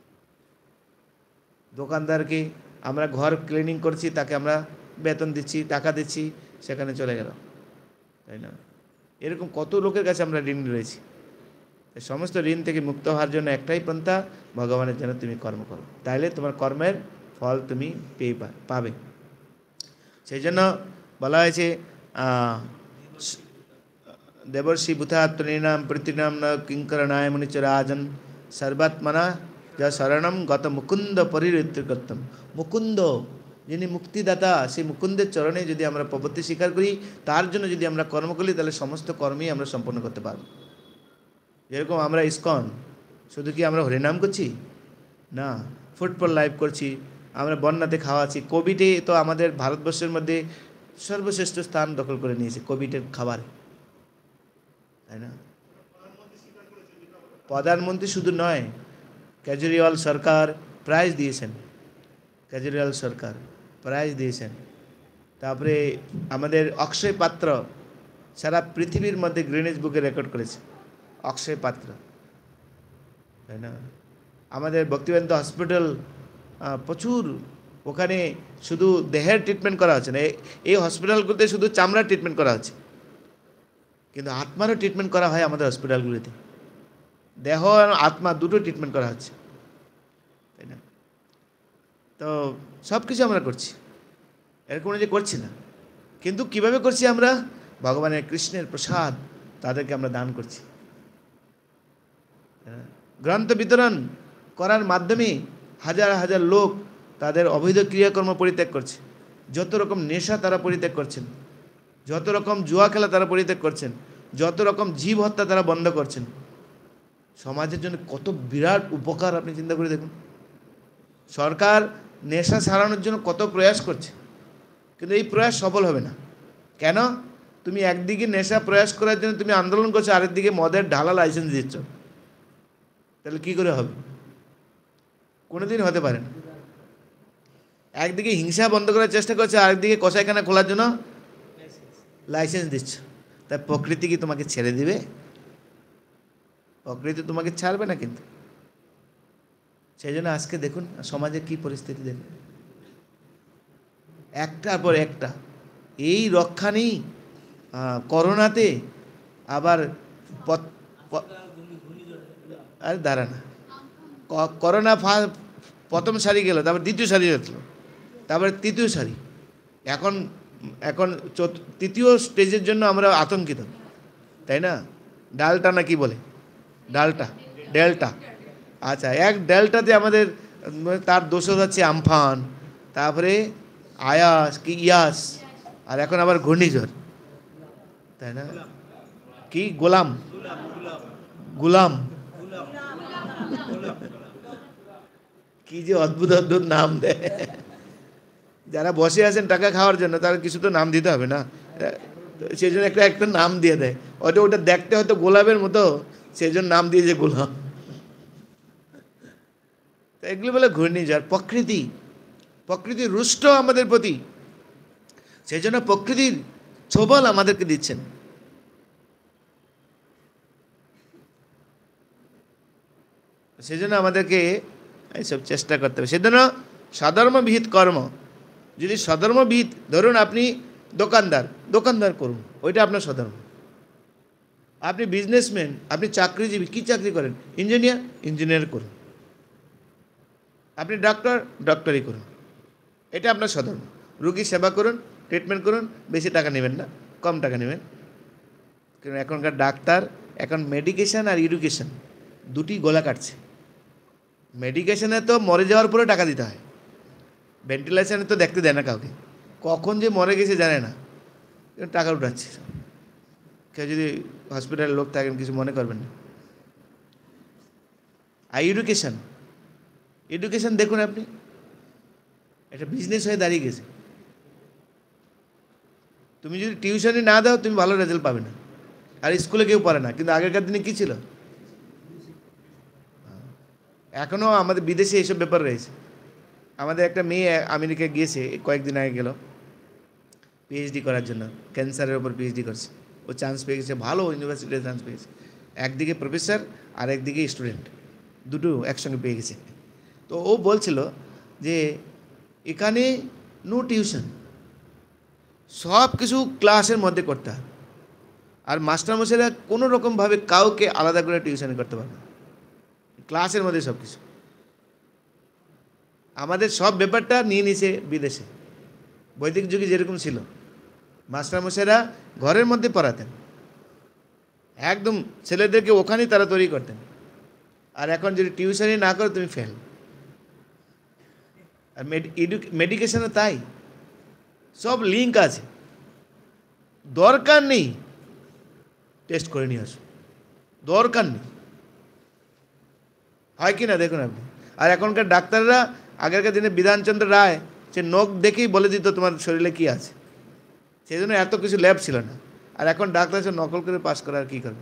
দোকানদারকে আমরা ঘর ক্লিনিং করছি, তাকে আমরা বেতন দিচ্ছি, টাকা দিচ্ছি, সেখানে চলে গেল, তাই না? এরকম কত লোকের কাছে আমরা ঋণ রয়েছি। সমস্ত ঋণ থেকে মুক্ত হওয়ার জন্য একটাই পন্থা, ভগবানের জন্য তুমি কর্ম করো, তাইলে তোমার কর্মের ফল তুমি পাবে। সেই জন্য বলা হয়েছে দেবর্ষি ভূতাত্মনাম প্রীতিনাম ন কিঙ্করণায় মুনিচ রাজন সর্বাত্মনা যা শরণম গত মুকুন্দ পরিঋত্যকর্তম। মুকুন্দ যিনি মুক্তিদাতা, সেই মুকুন্দের চরণে যদি আমরা প্রপত্তি স্বীকার করি, তার জন্য যদি আমরা কর্ম করি, তাহলে সমস্ত কর্মই আমরা সম্পন্ন করতে পারব। যেরকম আমরা ইসকন, শুধু কি আমরা হরিনাম করছি? না, ফুড ফর লাইফ করছি, আমরা বন্যাতে খাওয়াচ্ছি। কোভিডে তো আমাদের ভারতবর্ষের মধ্যে সর্বশ্রেষ্ঠ স্থান দখল করে নিয়েছে কোভিডের খাবার, তাই না? প্রধানমন্ত্রী শুধু নয়, কেজরিওয়াল সরকার প্রাইজ দিয়েছেন, কেজরিওয়াল সরকার প্রাইজ দিয়েছেন। তারপরে আমাদের অক্ষয় পাত্র সারা পৃথিবীর মধ্যে গ্রিনিজ বুকে রেকর্ড করেছে, অক্ষয় পাত্র, তাই না? আমাদের ভক্তিবেদান্ত হসপিটাল প্রচুর, ওখানে শুধু দেহের ট্রিটমেন্ট করা হচ্ছে না, এই হসপিটালগুলোতে শুধু চামড়ার ট্রিটমেন্ট করা হচ্ছে, কিন্তু আত্মারও ট্রিটমেন্ট করা হয় আমাদের হসপিটালগুলিতে। দেহ আর আত্মা দুটো ট্রিটমেন্ট করা হচ্ছে, তাই না? তো সব কিছু আমরা করছি, এরকম যে করছি না, কিন্তু কিভাবে করছি আমরা? ভগবানের কৃষ্ণের প্রসাদ তাদেরকে আমরা দান করছি। গ্রন্থ বিতরণ করার মাধ্যমে হাজার হাজার লোক তাদের অবৈধ ক্রিয়াকর্ম পরিত্যাগ করছে, যত রকম নেশা তারা পরিত্যাগ করছেন, যত রকম জুয়া খেলা তারা পরিত্যাগ করছেন, যত রকম জীব হত্যা তারা বন্ধ করছেন। সমাজের জন্য কত বিরাট উপকার আপনি চিন্তা করে দেখুন। সরকার নেশা ছাড়ানোর জন্য কত প্রয়াস করছে, কিন্তু এই প্রয়াস সফল হবে না। কেন? তুমি একদিকে নেশা প্রয়াস করার জন্য তুমি আন্দোলন করছো, আরেকদিকে মদের ঢালা লাইসেন্স দিচ্ছ, তাহলে কি করে হবে? কোনোদিন হতে পারে না। একদিকে হিংসা বন্ধ করার চেষ্টা করছে, আরেকদিকে কসাইখানা খোলার জন্য লাইসেন্স দিচ্ছ, তাই প্রকৃতি কি তোমাকে ছেড়ে দিবে? প্রকৃতি তোমাকে ছাড়বে না। কিন্তু সেই জন্য আজকে দেখুন সমাজে কি পরিস্থিতি, দেখুন একটার পর একটা। এই রক্ষা নেই, করোনাতে আবার আরে দাঁড়া না, করোনা প্রথম সারি গেল, তারপর দ্বিতীয় সারি গেল, তারপরে তৃতীয় সারি, এখন এখন তৃতীয় স্টেজের জন্য আমরা আতঙ্কিত, তাই না? ডালটা না কি বলে, ডেল্টা। আচ্ছা, এক ডেল্টাতে আমাদের তার দোষর হচ্ছে আমফান, তারপরে আয়াস কি ইয়াস, আর এখন আবার ঘূর্ণিঝড়, তাই না? কি গোলাম কি যে অদ্ভুত অদ্ভুত নাম দেয়। যারা বসে আছেন টাকা খাওয়ার জন্য, তারা কিছু তো নাম দিতে হবে না, সেই জন্য একটা নাম দিয়ে দেয়। ওটা দেখতে হয়তো গোলাপের মতো, সেই জন্য নাম দিয়েছে গোলাম। এগুলো বলে ঘূর্ণিঝড়। প্রকৃতি রুষ্ট আমাদের প্রতি, সেই জন্য প্রকৃতির ছোবল আমাদেরকে দিচ্ছেন। সেই জন্য আমাদেরকে এইসব চেষ্টা করতে হবে। সেজন্য সধর্মবিহিত কর্ম, যদি সধর্মবিহিত, ধরুন আপনি দোকানদার করুন, ওইটা আপনার সধর্ম। আপনি বিজনেসম্যান, আপনি চাকরিজীবী, কি চাকরি করেন? ইঞ্জিনিয়ার করুন। আপনি ডক্টরি করুন, এটা আপনার সধর্ম। রুগী সেবা করুন, ট্রিটমেন্ট করুন, বেশি টাকা নেবেন না, কম টাকা নেবেন, এখনকার ডাক্তার এখন মেডিকেশন আর এডুকেশন দুটি গলা কাটছে। মেডিকেশনে তো মরে যাওয়ার পরে টাকা দিতে হয়, ভেন্টিলেশনে তো দেখতে দেয় না কাউকে, কখন যে মরে গেছে জানে না, টাকা উঠাচ্ছে। কেউ যদি হসপিটালের লোক থাকেন কিছু মনে করবেন না। আর এডুকেশন দেখুন আপনি, একটা বিজনেস হয়ে দাঁড়িয়ে গেছে। তুমি যদি টিউশনই না দাও তুমি ভালো রেজাল্ট পাবে না। আর স্কুলে কেউ পড়ে না, কিন্তু আগেকার দিনে কী ছিল, এখনও আমাদের বিদেশে এইসব ব্যাপার রয়েছে। আমাদের একটা মেয়ে আমেরিকা গিয়েছে, কয়েকদিন আগে গেল পিএইচডি করার জন্য, ক্যান্সারের ওপর পিএইচডি করছে। ও চান্স পেয়ে গেছে, ভালো ইউনিভার্সিটিতে চান্স পেয়েছে। একদিকে প্রফেসর আর একদিকে স্টুডেন্ট, দুটো একসঙ্গে পেয়ে গেছে। তো ও বলছিল যে এখানে নো টিউশন, সব কিছু ক্লাসের মধ্যে করতে হয়। আর মাস্টারমশাইরা কোনো রকমভাবে কাউকে আলাদা করে টিউশন করতে পারবে না, ক্লাসের মধ্যে সব কিছু। আমাদের সব ব্যাপারটা নিয়ে নিছে বিদেশে। বৈদিক যুগে যেরকম ছিল, মাস্টারমশাইরা ঘরের মধ্যে পড়াতেন, একদম ছেলেদেরকে ওখানেই তারা তৈরি করতেন। আর এখন যদি টিউশনই না করো তুমি ফেল। আর মেডিকেশনে তাই, সব লিঙ্ক আছে, দরকার নেই টেস্ট করে নিয়ে আসো, দরকার নেই, হয় কি না দেখুন আপনি। আর এখনকার ডাক্তাররা, আগেরকার দিনে বিধানচন্দ্র রায় সে নখ দেখেই বলে দিত তোমার শরীরে কি আছে, সেই জন্য এত কিছু ল্যাব ছিল না। আর এখন ডাক্তার সে নকল করে পাস করার কী করবে।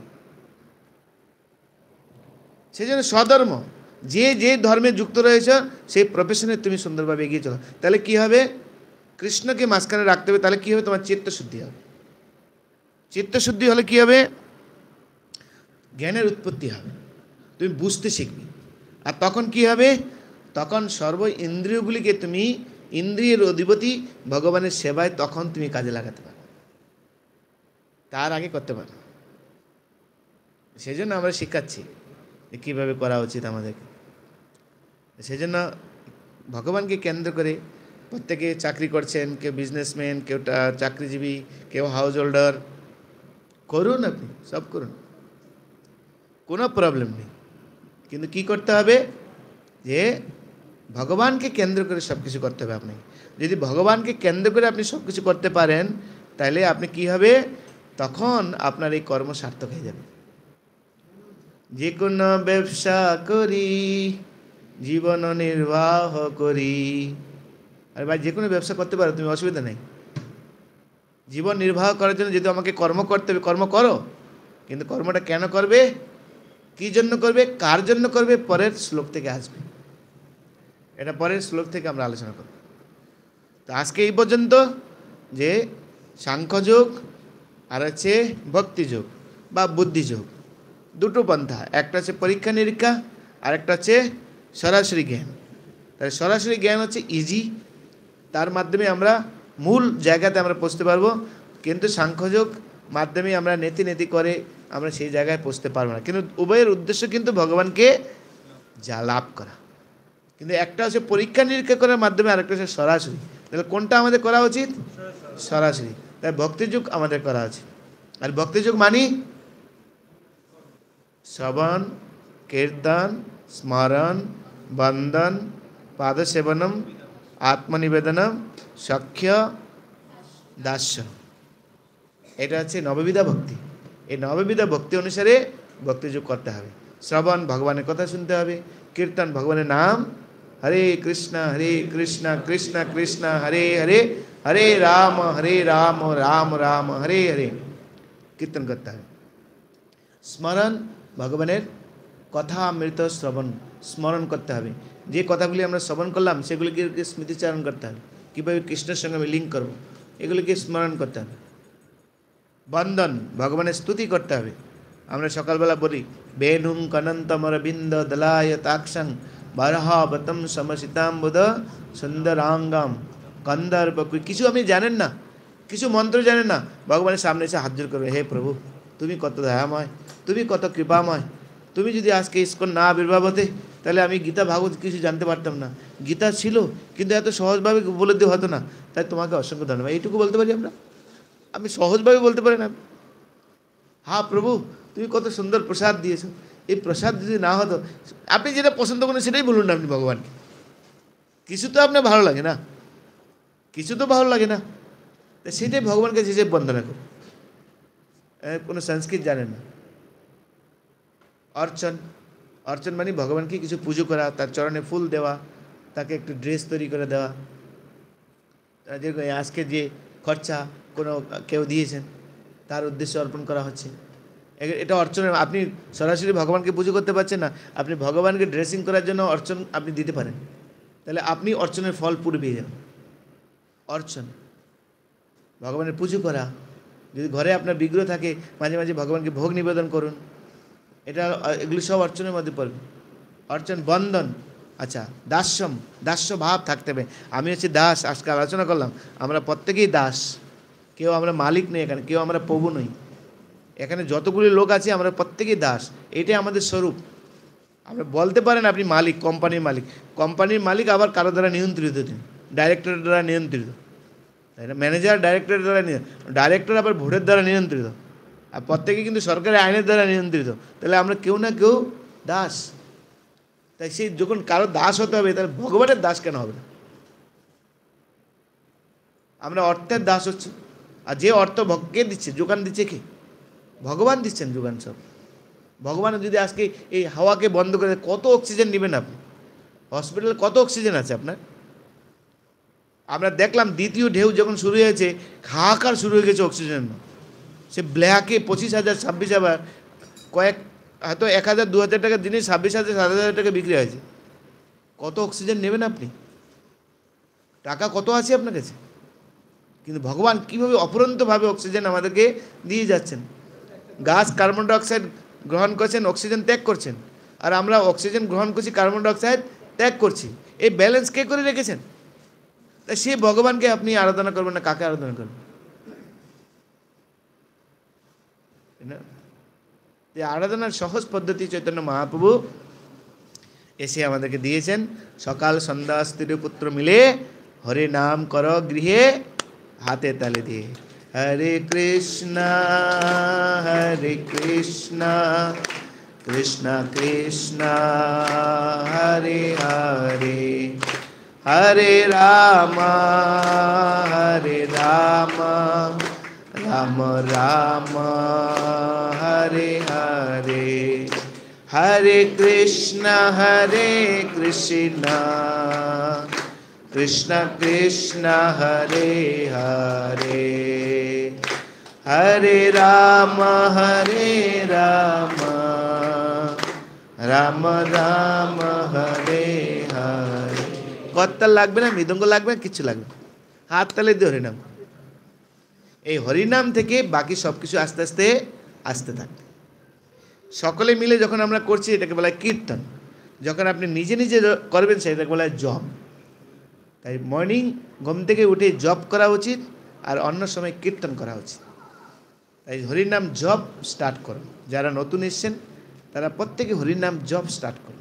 সেই জন্য স্বধর্ম, যে যে ধর্মে যুক্ত রয়েছে সেই প্রফেশনে তুমি সুন্দরভাবে এগিয়ে চলো। তাহলে কি হবে, কৃষ্ণকে মাঝখানে রাখতে হবে। তাহলে কি হবে, তোমার চিত্তশুদ্ধি হবে। চিত্তশুদ্ধি হলে কি হবে, জ্ঞানের উৎপত্তি হবে, তুমি বুঝতে শিখবে। আর তখন কি হবে, তখন সর্ব ইন্দ্রিয়গুলিকে তুমি ইন্দ্রিয়ের অধিপতি ভগবানের সেবায় তখন তুমি কাজে লাগাতে পারো, তার আগে করতে পারো। সেই জন্য আমরা শিখাচ্ছি যে কীভাবে করা উচিত আমাদেরকে। সেই জন্য ভগবানকে কেন্দ্র করে প্রত্যেকে চাকরি করছেন, কেউ বিজনেসম্যান, কেউ চাকরিজীবী, কেউ হাউস হোল্ডার, করুন আপনি, সব করুন, কোনো প্রবলেম নেই। কিন্তু কি করতে হবে, যে ভগবানকে কেন্দ্র করে সব কিছু করতে হবে আপনাকে। যদি ভগবানকে কেন্দ্র করে আপনি সব কিছু করতে পারেন, তাহলে আপনি কি হবে, তখন আপনার এই কর্ম সার্থক হয়ে যাবে। যে কোনো ব্যবসা করি, জীবন নির্বাহ করি। আর ভাই যে কোনো ব্যবসা করতে পারো তুমি, অসুবিধা নেই। জীবন নির্বাহ করার জন্য যদি আমাকে কর্ম করতে হবে, কর্ম করো, কিন্তু কর্মটা কেন করবে, কী জন্য করবে, কার জন্য করবে, পরের শ্লোক থেকে আসবে। এটা পরের শ্লোক থেকে আমরা আলোচনা করব। তো আজকে এই পর্যন্ত, যে সাংখ্যযোগ আর হচ্ছে ভক্তিযোগ বা বুদ্ধিযোগ, দুটো পন্থা, একটা হচ্ছে পরীক্ষা নিরীক্ষা আর একটা হচ্ছে সরাসরি জ্ঞান। তাহলে সরাসরি জ্ঞান হচ্ছে ইজি, তার মাধ্যমে আমরা মূল জায়গাতে আমরা পৌঁছতে পারবো। কিন্তু সাংখ্যযোগ মাধ্যমে আমরা নেতি নেতি করে আমরা সেই জায়গায় পৌঁছতে পারবো না। কিন্তু উভয়ের উদ্দেশ্য কিন্তু ভগবানকে যা লাভ করা। কিন্তু একটা হচ্ছে পরীক্ষা নিরীক্ষা করার মাধ্যমে, আরেকটা হচ্ছে সরাসরি। তাহলে কোনটা আমাদের করা উচিত, সরাসরি। তাই ভক্তিযোগ আমাদের করা উচিত। আর ভক্তিযোগ মানি শ্রবণ, কীর্তন, স্মরণ, বন্দন, পাদসেবনম, আত্মনিবেদনম, সখ্য, দাস্য। এটা হচ্ছে নববিধা ভক্তি। এই নববিধা ভক্তি অনুসারে ভক্তিযোগ করতে হবে। শ্রবণ, ভগবানের কথা শুনতে হবে। কীর্তন, ভগবানের নাম, হরে কৃষ্ণ কৃষ্ণ কৃষ্ণ হরে হরে, হরে রাম রাম রাম হরে হরে, কীর্তন করতে হবে। স্মরণ, ভগবানের কথা অমৃত শ্রবণ স্মরণ করতে হবে। যে কথাগুলি আমরা শ্রবণ করলাম সেগুলিকে স্মৃতিচারণ করতে হবে, কীভাবে কৃষ্ণের সঙ্গে আমি লিঙ্ক করবো, এগুলিকে স্মরণ করতে হবে। বন্দন, ভগবানের স্তুতি করতে হবে। আমরা সকালবেলা বলি, বেনুং কনন্তমরবিন্দ দলায় তাক্ষং বরহাবতম সমসিতাম্বুদ সুন্দরাঙ্গম কন্দর্প। কিছু আপনি জানেন না, কিছু মন্ত্র জানেন না, ভগবানের সামনে এসে হাত জোড় করবে, হে প্রভু তুমি কত দয়াময়, তুমি কত কৃপাময়, তুমি যদি আজকে ইস্কন না আবির্ভাব হতে, তাহলে আমি গীতা ভাগবত কিছু জানতে পারতাম না। গীতা ছিল কিন্তু এত সহজভাবে বলে দেওয়া হতো না, তাই তোমাকে অসংখ্য ধন্যবাদ। এইটুকু বলতে পারি আমরা, আমি সহজভাবে বলতে পারি না। হ্যাঁ প্রভু, তুমি কত সুন্দর প্রসাদ দিয়েছো, এই প্রসাদ যদি না হতো, আপনি যেটা পছন্দ করেন সেটাই বলুন না আপনি ভগবানকে। কিছু তো আপনার ভালো লাগে না, কিছু তো ভালো লাগে না, তা সেটাই ভগবানকে যে বন্দনা করুন। কোনো সংস্কৃত জানেন না। অর্চন, অর্চন মানে ভগবানকে কিছু পুজো করা, তার চরণে ফুল দেওয়া, তাকে একটু ড্রেস তৈরি করে দেওয়া, যেরকম আজকে যে খরচা কোনো কেউ দিয়েছেন তার উদ্দেশ্যে অর্পণ করা হচ্ছে, এটা অর্চনের। আপনি সরাসরি ভগবানকে পুজো করতে পারছেন না, আপনি ভগবানকে ড্রেসিং করার জন্য অর্চন আপনি দিতে পারেন, তাহলে আপনি অর্চনের ফল পুরো পেয়ে যাবেন। অর্চন, ভগবানের পুজো করা। যদি ঘরে আপনার বিগ্রহ থাকে, মাঝে মাঝে ভগবানকে ভোগ নিবেদন করুন, এটা এগুলো সব অর্চনের মধ্যে পড়বে। অর্চন, বন্ধন, আচ্ছা দাস্যম, দাস্য ভাব থাকতে হবে। আমি হচ্ছে দাস, আজকে আলোচনা করলাম আমরা প্রত্যেকেই দাস, কেউ আমরা মালিক নই এখানে, কেউ আমরা প্রভু নই, এখানে যতগুলি লোক আছে আমরা প্রত্যেকেই দাস, এটাই আমাদের স্বরূপ। আমরা বলতে পারেন আপনি মালিক, কোম্পানির মালিক, কোম্পানির মালিক আবার কারো দ্বারা নিয়ন্ত্রিত, তিনি ডাইরেক্টরের দ্বারা নিয়ন্ত্রিত, তাই না? ম্যানেজার ডাইরেক্টরের দ্বারা, ডাইরেক্টর আবার ভোটের দ্বারা নিয়ন্ত্রিত, আর প্রত্যেকে কিন্তু সরকারি আইনের দ্বারা নিয়ন্ত্রিত, তাহলে আমরা কেউ না কেউ দাস। তাই সেই যখন কারো দাস হতে হবে, তাহলে ভগবানের দাস কেন হবে না? আমরা অর্থের দাস হচ্ছে, আর যে অর্থ কে দিচ্ছে, যোগান দিচ্ছে কে? ভগবান দিচ্ছেন যোগান সব। ভগবান যদি আজকে এই হাওয়াকে বন্ধ করে, কত অক্সিজেন নেবেন আপনি? হসপিটালে কত অক্সিজেন আছে আপনার? আমরা দেখলাম দ্বিতীয় ঢেউ যখন শুরু হয়েছে, হাহাকার শুরু হয়ে গেছে অক্সিজেন। সে ব্ল্যাকে 25,000 26,000, কয়েক হয়তো 1,000 2,000 টাকার জিনিস 26,000 7,000 টাকা বিক্রি হয়েছে। কত অক্সিজেন নেবেন আপনি? টাকা কত আছে আপনার কাছে? কিন্তু ভগবান কীভাবে অফুরন্তভাবে অক্সিজেন আমাদেরকে দিয়ে যাচ্ছেন। গাছ কার্বন ডাইঅক্সাইড গ্রহণ করছেন, অক্সিজেন ত্যাগ করছেন, আর আমরা অক্সিজেন গ্রহণ করছি, কার্বন ডাইঅক্সাইড ত্যাগ করছি। এই ব্যালেন্স কে করে রেখেছেন? তাই সে ভগবানকে আপনি আরাধনা করবেন না, কাকে আরাধনা করবেন? এই আরাধনার সহজ পদ্ধতি চৈতন্য মহাপ্রভু এসে আমাদেরকে দিয়েছেন। সকাল সন্ধ্যা স্ত্রী পুত্র মিলে হরে নাম কর গৃহে, হাতে তালে দিয়ে। হরে কৃষ্ণ কৃষ্ণ কৃষ্ণ হরে হরে, হরে রাম রাম রাম হরে হরে, হরে কৃষ্ণ কৃষ্ণ কৃষ্ণ হরে হরে, হরে রাম রাম রাম হরে হরে। করতাল লাগবে না, মৃদঙ্গ লাগবে না, কিচ্ছু লাগবে, হাত তালে দিয়ে হরিনাম। এই হরিনাম থেকে বাকি সব কিছু আস্তে আস্তে আসতে থাকবে। সকলে মিলে যখন আমরা করছি, এটাকে বলা হয় কীর্তন। যখন আপনি নিজে নিজে করবেন, সেটাকে বলা হয় জপ। তাই মর্নিং ঘুম থেকে উঠে জপ করা উচিত, আর অন্য সময় কীর্তন করা উচিত। তাই হরিনাম জপ স্টার্ট করুন। যারা নতুন এসছেন তারা প্রত্যেকে হরিনাম জপ স্টার্ট করুন।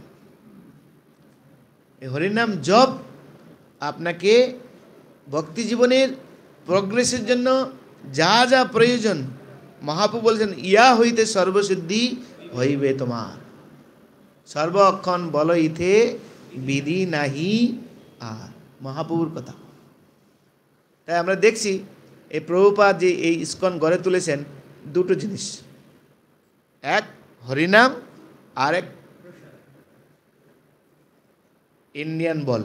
এই হরিনাম জপ আপনাকে ভক্তি জীবনের প্রগ্রেসের জন্য যা যা প্রয়োজন, মহাপ্রভু বলছেন, ইয়া হইতে সর্বসিদ্ধি হইবে তোমার, সর্বক্ষণ বল ইথে বিধি নাহি আর। মহাপ্রভুর কথা। তাই আমরা দেখছি এই প্রভুপাদ যে এই ইস্কন গড়ে তুলেছেন, দুটো জিনিস, এক হরিনাম, আর এক Indian ball.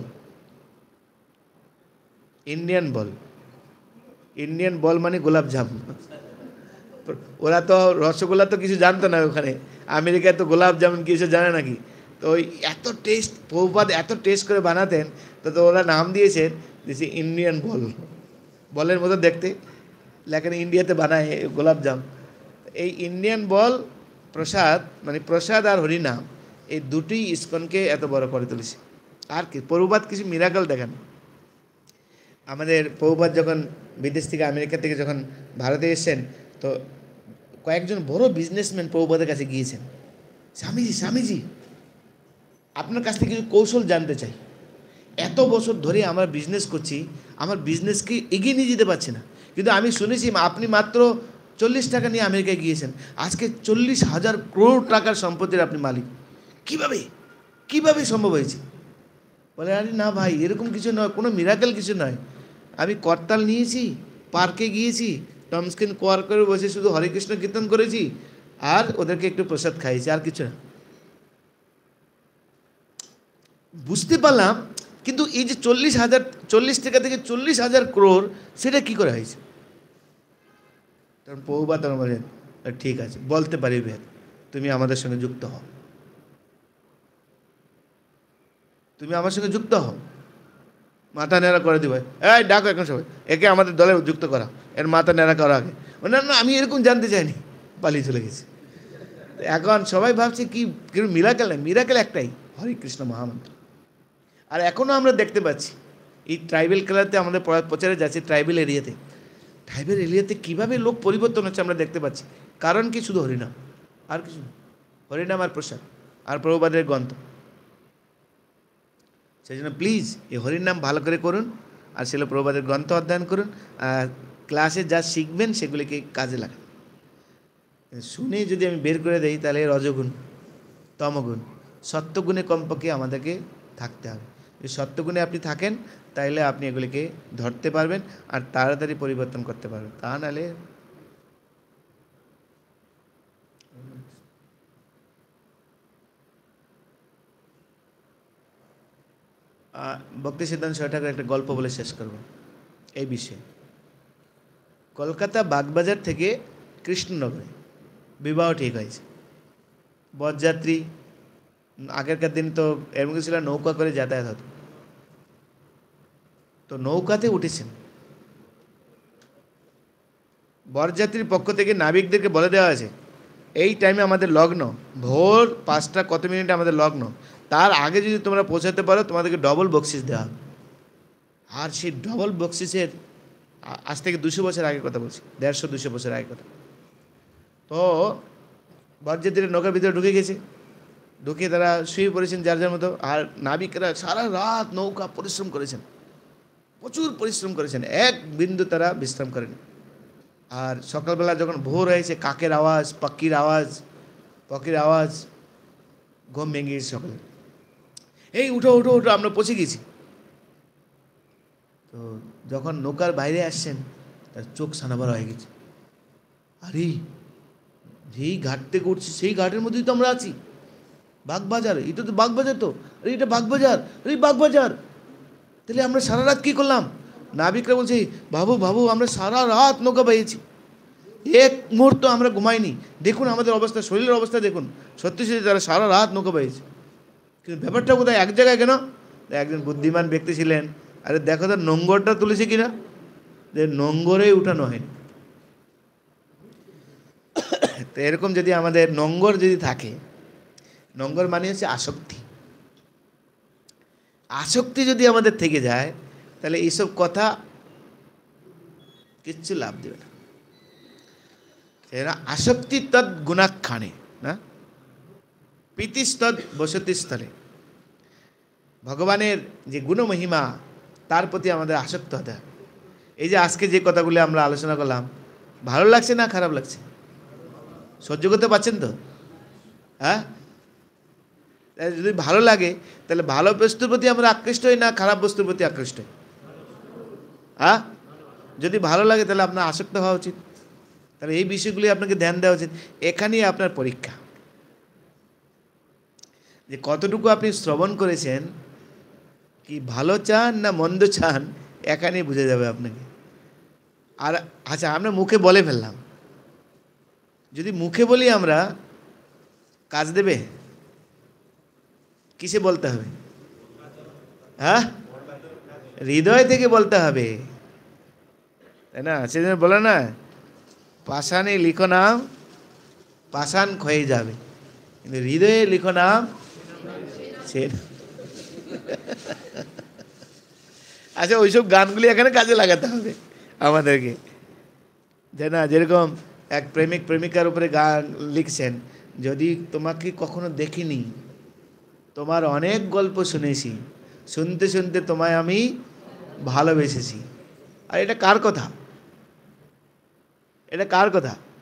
Indian ball, Indian ball মানে গোলাপজাম। ওরা তো রসগোল্লা তো কিছু জানতো না, ওখানে আমেরিকায় তো গোলাপ জামুন কিছু জানে নাকি। তো ওই এত টেস্ট, প্রভুপাদ এত টেস্ট করে বানাতেন, তো ওরা নাম দিয়েছেন দিয়েছে ইন্ডিয়ান বল। বলের মতো দেখতে, লেখেন ইন্ডিয়াতে বানায় গোলাপজাম। এই ইন্ডিয়ান বল প্রসাদ, মানে প্রসাদ আর হরিনাম, এই দুটোই ইস্কনকে এত বড় করে তুলেছে। আর কি প্রভুপাদ কিছু মিরাকল দেখান। আমাদের প্রভুপাদ যখন বিদেশ থেকে, আমেরিকা থেকে যখন ভারতে এসেছেন, তো কয়েকজন বড় বিজনেসম্যান প্রভুপাদের কাছে গিয়েছেন, স্বামীজি আপনার কাছ থেকে কিছু কৌশল জানতে চাই। এত বছর ধরে আমরা বিজনেস করছি, আমার বিজনেসকে এগিয়ে নিয়ে যেতে পারছি না, কিন্তু আমি শুনেছি আপনি মাত্র 40 টাকা নিয়ে আমেরিকায় গিয়েছেন, আজকে 40,000 crore টাকার সম্পত্তির আপনি মালিক। কিভাবে কিভাবে সম্ভব হয়েছে? বলে আরে না ভাই, এরকম কিছু নয়, কোনো মিরাকেল কিছু নয়। আমি করতাল নিয়েছি, পার্কে গিয়েছি, টমস্কিন কোয়ার করে বসে শুধু হরে কৃষ্ণ কীর্তন করেছি, আর ওদেরকে একটু প্রসাদ খাইয়েছি, আর কিছু না। বুঝতে পারলাম, কিন্তু এই যে 40 টাকা থেকে 40,000 crore, সেটা কি করে হয়েছে? তখন প্রভুপাদ তখন বলেন, ঠিক আছে, বলতে পারি ভেদ, তুমি আমাদের সঙ্গে যুক্ত হও, তুমি আমার সঙ্গে যুক্ত হও। মাথা নেড়া করে দিবে, এই ডাকো এখন সবাই, একে আমাদের দলে যুক্ত করা, এর মাথা নেড়া করা আগে। না না, আমি এরকম জানতে চাইনি, পালিয়ে চলে গেছে। এখন সবাই ভাবছে কি মিরাকেল না, মিরাকেল একটাই, হরে কৃষ্ণ মহামন্ত্র। আর এখনও আমরা দেখতে পাচ্ছি এই ট্রাইবেল কালারতে আমাদের প্রচারে যাচ্ছে, ট্রাইবেল এরিয়াতে কীভাবে লোক পরিবর্তন হচ্ছে আমরা দেখতে পাচ্ছি। কারণ কি? শুধু হরিনাম, আর কিছু না। হরিনাম আর প্রসাদ আর প্রভুপাদের গ্রন্থ। সেই জন্য প্লিজ এই হরিনাম ভালো করে করুন, আর সেগুলো প্রভুপাদের গ্রন্থ অধ্যয়ন করুন, আর ক্লাসে যা শিখবেন সেগুলিকে কাজে লাগান। শুনে যদি আমি বের করে দেই তাহলে রজগুণ, তমগুণ, সত্যগুণে কমপক্ষে আমাদেরকে থাকতে হবে। যদি সত্যগুণে আপনি থাকেন তাহলে আপনি এগুলিকে ধরতে পারবেন আর তাড়াতাড়ি পরিবর্তন করতে পারবেন। তা নাহলে ভক্তি সিদ্ধান্ত ঠাকুর একটা গল্প বলে শেষ করব এই বিষয়ে। কলকাতা বাগবাজার থেকে কৃষ্ণনগরে বিবাহ ঠিক হয়েছে। বরযাত্রী, আগেরকার দিন তো এরকম ছিল নৌকা করে যাতায়াত হতো, তো নৌকাতে উঠেছেন। বরযাত্রীর পক্ষ থেকে নাবিকদেরকে বলে দেওয়া আছে, এই টাইমে আমাদের লগ্ন, ভোর 5টা কত মিনিটে আমাদের লগ্ন, তার আগে যদি তোমরা পৌঁছাতে পারো তোমাদেরকে ডবল বকশিস দেওয়া হবে। আর সেই ডবল বকশিসের আজ থেকে 200 বছর আগে কথা বলছি, 150-200 বছর আগে কথা। তো বরযাত্রীরা নৌকার ভিতরে ঢুকে গেছে, ঢুকে তারা শুয়ে পড়েছেন যার যার মতো। আর নাবিকরা সারা রাত নৌকা পরিশ্রম করেছেন, প্রচুর পরিশ্রম করেছেন, এক বিন্দু তারা বিশ্রাম করেন। আর সকালবেলা যখন ভোর হয়েছে, কাকের আওয়াজ, পক্ষীর আওয়াজ, ঘুম ভেঙে গেছে সকালে। এই উঠো উঠো উঠো, আমরা পৌঁছে গেছি। তো যখন নৌকার বাইরে আসছেন, তার চোখ সানাবার হয়ে গেছে। আরে যেই ঘাট থেকে উঠছি সেই ঘাটের মধ্যেই তো আমরা আছি, বাগবাজার, এটা তো বাগবাজার, তো আরে এটা বাগবাজার, আরে বাগবাজার। তাহলে আমরা সারা রাত কী করলাম? নাবিকরা বলছে, বাবু বাবু, আমরা সারা রাত নৌকা বাইয়েছি, এক মুহূর্ত আমরা ঘুমাইনি। দেখুন আমাদের অবস্থা, শরীরের অবস্থা দেখুন। সত্যি সত্যি তারা সারা রাত নৌকা বাইয়েছে। কিন্তু ব্যাপারটা কোথায়? এক জায়গায় কেন? একজন বুদ্ধিমান ব্যক্তি ছিলেন, আরে দেখো তো নোংরটা তুলেছে কিনা, যে নোংরেই উঠানো হয়নি। তো এরকম যদি আমাদের নোংর যদি থাকে, নোংর মানে হচ্ছে আসক্তি, আসক্তি যদি আমাদের থেকে যায় তাহলে এইসব কথা কিচ্ছু লাভ দেবে না। আসক্তি তৎ গুণাখ্যানে না প্রীতিস্তৎ বসতিস্থলে। ভগবানের যে গুণমহিমা তার প্রতি আমাদের আসক্ত হতে হবে। এই যে আজকে যে কথাগুলি আমরা আলোচনা করলাম, ভালো লাগছে না খারাপ লাগছে? সহ্য করতে পারছেন তো? হ্যাঁ, যদি ভালো লাগে তাহলে ভালো বস্তুর প্রতি আমরা আকৃষ্ট হই না খারাপ বস্তুর প্রতি আকৃষ্ট হই? হ্যাঁ, যদি ভালো লাগে তাহলে আপনার আসক্ত হওয়া উচিত। তাহলে এই বিষয়গুলি আপনাকে ধ্যান দেওয়া উচিত। এখানেই আপনার পরীক্ষা, যে কতটুকু আপনি শ্রবণ করেছেন, কি ভালো চান না মন্দ চান, এখানেই বুঝে যাবে আপনাকে। আর আচ্ছা, আমরা মুখে বলে ফেললাম, যদি মুখে বলি আমরা, কাজ দেবে? কিসে বলতে হবে? হ্যাঁ, হৃদয় থেকে বলতে হবে, তাই না? সেজন্য বলে না, পাষাণে লিখো নাম, পাষাণ ক্ষয়ে যাবে, কিন্তু হৃদয়ে লিখো নাম সে। আচ্ছা, ওইসব গানগুলি এখানে কাজে লাগাতে হবে আমাদেরকে, তাই না? যেরকম এক প্রেমিক প্রেমিকার উপরে গান লিখছেন, যদি তোমাকে কখনো দেখিনি, তোমার অনেক গল্প শুনেছি, শুনতে শুনতে তোমায় আমি ভালোবেসেছি। আর এটা কার কথা? এটা কার কথা?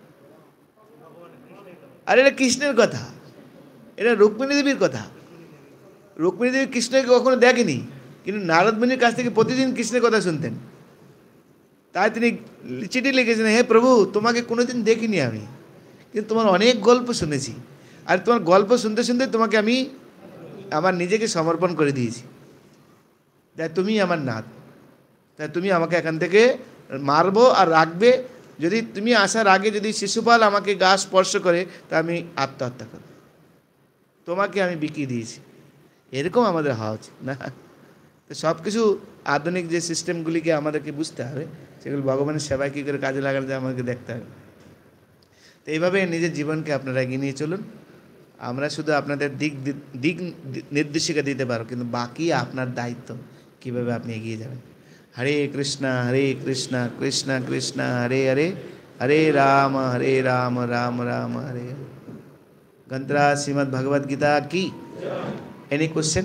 আর এটা কৃষ্ণের কথা, এটা রুক্মিণী দেবীর কথা। রুক্মিণী দেবী কৃষ্ণকে কখনো দেখেনি, কিন্তু নারদ মুনির কাছ থেকে প্রতিদিন কৃষ্ণের কথা শুনতেন। তাই তিনি চিঠি লিখেছেন, হে প্রভু, তোমাকে কোনোদিন দেখিনি আমি, কিন্তু তোমার অনেক গল্প শুনেছি, আর তোমার গল্প শুনতে শুনতে তোমাকে আমি আমার নিজেকে সমর্পণ করে দিয়েছি। তাই তুমি আমার নাথ, তাই তুমি আমাকে এখান থেকে মারবো আর রাখবে। যদি তুমি আসার আগে যদি শিশুপাল আমাকে গা স্পর্শ করে, তা আমি আত্মহত্যা করব। তোমাকে আমি বিকিয়ে দিয়েছি। এরকম আমাদের হওয়া উচিত না। তো সব কিছু আধুনিক যে সিস্টেমগুলিকে আমাদেরকে বুঝতে হবে, সেগুলো ভগবানের সেবায় কী করে কাজে লাগানো যায় আমাদেরকে দেখতে হবে। তো এইভাবে নিজের জীবনকে আপনারা এগিয়ে নিয়ে চলুন। আমরা শুধু আপনাদের দিক নির্দেশিকা দিতে পারো, কিন্তু বাকি আপনার দায়িত্ব কীভাবে আপনি এগিয়ে যাবেন। হরে কৃষ্ণ কৃষ্ণ কৃষ্ণ হরে হরে, হরে রাম রাম রাম হরে হরে। গ্রন্থরা শ্রীমদ্ ভগবদ গীতা কি? Any question?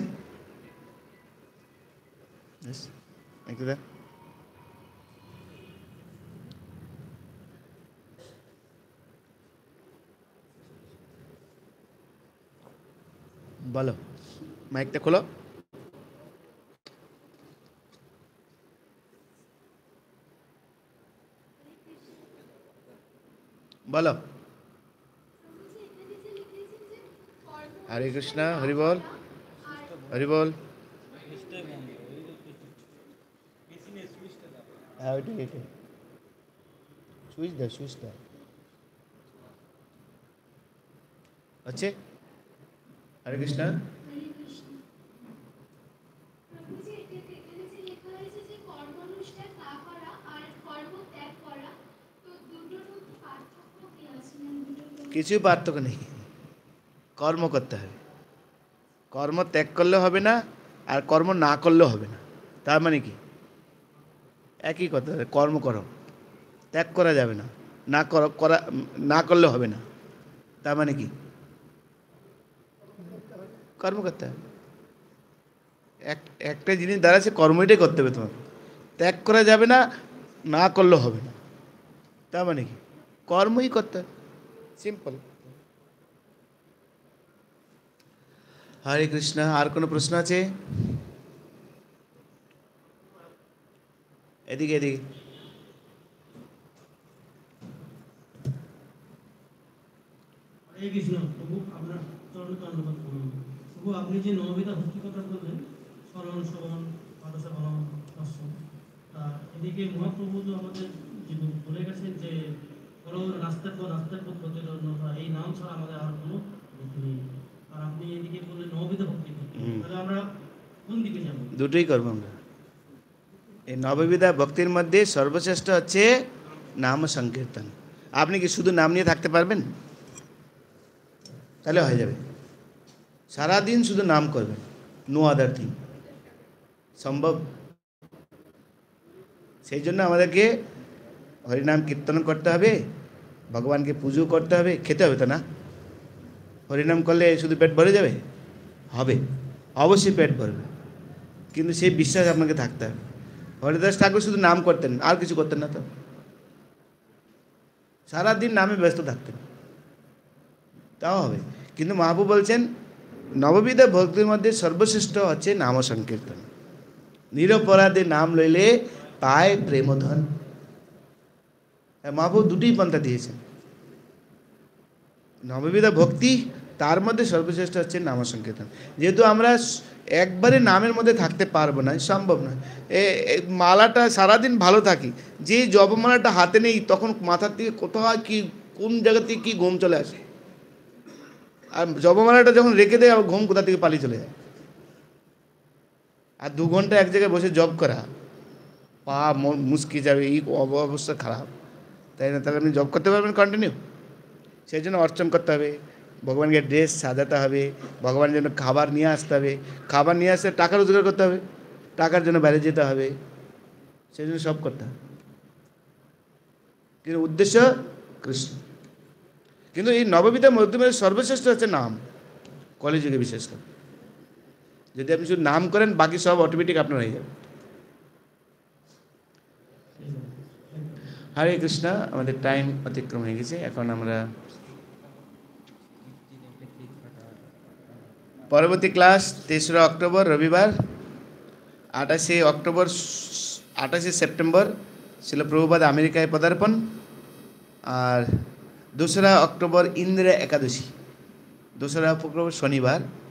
বলো, মাইকটা খোলো। বলো। হরে কৃষ্ণ, হরি বল, হরি বল। হ্যাঁ, ওইটাই এটাই। সুইচ দাও আছে। হরে কৃষ্ণ। কিছু পার্থক্য নেই, কর্ম করতে হবে। কর্ম ত্যাগ করলে হবে না, আর কর্ম না করলেও হবে না। তার মানে কি? একই কথা, কর্ম করো, ত্যাগ করা যাবে না, না করলে হবে না। তার মানে কি? কর্ম করতে হবে। একটা জিনিস দ্বারা সে কর্মটাই করতে হবে তোমাকে, ত্যাগ করা যাবে না, না করলেও হবে না। তার মানে কি? কর্মই করতে হবে, সিম্পল। হরে কৃষ্ণ। আর কোনো প্রশ্ন আছে? এদিকে এদিকে। হরে কৃষ্ণ। প্রভু আপনার চরণে ধন্যবাদ করুন। প্রভু আপনি যে নববিধা ভক্তি কথা বললেন, স্মরণ শ্রবণ পাদসেবন দর্শন, এদিকে মহাপ্রভু তো আমাদের জীবন বলে গেছেন যে রাস্তার পথ প্রতিরোধ, এই নাম ছাড়া আমাদের আর কোনো গতি নেই। আর আপনি এদিকে বললেন নববিধা ভক্তি, তাহলে আমরা কোন দিকে যাব? দুটোই করবো আমরা। এই নববিধা ভক্তির মধ্যে সর্বশ্রেষ্ঠ হচ্ছে নাম সংকীর্তন। আপনি কি শুধু নাম নিয়ে থাকতে পারবেন? তাহলে হয়ে যাবে। সারাদিন শুধু নাম করবেন, নো আদার থিং, সম্ভব? সেই জন্য আমাদেরকে হরিনাম কীর্তন করতে হবে, ভগবানকে পুজো করতে হবে, খেতে হবে তো না। হরিনাম করলে শুধু পেট ভরে যাবে? হবে, অবশ্যই পেট ভরবে, কিন্তু সেই বিশ্বাস আপনাকে থাকতে হবে। হরিদাস ঠাকুর শুধু নাম করতেন, আর কিছু করতেন না তো, সারাদিন নামে ব্যস্ত থাকতেন, তাও হবে। কিন্তু মহাপ্রভু বলছেন নববিধা ভক্তির মধ্যে সর্বশ্রেষ্ঠ হচ্ছে নাম সংকীর্তন। নিরপরাধে নাম লইলে পায় প্রেমধন। মহাপ্রভু দুটোই পন্থা দিয়েছেন। নববিধা ভক্তি, তার মধ্যে সর্বশ্রেষ্ঠ হচ্ছে নাম সংকীর্তন। যেহেতু আমরা একবারে নামের মধ্যে থাকতে পারবো না, সম্ভব নয়। মালাটা সারাদিন ভালো থাকি, যে জপমালাটা হাতে নেই তখন মাথার থেকে কোথাও কি কোন জায়গা থেকে কী ঘুম চলে আসে। আর জপমালাটা যখন রেখে দেয়, আবার ঘুম কোথা থেকে পালিয়ে চলে যায়। আর 2 ঘন্টা এক জায়গায় বসে জপ করা, পা মুচকে যাবে, এই অবস্থা খারাপ, তাই না? তাহলে আপনি জব করতে পারবেন কন্টিনিউ? সেই জন্য অর্চন করতে হবে, ভগবানকে ড্রেস সাজাতে হবে, ভগবানের জন্য খাবার নিয়ে আসতে হবে, খাবার নিয়ে আসতে টাকা রোজগার করতে হবে, টাকার জন্য বাইরে যেতে হবে, সেই জন্য সব করতে হবে, কিন্তু উদ্দেশ্য কৃষ্ণ। কিন্তু এই নববিধা মধ্যে সর্বশ্রেষ্ঠ হচ্ছে নাম, কলিযুগে বিশেষ করে। যদি আপনি শুধু নাম করেন, বাকি সব অটোমেটিক আপনার হয়ে যাবে। হরে কৃষ্ণ। আমাদের টাইম অতিক্রম হয়ে গেছে, এখন আমরা পরবর্তী ক্লাস 3রা অক্টোবর রবিবার, 28 সেপ্টেম্বর শিল প্রভুপাদ আমেরিকায় পদার্পণ, আর 2রা অক্টোবর ইন্দিরা একাদশী, 2রা অক্টোবর শনিবার।